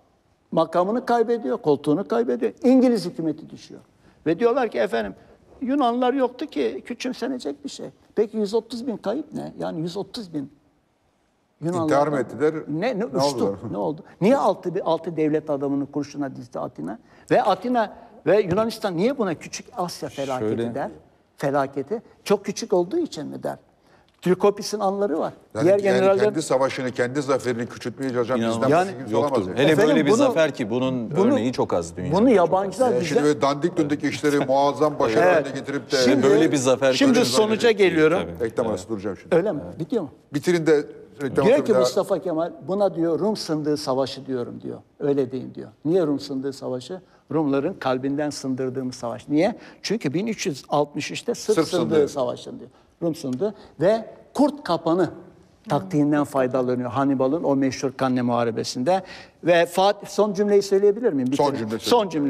makamını kaybediyor, koltuğunu kaybediyor. İngiliz hükümeti düşüyor. Ve diyorlar ki efendim Yunanlılar yoktu ki küçümsenecek bir şey. Peki yüz otuz bin kayıp ne? Yani yüz otuz bin Yunanlılar. İntihar mı ettiler? Ne, ne, Ne uçtu. oldu? Ne oldu? Niye altı, altı devlet adamını kurşuna dizdi Atina? Ve Atina ve Yunanistan niye buna Küçük Asya felaketi Şöyle- der? Felaketi. Çok küçük olduğu için mi der? Trikopis'in anları var. Yani, Diğer yani generaller kendi savaşını, kendi zaferini küçültmeye çalışan İnanılmaz. bizden Yani- başka kimse Yoktur. olamaz. Yani. Hele Efendim böyle bir bunu- zafer ki bunun bunu- örneği çok az dünyada. Bunu yabancılar Yani bize... şimdi böyle dandik döndeki işleri muazzam başarı Evet. haline getirip de... Şimdi- böyle bir zafer. Şimdi böyle bir sonuca zafer- geliyorum. Tabii. Reklam arası duracağım şimdi. Öyle mi? Bitiyor mu? Bitirin de reklam Diyor arası ki bir daha... Mustafa Kemal buna diyor Rum sındığı savaşı diyorum diyor. Öyle deyin diyor. Niye Rum sındığı savaşı? Rumların kalbinden sındırdığımız savaş. Niye? Çünkü bin üç yüz altmış üçte Sırp, Sırp sındığı sındığı. savaşın diyor. Rum sındığı ve kurt kapanı taktiğinden faydalanıyor Hannibal'ın o meşhur Cannae Muharebesi'nde. Ve Fatih son cümleyi söyleyebilir miyim? Son Bitirin. cümle söyle. Son cümle.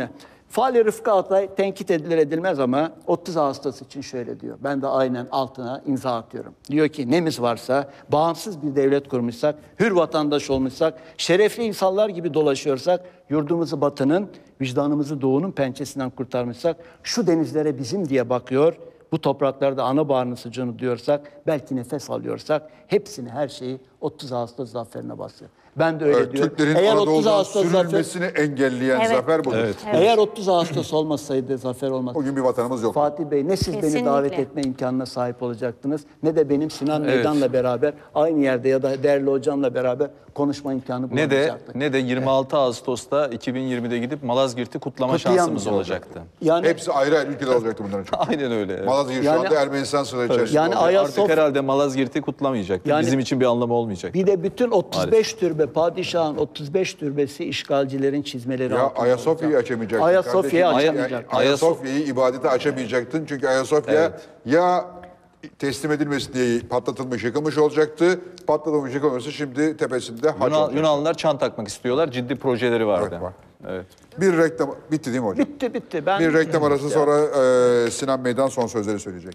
Fali Rıfkı Atay tenkit edilir edilmez ama otuz Ağustos için şöyle diyor. Ben de aynen altına imza atıyorum. Diyor ki nemiz varsa, bağımsız bir devlet kurmuşsak, hür vatandaş olmuşsak, şerefli insanlar gibi dolaşıyorsak, yurdumuzu batının, vicdanımızı doğunun pençesinden kurtarmışsak, şu denizlere bizim diye bakıyor, bu topraklarda ana bağrını sıcağını diyorsak, belki nefes alıyorsak, hepsini her şeyi otuz Ağustos zaferine basıyor. Ben de öyle Evet, diyorum. Türklerin Eğer otuz Anadolu'dan Ağustos zafer, sürülmesini engelleyen Evet. zafer budur. Evet. eğer otuz Ağustos olmasaydı zafer olmaz. Bugün bir vatanımız yok. Fatih Bey ne siz beni Kesinlikle. davet etme imkanına sahip olacaktınız ne de benim Sinan Evet. Meydan'la beraber aynı yerde ya da değerli hocamla beraber konuşma imkanı Ne de bulamayacaktık. ne de yirmi altı Ağustos'ta iki bin yirmide gidip Malazgirt'i kutlama şansımız Kutlayamayacağız. olacaktı. Yani Hepsi ayrı ayrı ülkeler olacaktı bunların çünkü. Aynen öyle. evet. Malazgirt şu Yani- anda Ermenistan sınırı içerisinde. Yani oluyor. Ayas- Artık herhalde Malazgirt'i kutlamayacaktık. Yani- Bizim için bir anlamı olmayacak. bir de bütün otuz beş türbe padişahın otuz beş türbesi işgalcilerin çizmeleri Ya altında Ayasofya'yı olacak. açamayacaktın. Ayasofya'yı kardeşim. açamayacaktın. Ya- Ayasofya'yı ibadete açamayacaktın. Çünkü Ayasofya Evet. ya teslim edilmesin diye patlatılmış, yıkılmış olacaktı. Patlatılmış, yıkılması şimdi tepesinde haç Yunan, olacak. Yunanlılar çan takmak istiyorlar. Ciddi projeleri vardı. Evet, var. Evet. Bir reklam bitti değil mi hocam? Bitti bitti. Ben Bir reklam arası sonra e, Sinan Meydan son sözleri söyleyecek.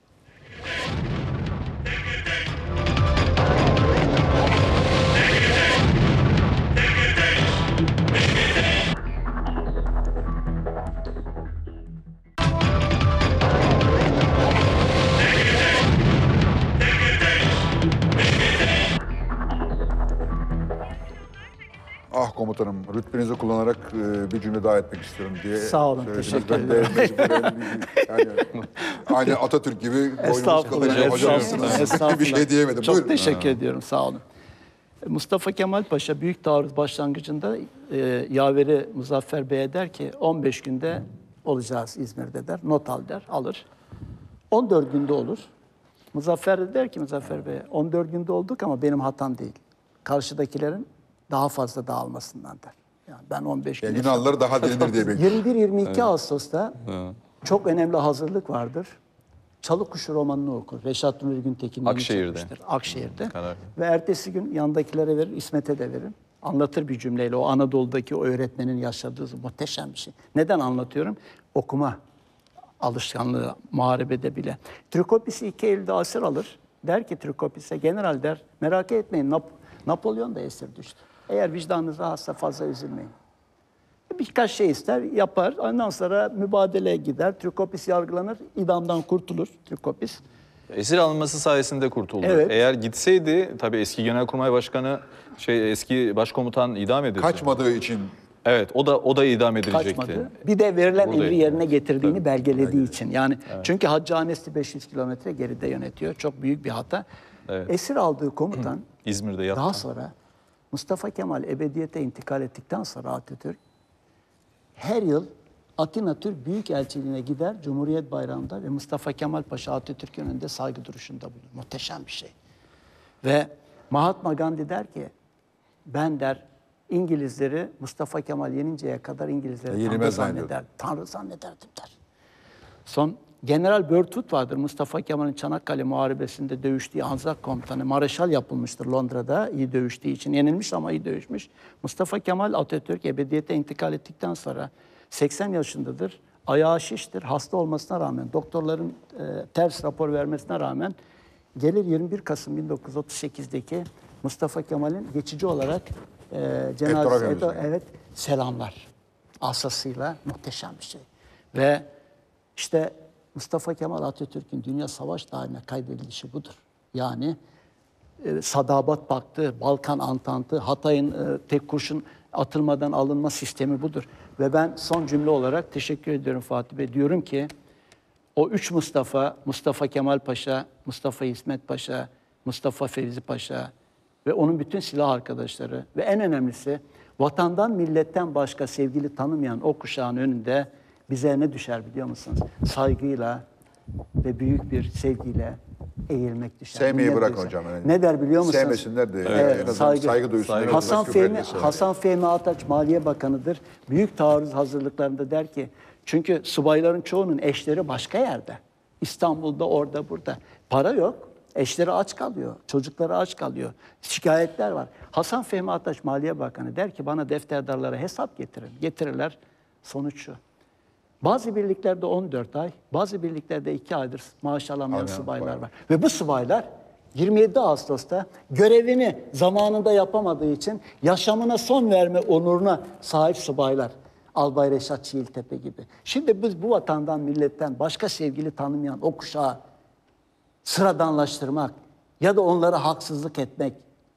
Ah komutanım, rütbenizi kullanarak e, bir cümle daha etmek istiyorum diye Sağ olun, söylediniz. teşekkür Ben de mecburen, yani, aynı Atatürk gibi boynumuz Estağfurullah, kalınca estağfurullah, hocamsınız. estağfurullah. Bir şey diyemedim. Çok Buyurun. teşekkür ediyorum, sağ olun. Mustafa Kemal Paşa Büyük Taarruz başlangıcında e, yaveri Muzaffer Bey'e der ki on beş günde olacağız İzmir'de der. Not al der, alır. on dört günde olur. Muzaffer de der ki Muzaffer Bey'e on dört günde olduk ama benim hatam değil. Karşıdakilerin daha fazla dağılmasından der. Yani ben on beş Yani günde... Yunanlıları daha direnir diye bekliyorum. yirmi bir yirmi iki Ağustos'ta çok önemli hazırlık vardır. Çalıkuşu romanını okur. Reşat Nuri Güntekin yeni Akşehir'de. çekmiştir. Akşehir'de. Karar. Ve ertesi gün yandakilere verir, İsmet'e de verir. Anlatır bir cümleyle o Anadolu'daki o öğretmenin yaşadığı muhteşem bir şey. Neden anlatıyorum? Okuma alışkanlığı muharebede bile. Trikopis'i iki elde asır alır. Der ki Trikopis'e general der merak etmeyin Nap Napolyon da esir düştü. Eğer vicdanınız rahatsa fazla üzülmeyin. Birkaç şey ister, yapar. Ondan sonra mübadeleye gider. Trikopis yargılanır, idamdan kurtulur Trikopis. Esir alınması sayesinde kurtuldu. Evet. Eğer gitseydi tabii eski Genelkurmay Başkanı şey eski başkomutan idam edildi. Kaçmadığı için Evet, o da o da idam edilecekti. Kaçmadı. Bir de verilen Buradaydı. emri yerine getirdiğini belgelediği için. Yani çünkü Hacıhanesi beş yüz kilometre geride yönetiyor. Çok büyük bir hata. Evet. Esir aldığı komutan İzmir'de yattı. daha sonra Mustafa Kemal ebediyete intikal ettikten sonra Atatürk her yıl Atina Türk Büyükelçiliğine gider Cumhuriyet Bayramı'nda ve Mustafa Kemal Paşa Atatürk'ün önünde saygı duruşunda bulunur. Muhteşem bir şey. Ve Mahatma Gandhi der ki ben der İngilizleri Mustafa Kemal yeninceye kadar İngilizleri Tanrı Yenilmez zanneder, zannediyor. Tanrı zannederdim der. Son General Birdwood vardır. Mustafa Kemal'in Çanakkale Muharebesi'nde dövüştüğü Anzak komutanı. Mareşal yapılmıştır Londra'da iyi dövüştüğü için. Yenilmiş ama iyi dövüşmüş. Mustafa Kemal Atatürk ebediyete intikal ettikten sonra seksen yaşındadır. Ayağı şiştir. Hasta olmasına rağmen, doktorların e, ters rapor vermesine rağmen gelir yirmi bir Kasım bin dokuz yüz otuz sekizdeki Mustafa Kemal'in geçici olarak e, cenazesi, Ettor'a evet, selamlar. Asasıyla muhteşem bir şey. Ve işte Mustafa Kemal Atatürk'ün dünya savaş tarihine kaydedilişi budur. Yani e, Sadabat Paktı, Balkan Antantı, Hatay'ın e, tek kurşun atılmadan alınma sistemi budur. Ve ben son cümle olarak teşekkür ediyorum Fatih Bey. Diyorum ki o üç Mustafa, Mustafa Kemal Paşa, Mustafa İsmet Paşa, Mustafa Fevzi Paşa ve onun bütün silah arkadaşları ve en önemlisi vatandan milletten başka sevgili tanımayan o kuşağın önünde bize ne düşer biliyor musunuz? Saygıyla ve büyük bir sevgiyle eğilmek düşer. sevmeyi Minnet bırak duysa. hocam. Yani. Ne der biliyor musunuz? Sevmesinler de Evet, en azından saygı. saygı, duysunlar. en azından Hasan küfür Fehmi, etmesinler. Hasan Fehmi Ataç Maliye Bakanı'dır. Büyük taarruz hazırlıklarında der ki çünkü subayların çoğunun eşleri başka yerde. İstanbul'da, orada, burada. Para yok. Eşleri aç kalıyor. Çocukları aç kalıyor. Şikayetler var. Hasan Fehmi Ataç Maliye Bakanı der ki bana defterdarlara hesap getirin. Getirirler. Sonuç şu. Bazı birliklerde on dört ay, bazı birliklerde iki aydır maaş alamayan Alamayan subaylar subaylar. var. Ve bu subaylar yirmi yedi Ağustos'ta görevini zamanında yapamadığı için yaşamına son verme onuruna sahip subaylar. Albay Reşat Çiğiltepe gibi. Şimdi biz bu vatandan, milletten başka sevgili tanımayan o kuşağı sıradanlaştırmak ya da onlara haksızlık etmek.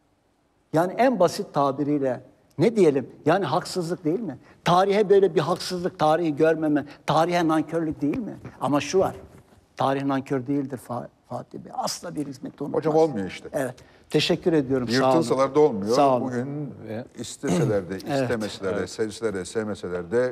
Yani en basit tabiriyle ne diyelim? Yani haksızlık değil mi? Tarihe böyle bir haksızlık, tarihi görmeme, tarihe nankörlük değil mi? Ama şu var. Tarih nankör değildir Fatih Bey. Asla bir hizmet unutmaz. Hocam olmuyor işte. Evet. Teşekkür ediyorum. Sağ olun. Yırtılsalar da olmuyor. Sağ olun. Bugün isteseler de, istemeseler de, sevseler de, sevmeseler de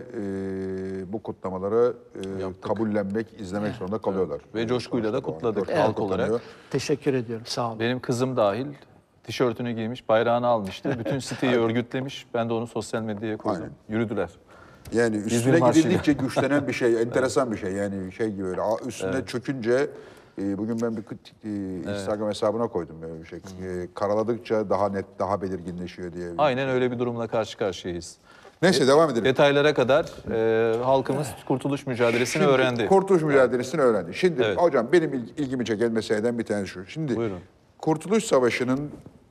e, bu kutlamaları e, kabullenmek, izlemek zorunda kalıyorlar. Ve coşkuyla da kutladık Coşkuyla halk kutlanıyor. olarak. Teşekkür ediyorum. Sağ olun. Benim kızım dahil tişörtünü giymiş, bayrağını almıştı. Bütün siteyi örgütlemiş. Ben de onu sosyal medyaya koydum. Aynen. Yürüdüler. Yani üstüne İzmir Marşı'yla. gidildikçe güçlenen bir şey, enteresan bir şey. Yani şey gibi öyle üstüne çökünce e, bugün ben bir e, Instagram hesabına koydum böyle bir şey. E, karaladıkça daha net, daha belirginleşiyor diye. Aynen öyle bir durumla karşı karşıyayız. Neyse devam edelim. Detaylara kadar e, halkımız kurtuluş mücadelesini Şimdi öğrendi. Kurtuluş mücadelesini öğrendi. Şimdi Evet. hocam benim il- ilgimi çeken meseleden bir tanesi şu. Şimdi Buyurun. Kurtuluş Savaşı'nın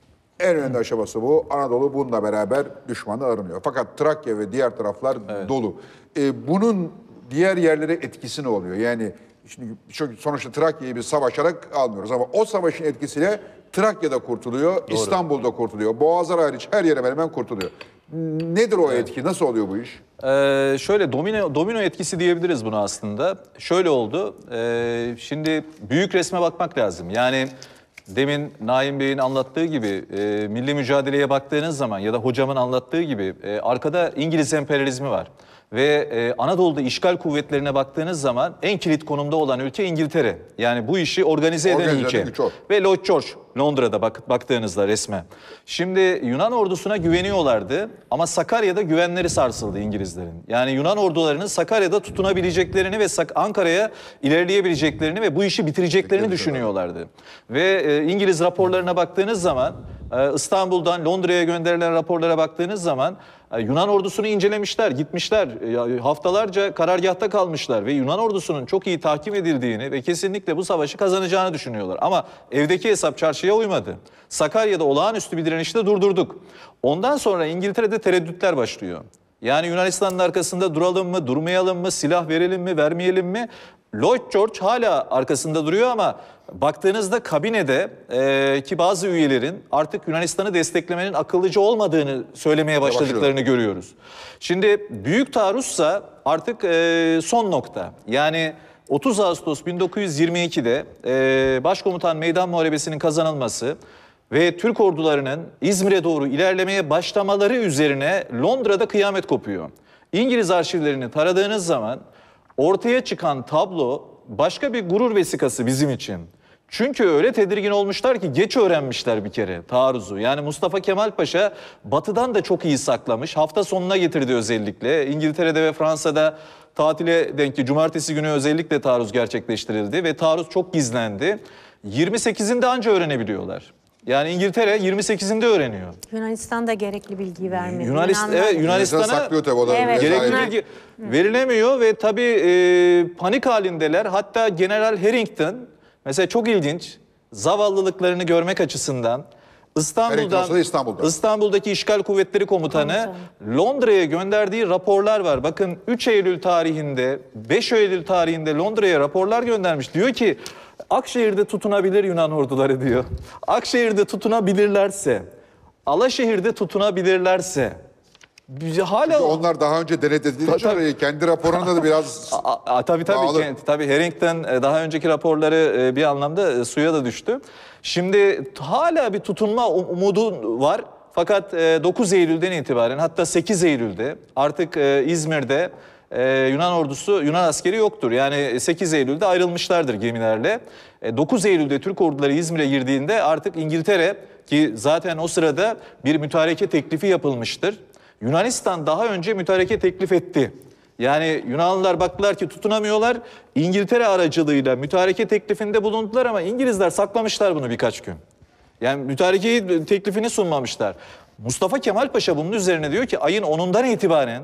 en önemli aşaması bu. Anadolu bununla beraber düşmanı arınıyor. Fakat Trakya ve diğer taraflar dolu. Ee, bunun diğer yerlere etkisi ne oluyor? Yani şimdi çok, sonuçta Trakya'yı biz savaşarak almıyoruz ama o savaşın etkisiyle Trakya'da kurtuluyor, İstanbul'da kurtuluyor. Boğazlar hariç her yere hemen hemen kurtuluyor. Nedir o etki? Nasıl oluyor bu iş? Ee, şöyle domino domino etkisi diyebiliriz buna aslında. Şöyle oldu. Ee, şimdi büyük resme bakmak lazım. Yani demin Naim Bey'in anlattığı gibi e, milli mücadeleye baktığınız zaman ya da hocamın anlattığı gibi e, arkada İngiliz emperyalizmi var. Ve e, Anadolu'da işgal kuvvetlerine baktığınız zaman en kilit konumda olan ülke İngiltere. Yani bu işi organize eden Organize ülke. eden güç o. Ve Lloyd George Londra'da bak, baktığınızda resme. Şimdi Yunan ordusuna güveniyorlardı ama Sakarya'da güvenleri sarsıldı İngilizlerin. Yani Yunan ordularının Sakarya'da tutunabileceklerini ve Sak- Ankara'ya ilerleyebileceklerini ve bu işi bitireceklerini düşünüyorlardı. Ve e, İngiliz raporlarına baktığınız zaman e, İstanbul'dan Londra'ya gönderilen raporlara baktığınız zaman e, Yunan ordusunu incelemişler, gitmişler, e, haftalarca karargahta kalmışlar ve Yunan ordusunun çok iyi tahkim edildiğini ve kesinlikle bu savaşı kazanacağını düşünüyorlar. Ama evdeki hesap çarşıya uymadı. Sakarya'da olağanüstü bir direnişte durdurduk. Ondan sonra İngiltere'de tereddütler başlıyor. Yani Yunanistan'ın arkasında duralım mı, durmayalım mı, silah verelim mi, vermeyelim mi? Lloyd George hala arkasında duruyor ama baktığınızda kabinede e, ki bazı üyelerin artık Yunanistan'ı desteklemenin akıllıca olmadığını söylemeye başladıklarını görüyoruz. Şimdi büyük taarruzsa artık e, son nokta. Yani otuz Ağustos bin dokuz yüz yirmi iki'de e, Başkomutan Meydan Muharebesi'nin kazanılması ve Türk ordularının İzmir'e doğru ilerlemeye başlamaları üzerine Londra'da kıyamet kopuyor. İngiliz arşivlerini taradığınız zaman ortaya çıkan tablo başka bir gurur vesikası bizim için. Çünkü öyle tedirgin olmuşlar ki geç öğrenmişler bir kere taarruzu. Yani Mustafa Kemal Paşa batıdan da çok iyi saklamış. Hafta sonuna getirdi özellikle. İngiltere'de ve Fransa'da tatile denk cumartesi günü özellikle taarruz gerçekleştirildi ve taarruz çok gizlendi. yirmi sekizinde anca öğrenebiliyorlar. Yani İngiltere yirmi sekizinde öğreniyor. Yunanistan da gerekli bilgiyi vermedi. Yunanistan, Yunanlar- evet, Yunanistan Yunanistan'a saklıyor tabii o da. Evet, Gerekli gerekli Bunlar- bilgi verilemiyor ve tabii e, panik halindeler. Hatta General Harrington mesela çok ilginç, zavallılıklarını görmek açısından Harrington İstanbul'dan olsa da İstanbul'da. İstanbul'daki İşgal Kuvvetleri Komutanı Londra'ya gönderdiği raporlar var. Bakın üç Eylül tarihinde, beş Eylül tarihinde Londra'ya raporlar göndermiş. Diyor ki Akşehir'de tutunabilir Yunan orduları diyor. Akşehir'de tutunabilirlerse, Alaşehir'de tutunabilirlerse biz hala Onlar daha önce denetlediği için tabii. orayı kendi raporunda da biraz A, a, tabii tabii Bağlı. ki, tabii Harrington e, daha önceki raporları e, bir anlamda e, suya da düştü. Şimdi t- hala bir tutunma um- umudu var. Fakat e, dokuz Eylül'den itibaren hatta sekiz Eylül'de artık e, İzmir'de e, Yunan ordusu, Yunan askeri yoktur. Yani sekiz Eylül'de ayrılmışlardır gemilerle. E, dokuz Eylül'de Türk orduları İzmir'e girdiğinde artık İngiltere ki zaten o sırada bir mütareke teklifi yapılmıştır. Yunanistan daha önce mütareke teklif etti. Yani Yunanlılar baktılar ki tutunamıyorlar. İngiltere aracılığıyla mütareke teklifinde bulundular ama İngilizler saklamışlar bunu birkaç gün. Yani mütarekeyi teklifini sunmamışlar. Mustafa Kemal Paşa bunun üzerine diyor ki ayın onundan itibaren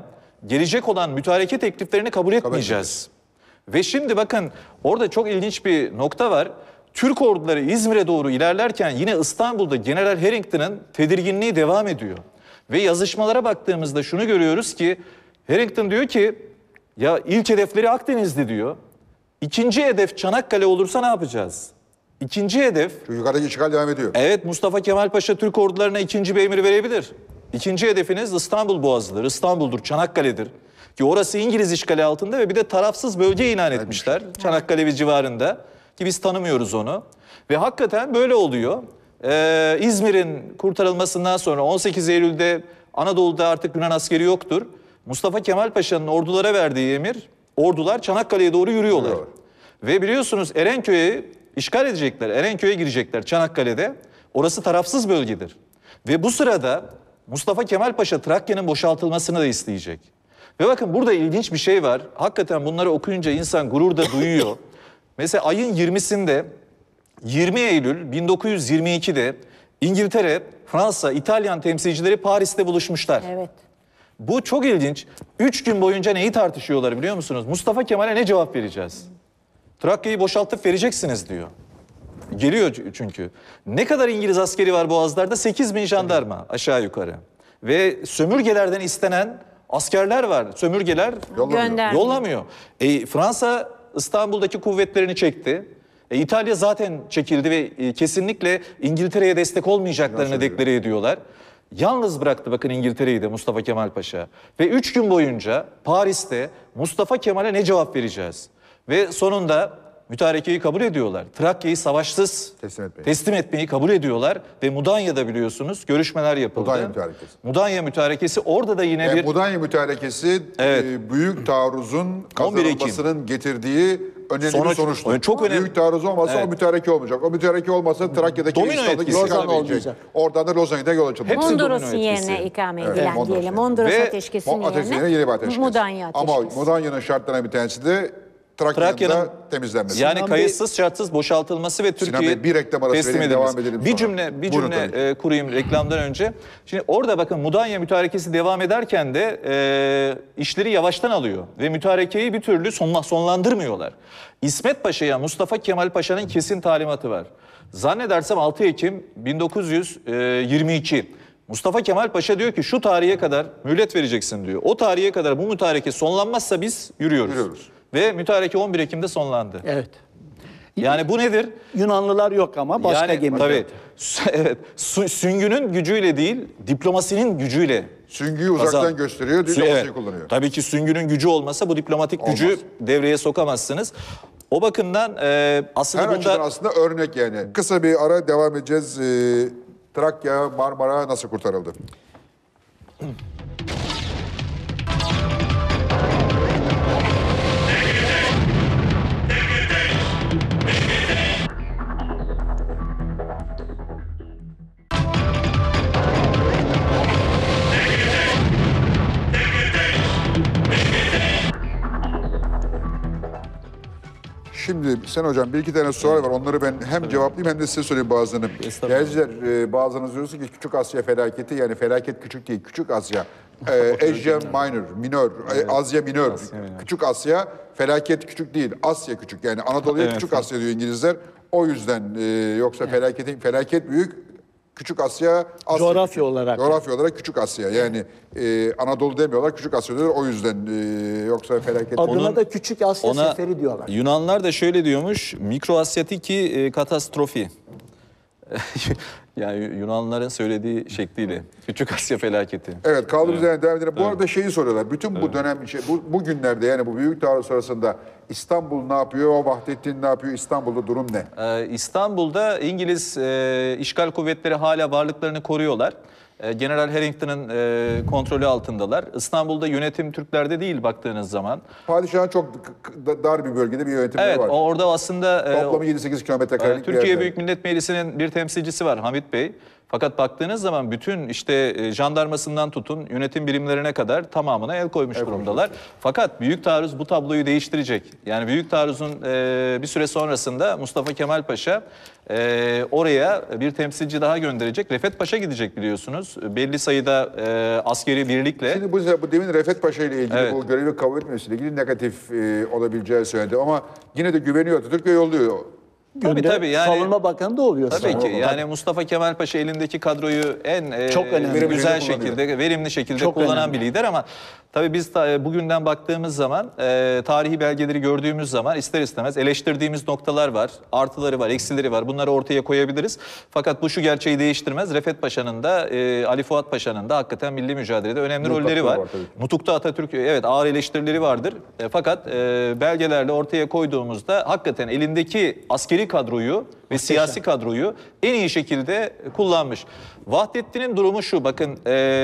gelecek olan mütareke tekliflerini kabul etmeyeceğiz. Ve şimdi bakın orada çok ilginç bir nokta var. Türk orduları İzmir'e doğru ilerlerken yine İstanbul'da General Harrington'ın tedirginliği devam ediyor. Ve yazışmalara baktığımızda şunu görüyoruz ki Harrington diyor ki ya ilk hedefleri Akdeniz'di diyor. İkinci hedef Çanakkale olursa ne yapacağız? İkinci hedef... Çünkü yukarıdaki işgal devam ediyor. Evet, Mustafa Kemal Paşa Türk ordularına ikinci bir emir verebilir. İkinci hedefiniz İstanbul Boğazı'dır, İstanbul'dur, Çanakkale'dir. Ki orası İngiliz işgali altında ve bir de tarafsız bölge ilan etmişler. Çanakkale ve civarında. Ki biz tanımıyoruz onu. Ve hakikaten böyle oluyor. Ee, İzmir'in kurtarılmasından sonra on sekiz Eylül'de Anadolu'da artık Yunan askeri yoktur. Mustafa Kemal Paşa'nın ordulara verdiği emir, ordular Çanakkale'ye doğru yürüyorlar. Yürüyorlar. Ve biliyorsunuz Erenköy'ü işgal edecekler. Erenköy'e girecekler Çanakkale'de. Orası tarafsız bölgedir. Ve bu sırada Mustafa Kemal Paşa Trakya'nın boşaltılmasını da isteyecek. Ve bakın burada ilginç bir şey var. Hakikaten bunları okuyunca insan gurur da duyuyor. Mesela ayın yirmisinde yirmi Eylül bin dokuz yüz yirmi iki'de İngiltere, Fransa, İtalyan temsilcileri Paris'te buluşmuşlar. Evet. Bu çok ilginç. Üç gün boyunca neyi tartışıyorlar biliyor musunuz? Mustafa Kemal'e ne cevap vereceğiz? Trakya'yı boşaltıp vereceksiniz diyor. Geliyor çünkü. Ne kadar İngiliz askeri var Boğazlar'da? sekiz bin jandarma aşağı yukarı. Ve sömürgelerden istenen askerler var. Sömürgeler Göndermiyor. yollamıyor. E, Fransa İstanbul'daki kuvvetlerini çekti. E, İtalya zaten çekildi ve e, kesinlikle İngiltere'ye destek olmayacaklarını deklare ediyorlar. Yalnız bıraktı bakın İngiltere'yi de Mustafa Kemal Paşa. Ve üç gün boyunca Paris'te Mustafa Kemal'e ne cevap vereceğiz? Ve sonunda mütarekeyi kabul ediyorlar. Trakya'yı savaşsız Teslim etmeyi. teslim etmeyi kabul ediyorlar. Ve Mudanya'da biliyorsunuz görüşmeler yapıldı. Mudanya mütarekesi. Mudanya mütarekesi orada da yine Yani bir... Mudanya mütarekesi Evet. e, büyük taarruzun on bir Ekim. kazanılmasının getirdiği önemli Sonuç- bir sonuçtur. çok önemli. Büyük taarruz olmasa Evet. o mütareke olmayacak. O mütareke olmasa Trakya'daki Domino İstanbul'daki etkisi. işgal Lozan olmayacak. olmayacak. Oradan da Lozan'da yol açılacak. Hepsi domino Mondros'un etkisi. yerine ikame Evet, edilen Mondros diyelim. yani. Mondros Ve ateşkesinin O ateşkesine yerine yeni bir ateşkes. Mudanya Ama ateşkesi. Mudanya'nın şartlarına bir tanesi de Trakya'nın Trakya'nın da temizlenmesi. Yani Sinan kayıtsız şartsız boşaltılması ve Bey, Türkiye bir reklam arası teslim verelim, edilmesi. devam edelim Bir sonra. cümle bir Buyurun cümle tabii ki. e, kurayım reklamdan önce. Şimdi orada bakın Mudanya mütarekesi devam ederken de e, işleri yavaştan alıyor ve mütarekeyi bir türlü sonla, sonlandırmıyorlar. İsmet Paşa'ya Mustafa Kemal Paşa'nın kesin talimatı var. Zannedersem altı Ekim bin dokuz yüz yirmi iki. Mustafa Kemal Paşa diyor ki şu tarihe kadar mühlet vereceksin diyor. O tarihe kadar bu mütareke sonlanmazsa biz yürüyoruz. Yürüyoruz. Ve mütareke on bir Ekim'de sonlandı. Evet. Yani bu nedir? Yunanlılar yok ama başka yani gemiler. tabii sü- evet sü- süngünün gücüyle değil diplomasinin gücüyle. Süngüyü uzaktan kazan- gösteriyor, Sü- diplomasiyi evet. kullanıyor. Tabii ki süngünün gücü olmasa bu diplomatik gücü Olmaz. devreye sokamazsınız. O bakımdan e, aslında Her bunda açıdan aslında örnek yani. Kısa bir ara devam edeceğiz. Ee, Trakya, Marmara nasıl kurtarıldı? Şimdi sen hocam bir iki tane soru var. Onları ben hem cevaplayayım hem de size söyleyeyim bazılarını. Estağfurullah. Değerciler e, bazılarınız diyorsunuz ki Küçük Asya felaketi, yani felaket küçük değil. Küçük Asya. E, Asia minor, minor, e, Asya minor. Asya minor. Küçük Asya felaket küçük değil. Asya küçük. Yani Anadolu'ya Evet. Küçük Asya diyor İngilizler. O yüzden e, yoksa felaketin felaket büyük. Küçük Asya, Asya Coğrafya küçük. olarak. Coğrafya olarak Küçük Asya. Yani e, Anadolu demiyorlar, Küçük Asya diyorlar. O yüzden e, yoksa felaket... Adına Onun- da Küçük Asya ona Seferi diyorlar. Yunanlar da şöyle diyormuş. Mikroasyatiki e, katastrofi. Yani Yunanların söylediği şekliyle. Küçük Asya felaketi. Evet, kaldığımız yerden devam edelim. Bu arada şeyi soruyorlar. Bütün bu dönem, şey, bu, bugünlerde yani bu büyük taarruz sonrasında İstanbul ne yapıyor, o Vahdettin ne yapıyor, İstanbul'da durum ne? Ee, İstanbul'da İngiliz e, işgal kuvvetleri hala varlıklarını koruyorlar. E, General Harrington'ın e, kontrolü altındalar. İstanbul'da yönetim Türklerde değil baktığınız zaman. Padişahın çok k- k- dar bir bölgede bir yönetimleri Evet, var. o- orada aslında e, Toplamı yedi sekiz kilometre e, karelik bir Türkiye yerde. Büyük Millet Meclisi'nin bir temsilcisi var Hamit Bey. Fakat baktığınız zaman bütün işte e, jandarmasından tutun yönetim birimlerine kadar tamamına el koymuş durumdalar. Fakat Büyük Taarruz bu tabloyu değiştirecek. Yani Büyük Taarruz'un e, bir süre sonrasında Mustafa Kemal Paşa e, oraya bir temsilci daha gönderecek. Refet Paşa gidecek biliyorsunuz. Belli sayıda e, askeri birlikle. Şimdi bu, bu demin Refet Paşa ile ilgili Evet. bu görevi kabul etmesiyle ilgili negatif e, olabileceği söyledi ama yine de güveniyor Atatürk ve yolluyor. Tabii Günde tabii yani. Savunma Bakanı da oluyor. Tabii sonra. ki yani Mustafa Kemal Paşa elindeki kadroyu en e, Çok önemli. güzel Verimli şekilde, verimli şekilde Çok kullanan önemli. bir lider ama tabii biz ta- bugünden baktığımız zaman e, tarihi belgeleri gördüğümüz zaman ister istemez eleştirdiğimiz noktalar var, artıları var, eksileri var. Bunları ortaya koyabiliriz. Fakat bu şu gerçeği değiştirmez. Refet Paşa'nın da e, Ali Fuat Paşa'nın da hakikaten milli mücadelede önemli Nutuk'ta rolleri var. var tabii ki. Nutuk'ta Atatürk evet ağır eleştirileri vardır. E, fakat e, belgelerle ortaya koyduğumuzda hakikaten elindeki askeri kadroyu ve siyasi kadroyu en iyi şekilde kullanmış. Vahdettin'in durumu şu bakın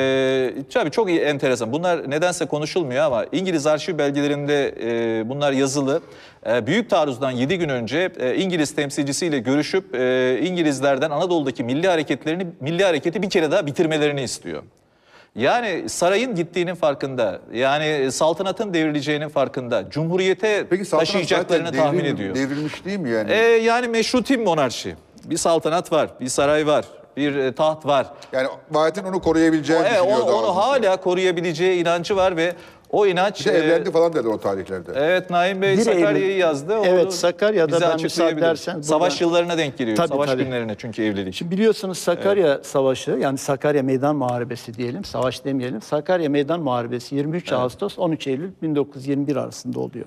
e, tabii çok iyi, enteresan. Bunlar nedense konuşulmuyor ama İngiliz arşiv belgelerinde e, bunlar yazılı. E, Büyük Taarruz'dan yedi gün önce e, İngiliz temsilcisiyle görüşüp e, İngilizlerden Anadolu'daki milli hareketlerini milli hareketi bir kere daha bitirmelerini istiyor. Yani sarayın gittiğinin farkında, yani saltanatın devrileceğinin farkında, cumhuriyete Peki saltanat taşıyacaklarını zaten tahmin devrim- ediyor. devrilmiş değil mi yani? Ee, yani meşruti monarşi. Bir saltanat var, bir saray var, bir e, taht var. Yani Vahdettin onu koruyabileceğini Evet, onu, düşünüyordu. onu aslında. hala koruyabileceği inancı var ve o inanç... Bir de e, evlendi falan dedi o tarihlerde. Evet, Naim Bey Bir Sakarya'yı Eylül. yazdı. Onu Evet, Sakarya'da bize ben müsaade açıklayabilir. edersen Savaş burada- yıllarına denk geliyor. Tabii, Savaş tabii. günlerine çünkü evlilik. Şimdi biliyorsunuz Sakarya Savaşı, yani Sakarya Meydan Muharebesi diyelim, savaş demeyelim. Sakarya Meydan Muharebesi yirmi üç Ağustos on üç Eylül bin dokuz yüz yirmi bir arasında oluyor.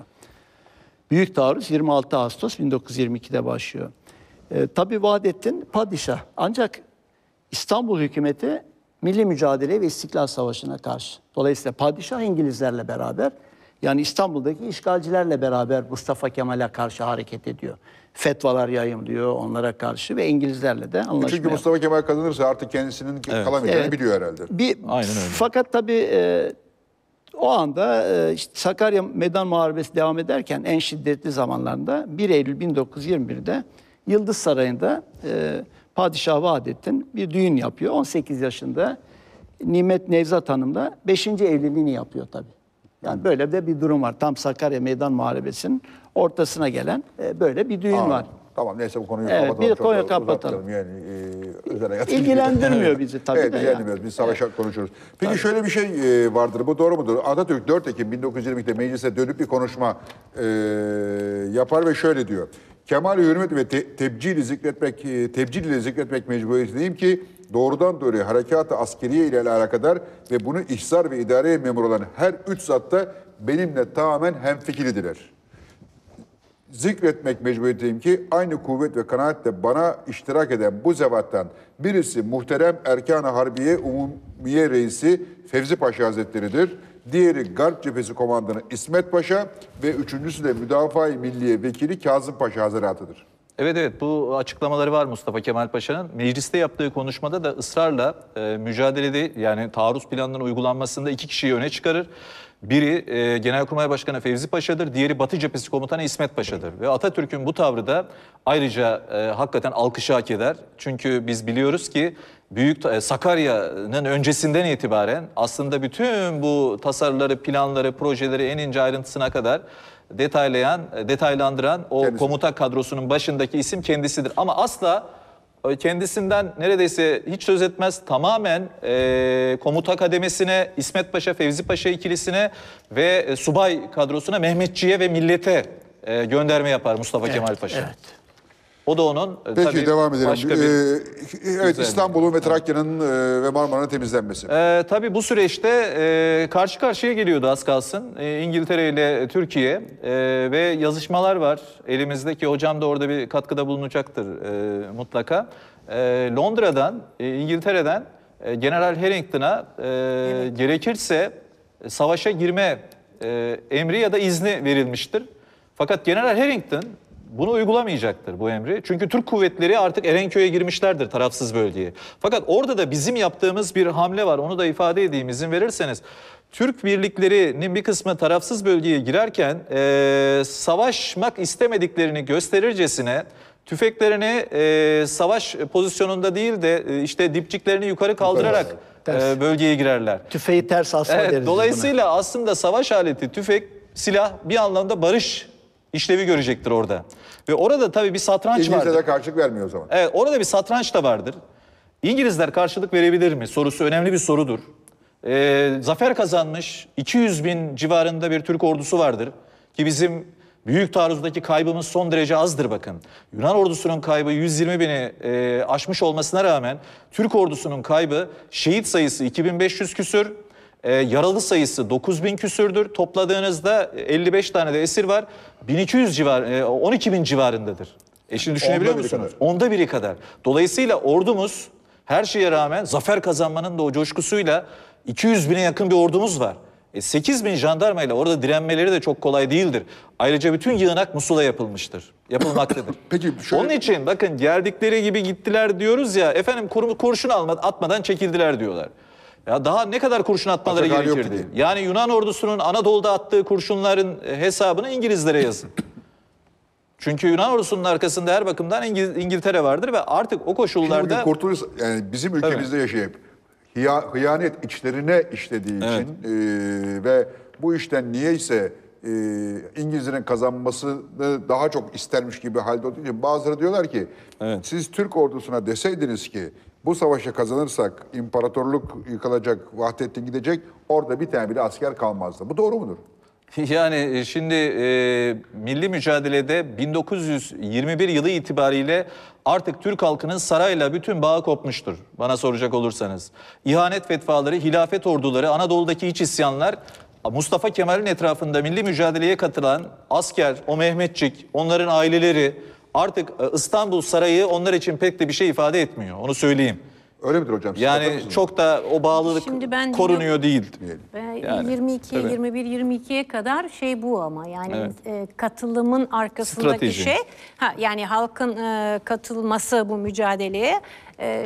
Büyük Taarruz yirmi altı Ağustos bin dokuz yüz yirmi ikide başlıyor. Ee, tabii Vahdettin padişah. Ancak İstanbul hükümeti milli mücadele ve İstiklal Savaşı'na karşı. Dolayısıyla padişah İngilizlerle beraber, yani İstanbul'daki işgalcilerle beraber Mustafa Kemal'e karşı hareket ediyor. Fetvalar yayımlıyor onlara karşı ve İngilizlerle de anlaşma Çünkü yapıyor. Mustafa Kemal kazanırsa artık kendisinin kalamayacağını Evet. biliyor herhalde. Bir, Aynen öyle. Fakat tabii e, o anda e, işte Sakarya Meydan Muharebesi devam ederken en şiddetli zamanlarında bir Eylül bin dokuz yüz yirmi birde Yıldız Sarayı'nda e, Padişah Vahdettin bir düğün yapıyor. on sekiz yaşında Nimet Nevzat Hanım da beşinci evliliğini yapıyor tabii. Yani böyle de bir durum var. Tam Sakarya Meydan Muharebesi'nin ortasına gelen e, böyle bir düğün Aa, var. Tamam neyse bu konuyu Evet, kapatalım. bir Çok konuyu da kapatalım. uzatmayalım. Yani e, özel hayat- İlgilendirmiyor bizi tabii evet, de. ilgilendirmiyoruz. yani. Biz savaşa konuşuyoruz. Peki şöyle bir şey e, vardır. Bu doğru mudur? Atatürk dört Ekim bin dokuz yüz yirmi ikide meclise dönüp bir konuşma e, yapar ve şöyle diyor. Kemal-i hürmet ve te, tebcili zikretmek, e, tebcil ile zikretmek mecburiyetindeyim ki doğrudan doğruya harekat-ı askeriye ile alakadar ve bunu ihsar ve idareye memur olan her üç zatta benimle tamamen hemfikirdiler. Zikretmek mecburiyetindeyim ki aynı kuvvet ve kanaatle bana iştirak eden bu zevattan birisi muhterem Erkan-ı Harbiye Umumiye Reisi Fevzi Paşa Hazretleri'dir. Diğeri Garp Cephesi Komandanı İsmet Paşa ve üçüncüsü de Müdafaa-i Milliye Vekili Kazım Paşa Hazretleri'dir. Evet evet bu açıklamaları var Mustafa Kemal Paşa'nın. Mecliste yaptığı konuşmada da ısrarla e, mücadelede yani taarruz planlarının uygulanmasında iki kişiyi öne çıkarır. Biri e, Genelkurmay Başkanı Fevzi Paşa'dır, diğeri Batı Cephesi Komutanı İsmet Paşa'dır. Ve Atatürk'ün bu tavrı da ayrıca e, hakikaten alkışı hak eder. Çünkü biz biliyoruz ki Büyük e, Sakarya'nın öncesinden itibaren aslında bütün bu tasarıları, planları, projeleri en ince ayrıntısına kadar detaylayan, detaylandıran o Kendisi. komuta kadrosunun başındaki isim kendisidir. Ama asla kendisinden neredeyse hiç söz etmez. Tamamen e, komuta kademesine, İsmet Paşa, Fevzi Paşa ikilisine ve e, subay kadrosuna Mehmetçiğe ve millete e, gönderme yapar Mustafa Kemal Paşa. Evet. O da onun e, Peki tabii devam edelim. başka bir... Ee, evet Güzel. İstanbul'un ve Trakya'nın e, ve Marmara'nın temizlenmesi. Ee, tabii bu süreçte e, karşı karşıya geliyordu az kalsın e, İngiltere ile Türkiye e, ve yazışmalar var elimizdeki, hocam da orada bir katkıda bulunacaktır e, mutlaka. E, Londra'dan, e, İngiltere'den e, General Harrington'a e, gerekirse e, savaşa girme e, emri ya da izni verilmiştir. Fakat General Harrington bunu uygulamayacaktır bu emri. Çünkü Türk kuvvetleri artık Erenköy'e girmişlerdir, tarafsız bölgeye. Fakat orada da bizim yaptığımız bir hamle var. Onu da ifade edeyim izin verirseniz. Türk birliklerinin bir kısmı tarafsız bölgeye girerken e, savaşmak istemediklerini gösterircesine tüfeklerini e, savaş pozisyonunda değil de e, işte dipçiklerini yukarı kaldırarak Ters. e, bölgeye girerler. Tüfeği ters asma Evet, deriz biz dolayısıyla aslında savaş aleti, tüfek, silah bir anlamda barış işlevi görecektir orada. Ve orada tabii bir satranç İngilizce vardır. de karşılık vermiyor o zaman. Evet, orada bir satranç da vardır. İngilizler karşılık verebilir mi sorusu önemli bir sorudur. Ee, zafer kazanmış iki yüz bin civarında bir Türk ordusu vardır. Ki bizim büyük taarruzdaki kaybımız son derece azdır bakın. Yunan ordusunun kaybı yüz yirmi bini e, aşmış olmasına rağmen Türk ordusunun kaybı şehit sayısı iki bin beş yüz küsür, e, yaralı sayısı dokuz bin küsürdür. Topladığınızda elli beş tane de esir var. bin iki yüz civar, e, on iki bin civarındadır. E şimdi düşünebiliyor Onda biri musunuz? kadar. Onda biri kadar. Dolayısıyla ordumuz her şeye rağmen zafer kazanmanın da o coşkusuyla iki yüz bine yakın bir ordumuz var. E sekiz bin jandarmayla orada direnmeleri de çok kolay değildir. Ayrıca bütün yığınak Musul'a yapılmıştır. Yapılmaktadır. Peki şöyle- Onun için bakın geldikleri gibi gittiler diyoruz ya, efendim kur- kurşun alma, atmadan çekildiler diyorlar. Ya daha ne kadar kurşun atmaları Atacak hali yoktu gerekirdi? diye. Yani Yunan ordusunun Anadolu'da attığı kurşunların e, hesabını İngilizlere yazın. Çünkü Yunan ordusunun arkasında her bakımdan İngil- İngiltere vardır ve artık o Şimdi koşullarda... bugün Kurtuluş yani bizim ülkemizde yaşayıp hiya, hıyanet içlerine işlediği Evet. için e, ve bu işten niyeyse e, İngilizlerin kazanmasını daha çok istermiş gibi halde olduğu için bazıları diyorlar ki Evet. siz Türk ordusuna deseydiniz ki bu savaşı kazanırsak imparatorluk yıkılacak, Vahdettin gidecek, orada bir tane bile asker kalmazdı. Bu doğru mudur? Yani şimdi e, milli mücadelede bin dokuz yüz yirmi bir yılı itibariyle artık Türk halkının sarayla bütün bağı kopmuştur. Bana soracak olursanız. İhanet fetvaları, hilafet orduları, Anadolu'daki iç isyanlar, Mustafa Kemal'in etrafında milli mücadeleye katılan asker, o Mehmetçik, onların aileleri artık e, İstanbul Sarayı onlar için pek de bir şey ifade etmiyor. Onu söyleyeyim. Öyle midir hocam? Siz katılır Yani mısınız? çok da o bağlılık Şimdi ben korunuyor değil. Ve Yani, yirmi iki, tabii. yirmi bir, yirmi ikiye kadar şey bu ama yani Evet. e, katılımın arkasındaki Strateji. şey, ha, yani halkın e, katılması bu mücadeleye e,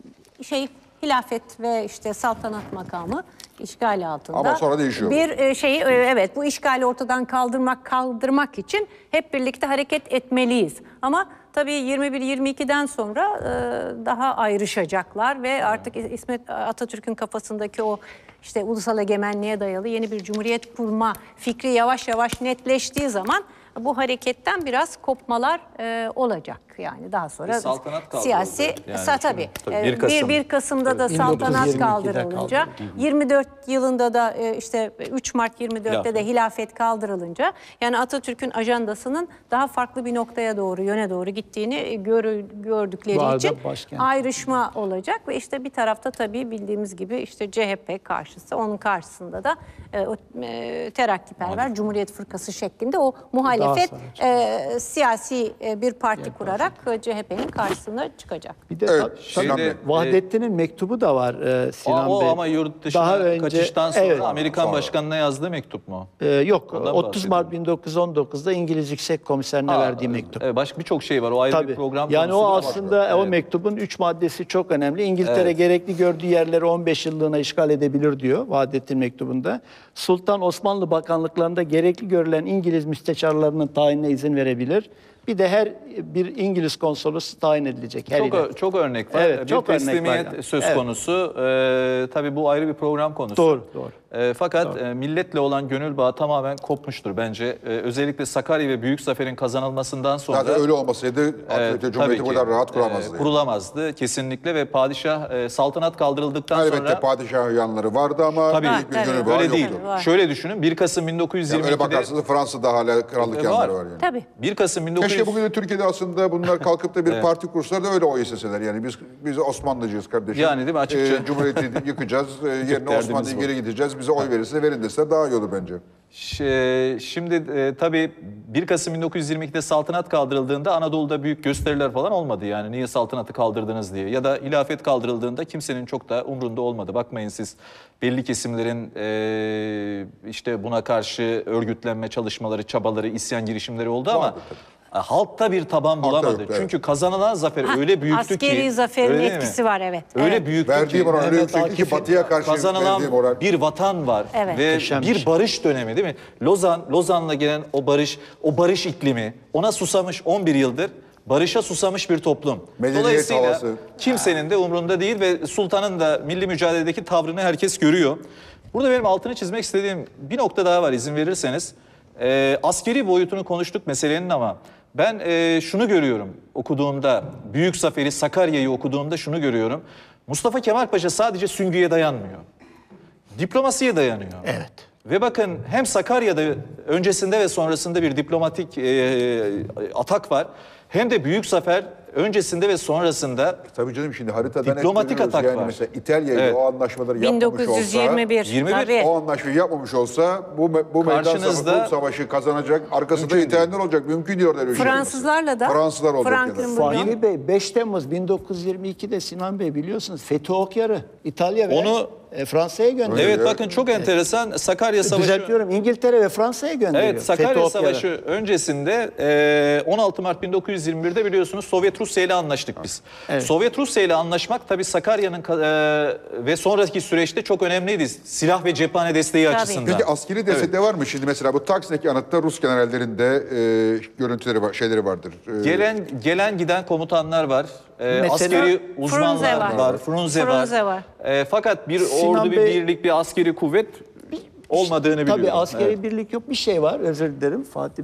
şey hilafet ve işte saltanat makamı işgal altında. Ama sonra değişiyor bu. Bir e, şeyi e, evet bu işgali ortadan kaldırmak kaldırmak için hep birlikte hareket etmeliyiz. Ama tabii yirmi bir yirmi ikiden sonra e, daha ayrışacaklar ve artık İsmet Atatürk'ün kafasındaki o işte ulusal egemenliğe dayalı yeni bir cumhuriyet kurma fikri yavaş yavaş netleştiği zaman bu hareketten biraz kopmalar e, olacak. Yani daha sonra Ve saltanat kaldırıldı. siyasi Yani sa, tabii, tabii, e, bir Kasım. bir Kasım'da da bin dokuz yüz saltanat yirmi ikide kaldırılınca kaldırıldı. yirmi dört yılında da e, işte üç Mart yirmi dörtte de Hilafet. hilafet kaldırılınca yani Atatürk'ün ajandasının daha farklı bir noktaya doğru, yöne doğru gittiğini gör, gördükleri Bu arada için başkent- ayrışma olacak ve işte bir tarafta tabii bildiğimiz gibi işte C H P karşısı, onun karşısında da e, o, e, Terakkiperver Cumhuriyet Fırkası şeklinde o muhalefet sonra e, siyasi e, bir parti kurarak e, C H P'nin karşısına çıkacak. Bir de Evet, tabii Sinan Bey. Vahdettin'in mektubu da var e, Sinan o Bey. ama yurt dışına Daha önce- kaçıştan sonra evet. Amerikan Sonra. başkanına yazdığı mektup mu? E, yok Ondan otuz Mart bahsediyorum. bin dokuz yüz on dokuzda İngiliz Yüksek Komiserine Aa, verdiği mektup. evet, başka birçok şey var. O ayrı Tabii. bir program Yani o konusudur ama- aslında o Evet. mektubun üç maddesi çok önemli. İngiltere Evet. gerekli gördüğü yerleri on beş yıllığına işgal edebilir diyor Vahdettin mektubunda. Sultan Osmanlı bakanlıklarında gerekli görülen İngiliz müsteşarlarının tayinine izin verebilir. Bir de her bir İngiliz konsolosu tayin edilecek. Her ile. Çok, çok örnek var. Evet, bir çok örnek var teslimiyet yani. söz Evet. konusu. Ee, tabii bu ayrı bir program konusu. Doğru, doğru. Ee, fakat e, milletle olan gönül bağı tamamen kopmuştur bence. Ee, özellikle Sakarya ve Büyük Zafer'in kazanılmasından sonra... Zaten öyle olmasaydı Evet, Atatürk tabii Cumhuriyeti bu ki. kadar rahat Ee, kuramazdı. yani. kurulamazdı kesinlikle ve padişah e, saltanat kaldırıldıktan Elbette sonra... padişah yanları vardı ama Tabii. büyük bir Tabii. gönül bağı Öyle yoktu. değil. Tabii, var. Şöyle düşünün, bir Kasım bin dokuz yüz Yani yirmi öyle ikide... bakarsanız Fransa'da hala krallık E, yanları var. var yani. Tabii. bir Kasım bin dokuz yüz... Keşke bugün de Türkiye'de aslında bunlar kalkıp da bir parti kursalar da öyle oy isteseler. Yani biz biz Osmanlıcıyız kardeşim. Yani değil mi? Açıkça. Ee, Cumhuriyeti yıkacağız. e, yerine derdimiz Osmanlı'ya bu. geri gideceğiz. Bize oy verirse verin deseler daha iyi olur bence. Ş- Şimdi e, tabii bir Kasım bin dokuz yüz yirmi ikide saltanat kaldırıldığında Anadolu'da büyük gösteriler falan olmadı. Yani niye saltanatı kaldırdınız diye. Ya da hilafet kaldırıldığında kimsenin çok da umrunda olmadı. Bakmayın siz belli kesimlerin e, işte buna karşı örgütlenme çalışmaları, çabaları, isyan girişimleri oldu ama Vardı halkta bir taban bulamadı. yoktu, evet. Çünkü kazanılan zafer öyle büyüktü ki. Askeri zaferin öyle değil mi? etkisi var, evet. Öyle Evet. büyüktü Verdiği ki. moral öyle Mehmet yüksekti ki Akif'in batıya karşı Kazanılan verdiği moral. bir vatan var Evet. ve Muhteşemmiş. bir barış dönemi değil mi? Lozan, Lozan'la gelen o barış, o barış iklimi, ona susamış on bir yıldır barışa susamış bir toplum. Medeniyet Dolayısıyla havası. kimsenin de umrunda değil ve sultanın da milli mücadeledeki tavrını herkes görüyor. Burada benim altını çizmek istediğim bir nokta daha var izin verirseniz. Ee, askeri boyutunu konuştuk meselenin ama ben e, şunu görüyorum okuduğumda, Büyük Zafer'i, Sakarya'yı okuduğumda şunu görüyorum. Mustafa Kemal Paşa sadece süngüye dayanmıyor. Diplomasiye dayanıyor. Evet. Ve bakın hem Sakarya'da öncesinde ve sonrasında bir diplomatik e, atak var. Hem de Büyük Zafer öncesinde ve sonrasında Tabii canım şimdi haritadan Diplomatik etkileniyoruz. atak yani var. mesela İtalya ile Evet. o anlaşmaları yapmamış bin dokuz yüz yirmi bir. olsa, yirmi bir. Tabii. o anlaşmayı yapmamış olsa bu me- bu meydan Karşınızda- savaşı, bu savaşı kazanacak, arkasında İtalyanlar olacak. Mümkün değil orada öyle bir şey Fransızlarla da olması. Fransızlar olacak Franklin ya da. Bouillon. Fatih Bey beş Temmuz bin dokuz yüz yirmi iki'de Sinan Bey biliyorsunuz Fethi Okyar'ı İtalya ve Onu- e, Fransa'ya gönderiyor. evet ya. bakın çok enteresan Sakarya Savaşı. Düzeltiyorum, İngiltere ve Fransa'ya gönderiyor. Evet, Sakarya Fethi Okyar'ı. Savaşı öncesinde e, on altı Mart bin dokuz yüz yirmi bir'de biliyorsunuz Sovyet Rusya ile anlaştık biz. Evet. Sovyet Rusya ile anlaşmak tabii Sakarya'nın e, ve sonraki süreçte çok önemliydi. Silah ve cephane desteği Tabii. açısından. Peki askeri destek de var mı? Şimdi mesela bu Taksim'deki anıtta Rus generallerinde e, görüntüleri var, şeyleri vardır. E, Gelen gelen giden komutanlar var. E, Mesela- askeri uzmanlar Frunze var. var. Frunze, Frunze var. var. E, fakat bir Sinan ordu, bir Bey- birlik, bir askeri kuvvet olmadığını biliyorum. Tabii askeri Evet. birlik yok. Bir şey var, özür dilerim Fatih.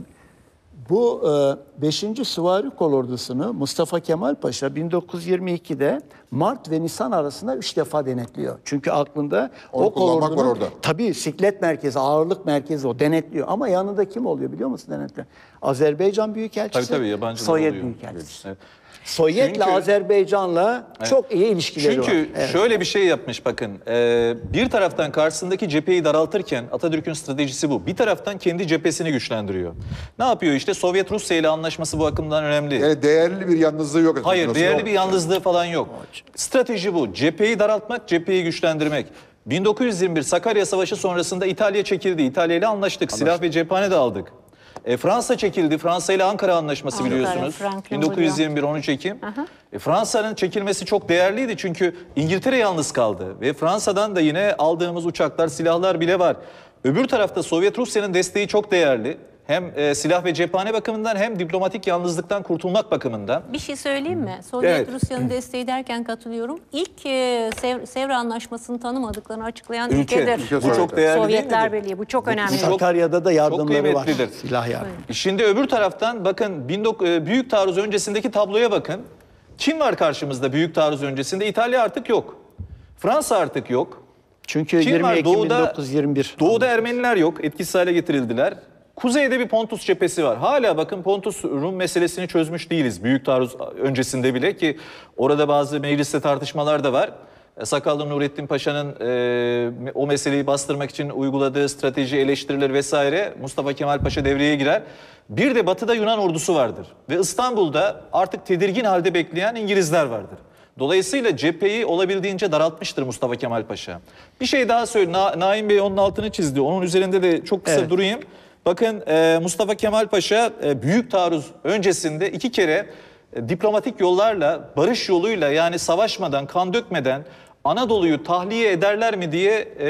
Bu beşinci Süvari Kolordusu'nu Mustafa Kemal Paşa bin dokuz yüz yirmi iki'de Mart ve Nisan arasında üç defa denetliyor. Çünkü aklında Onu o kullanmak var kolordunun orada. tabii siklet merkezi, ağırlık merkezi o denetliyor. Ama yanında kim oluyor biliyor musun denetliyor? Azerbaycan Büyükelçisi, Tabii tabii, yabancılar Sovyet oluyor. Büyükelçisi. Evet. Sovyet'le Çünkü- Azerbaycan'la çok iyi ilişkileri var. Çünkü Evet. şöyle bir şey yapmış bakın. e, bir taraftan karşısındaki cepheyi daraltırken Atatürk'ün stratejisi bu. Bir taraftan kendi cephesini güçlendiriyor. Ne yapıyor işte Sovyet Rusya ile anlaşması bu bakımdan önemli. yani değerli bir yalnızlığı yok. Hayır Nasıl değerli yok? bir yalnızlığı falan yok. Strateji bu. Cepheyi daraltmak, cepheyi güçlendirmek. bin dokuz yüz yirmi bir Sakarya Savaşı sonrasında İtalya çekildi. İtalya ile anlaştık. Silah ve cephane de aldık. E, Fransa çekildi. Fransa ile Ankara Anlaşması Ankara, biliyorsunuz. Franklin bin dokuz yüz yirmi bir on üç Ekim. E, Fransa'nın çekilmesi çok değerliydi çünkü İngiltere yalnız kaldı. Ve Fransa'dan da yine aldığımız uçaklar, silahlar bile var. Öbür tarafta Sovyet Rusya'nın desteği çok değerli. Hem e, silah ve cephane bakımından hem diplomatik yalnızlıktan kurtulmak bakımından. Bir şey söyleyeyim mi? Sovyet Evet. Rusya'nın desteği derken katılıyorum. İlk e, Sev- Sevr Anlaşması'nı tanımadıklarını açıklayan Ülke. ülkedir. Ülke Bu çok Sovyetler. değerli Sovyetler değil midir? Birliği. Bu çok önemli. çok- Sakarya'da da yardımları var. kıymetlidir. Silah yardımı. Şimdi öbür taraftan bakın bin dok- e, Büyük Taarruz öncesindeki tabloya bakın. Kim var karşımızda Büyük Taarruz öncesinde? İtalya artık yok. Fransa artık yok. Çünkü Kim yirmi var? Ekim Doğuda- bin dokuz yüz yirmi bir. Doğuda Ermeniler yok. Etkisiz hale getirildiler. Kuzeyde bir Pontus cephesi var. Hala bakın Pontus Rum meselesini çözmüş değiliz. Büyük taarruz öncesinde bile ki orada bazı mecliste tartışmalar da var. E, Sakallı Nurettin Paşa'nın e, o meseleyi bastırmak için uyguladığı strateji eleştirilir vesaire. Mustafa Kemal Paşa devreye girer. Bir de batıda Yunan ordusu vardır. Ve İstanbul'da artık tedirgin halde bekleyen İngilizler vardır. Dolayısıyla cepheyi olabildiğince daraltmıştır Mustafa Kemal Paşa. Bir şey daha söyle. Na- Naim Bey onun altını çizdi. Onun üzerinde de çok kısa Evet. durayım. Bakın e, Mustafa Kemal Paşa e, Büyük Taarruz öncesinde iki kere e, diplomatik yollarla, barış yoluyla yani savaşmadan, kan dökmeden Anadolu'yu tahliye ederler mi diye e,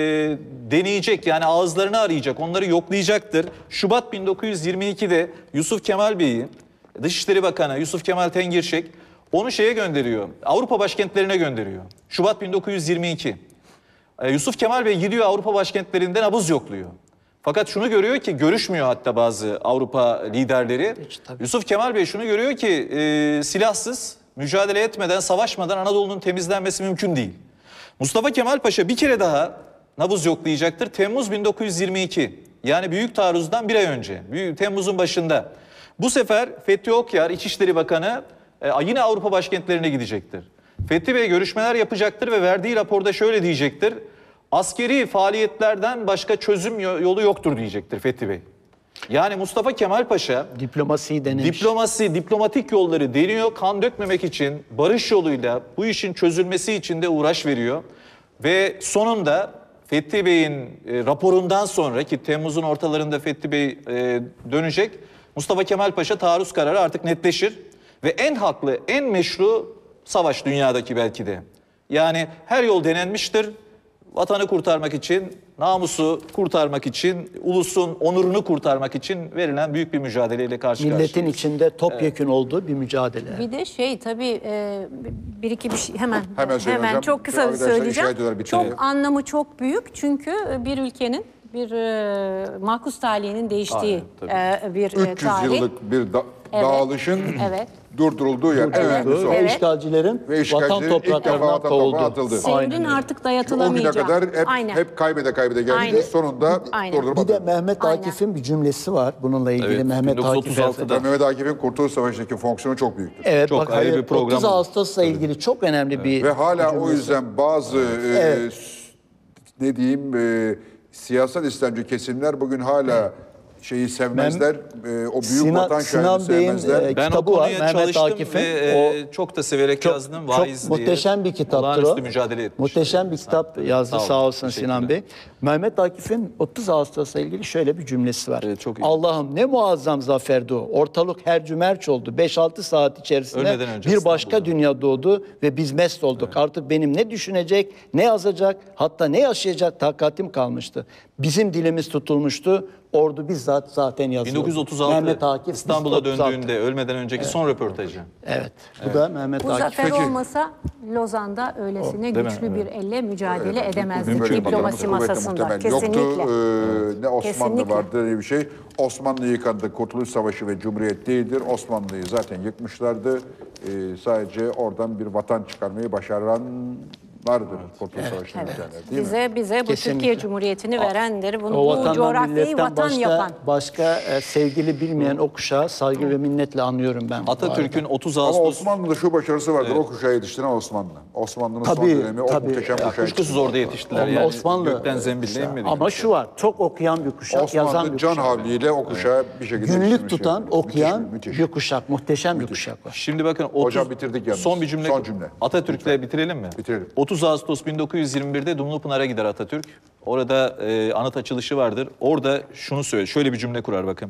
deneyecek. Yani ağızlarını arayacak, onları yoklayacaktır. Şubat bin dokuz yüz yirmi iki'de Yusuf Kemal Bey'i, Dışişleri Bakanı Yusuf Kemal Tengirşek onu şeye gönderiyor, Avrupa başkentlerine gönderiyor. Şubat bin dokuz yüz yirmi iki. E, Yusuf Kemal Bey gidiyor Avrupa başkentlerinden nabız yokluyor. Fakat şunu görüyor ki görüşmüyor hatta bazı Avrupa liderleri. Yusuf Kemal Bey şunu görüyor ki e, silahsız mücadele etmeden, savaşmadan Anadolu'nun temizlenmesi mümkün değil. Mustafa Kemal Paşa bir kere daha nabız yoklayacaktır. Temmuz bin dokuz yüz yirmi iki yani Büyük Taarruz'dan bir ay önce, Büyük, Temmuz'un başında. Bu sefer Fethi Okyar İçişleri Bakanı e, yine Avrupa başkentlerine gidecektir. Fethi Bey görüşmeler yapacaktır ve verdiği raporda şöyle diyecektir. Askeri faaliyetlerden başka çözüm yolu yoktur diyecektir Fethi Bey. Yani Mustafa Kemal Paşa Diplomasiyi denemiş. diplomasi, diplomatik yolları deniyor. Kan dökmemek için barış yoluyla bu işin çözülmesi için de uğraş veriyor. Ve sonunda Fethi Bey'in e, raporundan sonra ki Temmuz'un ortalarında Fethi Bey e, dönecek. Mustafa Kemal Paşa taarruz kararı artık netleşir. Ve en haklı, en meşru savaş dünyadaki belki de. Yani her yol denenmiştir. vatanı kurtarmak için, namusu kurtarmak için, ulusun onurunu kurtarmak için verilen büyük bir mücadeleyle karşı Milletin karşıyayız. içinde topyekün olduğu bir mücadele. Bir de şey tabii e, bir iki bir şey hemen Hemen söyleyin hocam. çok kısa Arkadaşlar söyleyeceğim. işaret ediyorlar, bitirelim. Çok anlamı çok büyük çünkü bir ülkenin bir e, makus talihinin değiştiği e, bir e, üç yüz tarih. yıllık bir da- Evet. dağılışın Evet. durdurulduğu yer. En önemlisi o. Ve Evet. işgalcilerin Ve vatan işgalcilerin ilk defa topraklarından vatan toprağı kovuldu. atıldı. Sevrin Aynen öyle. artık O güne dayatılamayacak. kadar hep, Aynen. hep kaybede kaybede geldi. Aynen. Sonunda Aynen. durdurup Bir de atıldı. Mehmet Aynen. Akif'in bir cümlesi var bununla ilgili. Evet, Mehmet bin dokuz yüz Akif otuz altıda Efendi. Mehmet Akif'in Kurtuluş Savaşı'ndaki fonksiyonu çok büyüktür. Evet, Çok bak, ayrı hayır, bir program otuz oldu. Ağustos'la ilgili çok önemli bir Ve hala o cümlesi. yüzden bazı e, Evet. s- ne diyeyim e, siyasal İslamcı kesimler bugün hala şeyi sevmezler. E, o büyük Sinan- vatan Sinan şahını Bey'in, sevmezler. e, Ben o kitabı var, konuya Mehmet çalıştım Akif'in. ve e, O çok da severek çok, yazdım. çok Vaiz diye. muhteşem bir kitaptır Olağanüstü o. mücadele etmiş. Muhteşem bir kitap yazdı Sağ olun, sağ olsun teşekkürler. Sinan Bey. Mehmet Akif'in otuz Ağustos'la ilgili şöyle bir cümlesi var. Evet, çok iyi. Allah'ım ne muazzam zaferdi o. Ortalık hercümerç oldu. beş altı saat içerisinde Ölmeden önce bir başka İstanbul'da. dünya doğdu ve biz mest olduk. Artık benim ne düşünecek, ne yazacak, hatta ne yaşayacak takatim kalmıştı. Bizim dilimiz tutulmuştu. Ordu bizzat zaten yazıyordu. bin dokuz yüz otuz altı Mehmet Akif İstanbul'a otuz altı. döndüğünde ölmeden önceki son röportajı. Evet. Bu da Mehmet Bu Akif. zafer Peki. olmasa Lozan'da öylesine değil mi? güçlü bir elle mücadele Bizim edemezdik böyle diplomasi kuvvetle masasında. muhtemel Kesinlikle. yoktu. Ee, ne Osmanlı Kesinlikle. vardı ne bir şey. Osmanlı yıkandı. Kurtuluş Savaşı ve Cumhuriyet değildir. Osmanlı'yı zaten yıkmışlardı. Ee, sadece oradan bir vatan çıkarmayı başaranlardır. Kurtuluş Savaşı'nı bitenler, değil mi? Bize bize bu Kesinlikle. Türkiye Cumhuriyeti'ni verendir. Bunu, O bu vatandan, coğrafyayı milletten vatan başka, yapan. başka e, sevgili bilmeyen o kuşağı saygı ve minnetle anıyorum ben. bu Atatürk'ün otuz Ama Ağustos Osmanlı'da şu başarısı vardır. O kuşağı yetiştiren Osmanlı. Osmanlı'nın son Tabii, dönemi o tabii. muhteşem Ya, kuşağı kuşkusuz orada yetiştiler. Ama Yani Osmanlı gökten zembille kuşağı. inmedi. Ama şu var, çok okuyan bir kuşak, yazan Osmanlı bir can kuşak. havliyle o kuşağı bir şekilde Günlük yetiştirmiş tutan, yani. okuyan Müthiş, müthiş. bir kuşak, muhteşem bir kuşak var. Şimdi bakın otuz, Hocam bitirdik yalnız. son bir cümle. Son cümle. Atatürk'le bitirelim mi? Bitirelim. otuz Ağustos bin dokuz yüz yirmi birde Dumlupınar'a gider Atatürk. Orada e, anıt açılışı vardır. Orada şunu söyle, şöyle bir cümle kurar bakın.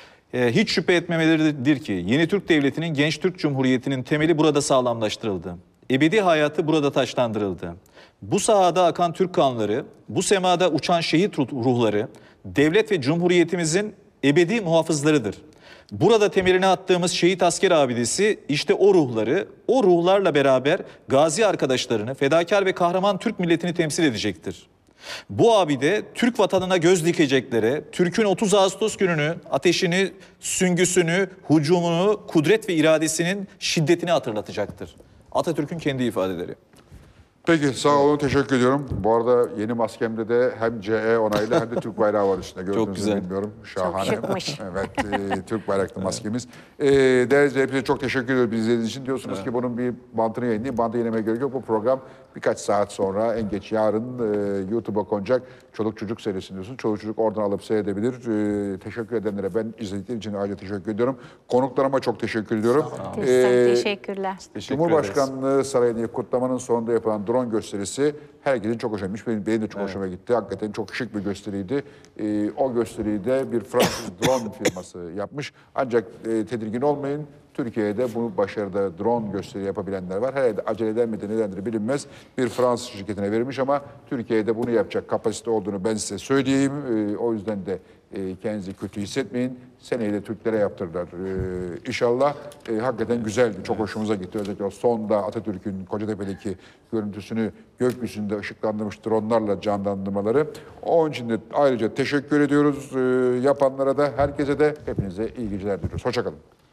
E, hiç şüphe etmemeleridir ki yeni Türk Devleti'nin Genç Türk Cumhuriyeti'nin temeli burada sağlamlaştırıldı. Ebedi hayatı burada taşlandırıldı. Bu sahada akan Türk kanları, bu semada uçan şehit ruh- ruhları, devlet ve cumhuriyetimizin ebedi muhafızlarıdır. Burada temelini attığımız şehit asker abidesi işte o ruhları, o ruhlarla beraber gazi arkadaşlarını, fedakar ve kahraman Türk milletini temsil edecektir. Bu abide Türk vatanına göz dikeceklere, Türk'ün otuz Ağustos gününü, ateşini, süngüsünü, hucumunu, kudret ve iradesinin şiddetini hatırlatacaktır. Atatürk'ün kendi ifadeleri. Peki sağ olun, teşekkür ediyorum. Bu arada yeni maskemde de hem C E onaylı hem de Türk bayrağı var üstünde. Gördüğünüzü Çok güzel. bilmiyorum. Şahane. şıkmış. Evet, e, Türk bayraklı maskemiz. E, değerli izleyiciler, çok teşekkür ediyoruz bizi izlediğiniz için. Diyorsunuz ki bunun bir bantını yayınlayın. Bantı yayınlamaya gerek yok. Bu program birkaç saat sonra, en geç yarın e, YouTube'a konacak. Çoluk Çocuk serisini diyorsun. Çoluk Çocuk oradan alıp seyredebilir. E, teşekkür edenlere ben izledikleri için ayrıca teşekkür ediyorum. Konuklarıma çok teşekkür ediyorum. Çok E, teşekkürler. Teşekkür Cumhurbaşkanlığı Sarayı'nı kutlamanın sonunda yapılan drone gösterisi herkesin çok hoşuna gitmiş. Benim, benim de çok hoşuma gitti. Hakikaten çok şık bir gösteriydi. Ee, o gösteriyi de bir Fransız drone firması yapmış. Ancak e, tedirgin olmayın. Türkiye'de bu başarıda drone gösteri yapabilenler var. Herhalde acele edemedi, nedendir bilinmez. Bir Fransız şirketine verilmiş ama Türkiye'de bunu yapacak kapasite olduğunu ben size söyleyeyim. Ee, o yüzden de e, kendinizi kötü hissetmeyin. Seneyi de Türklere yaptırdılar. Ee, inşallah e, hakikaten güzeldi. Çok hoşumuza gitti. Özellikle o sonda Atatürk'ün Kocatepe'deki görüntüsünü gökyüzünde ışıklandırmış dronlarla canlandırmaları. Onun için de ayrıca teşekkür ediyoruz. Ee, yapanlara da, herkese de, hepinize iyi geceler diliyoruz. Hoşça kalın.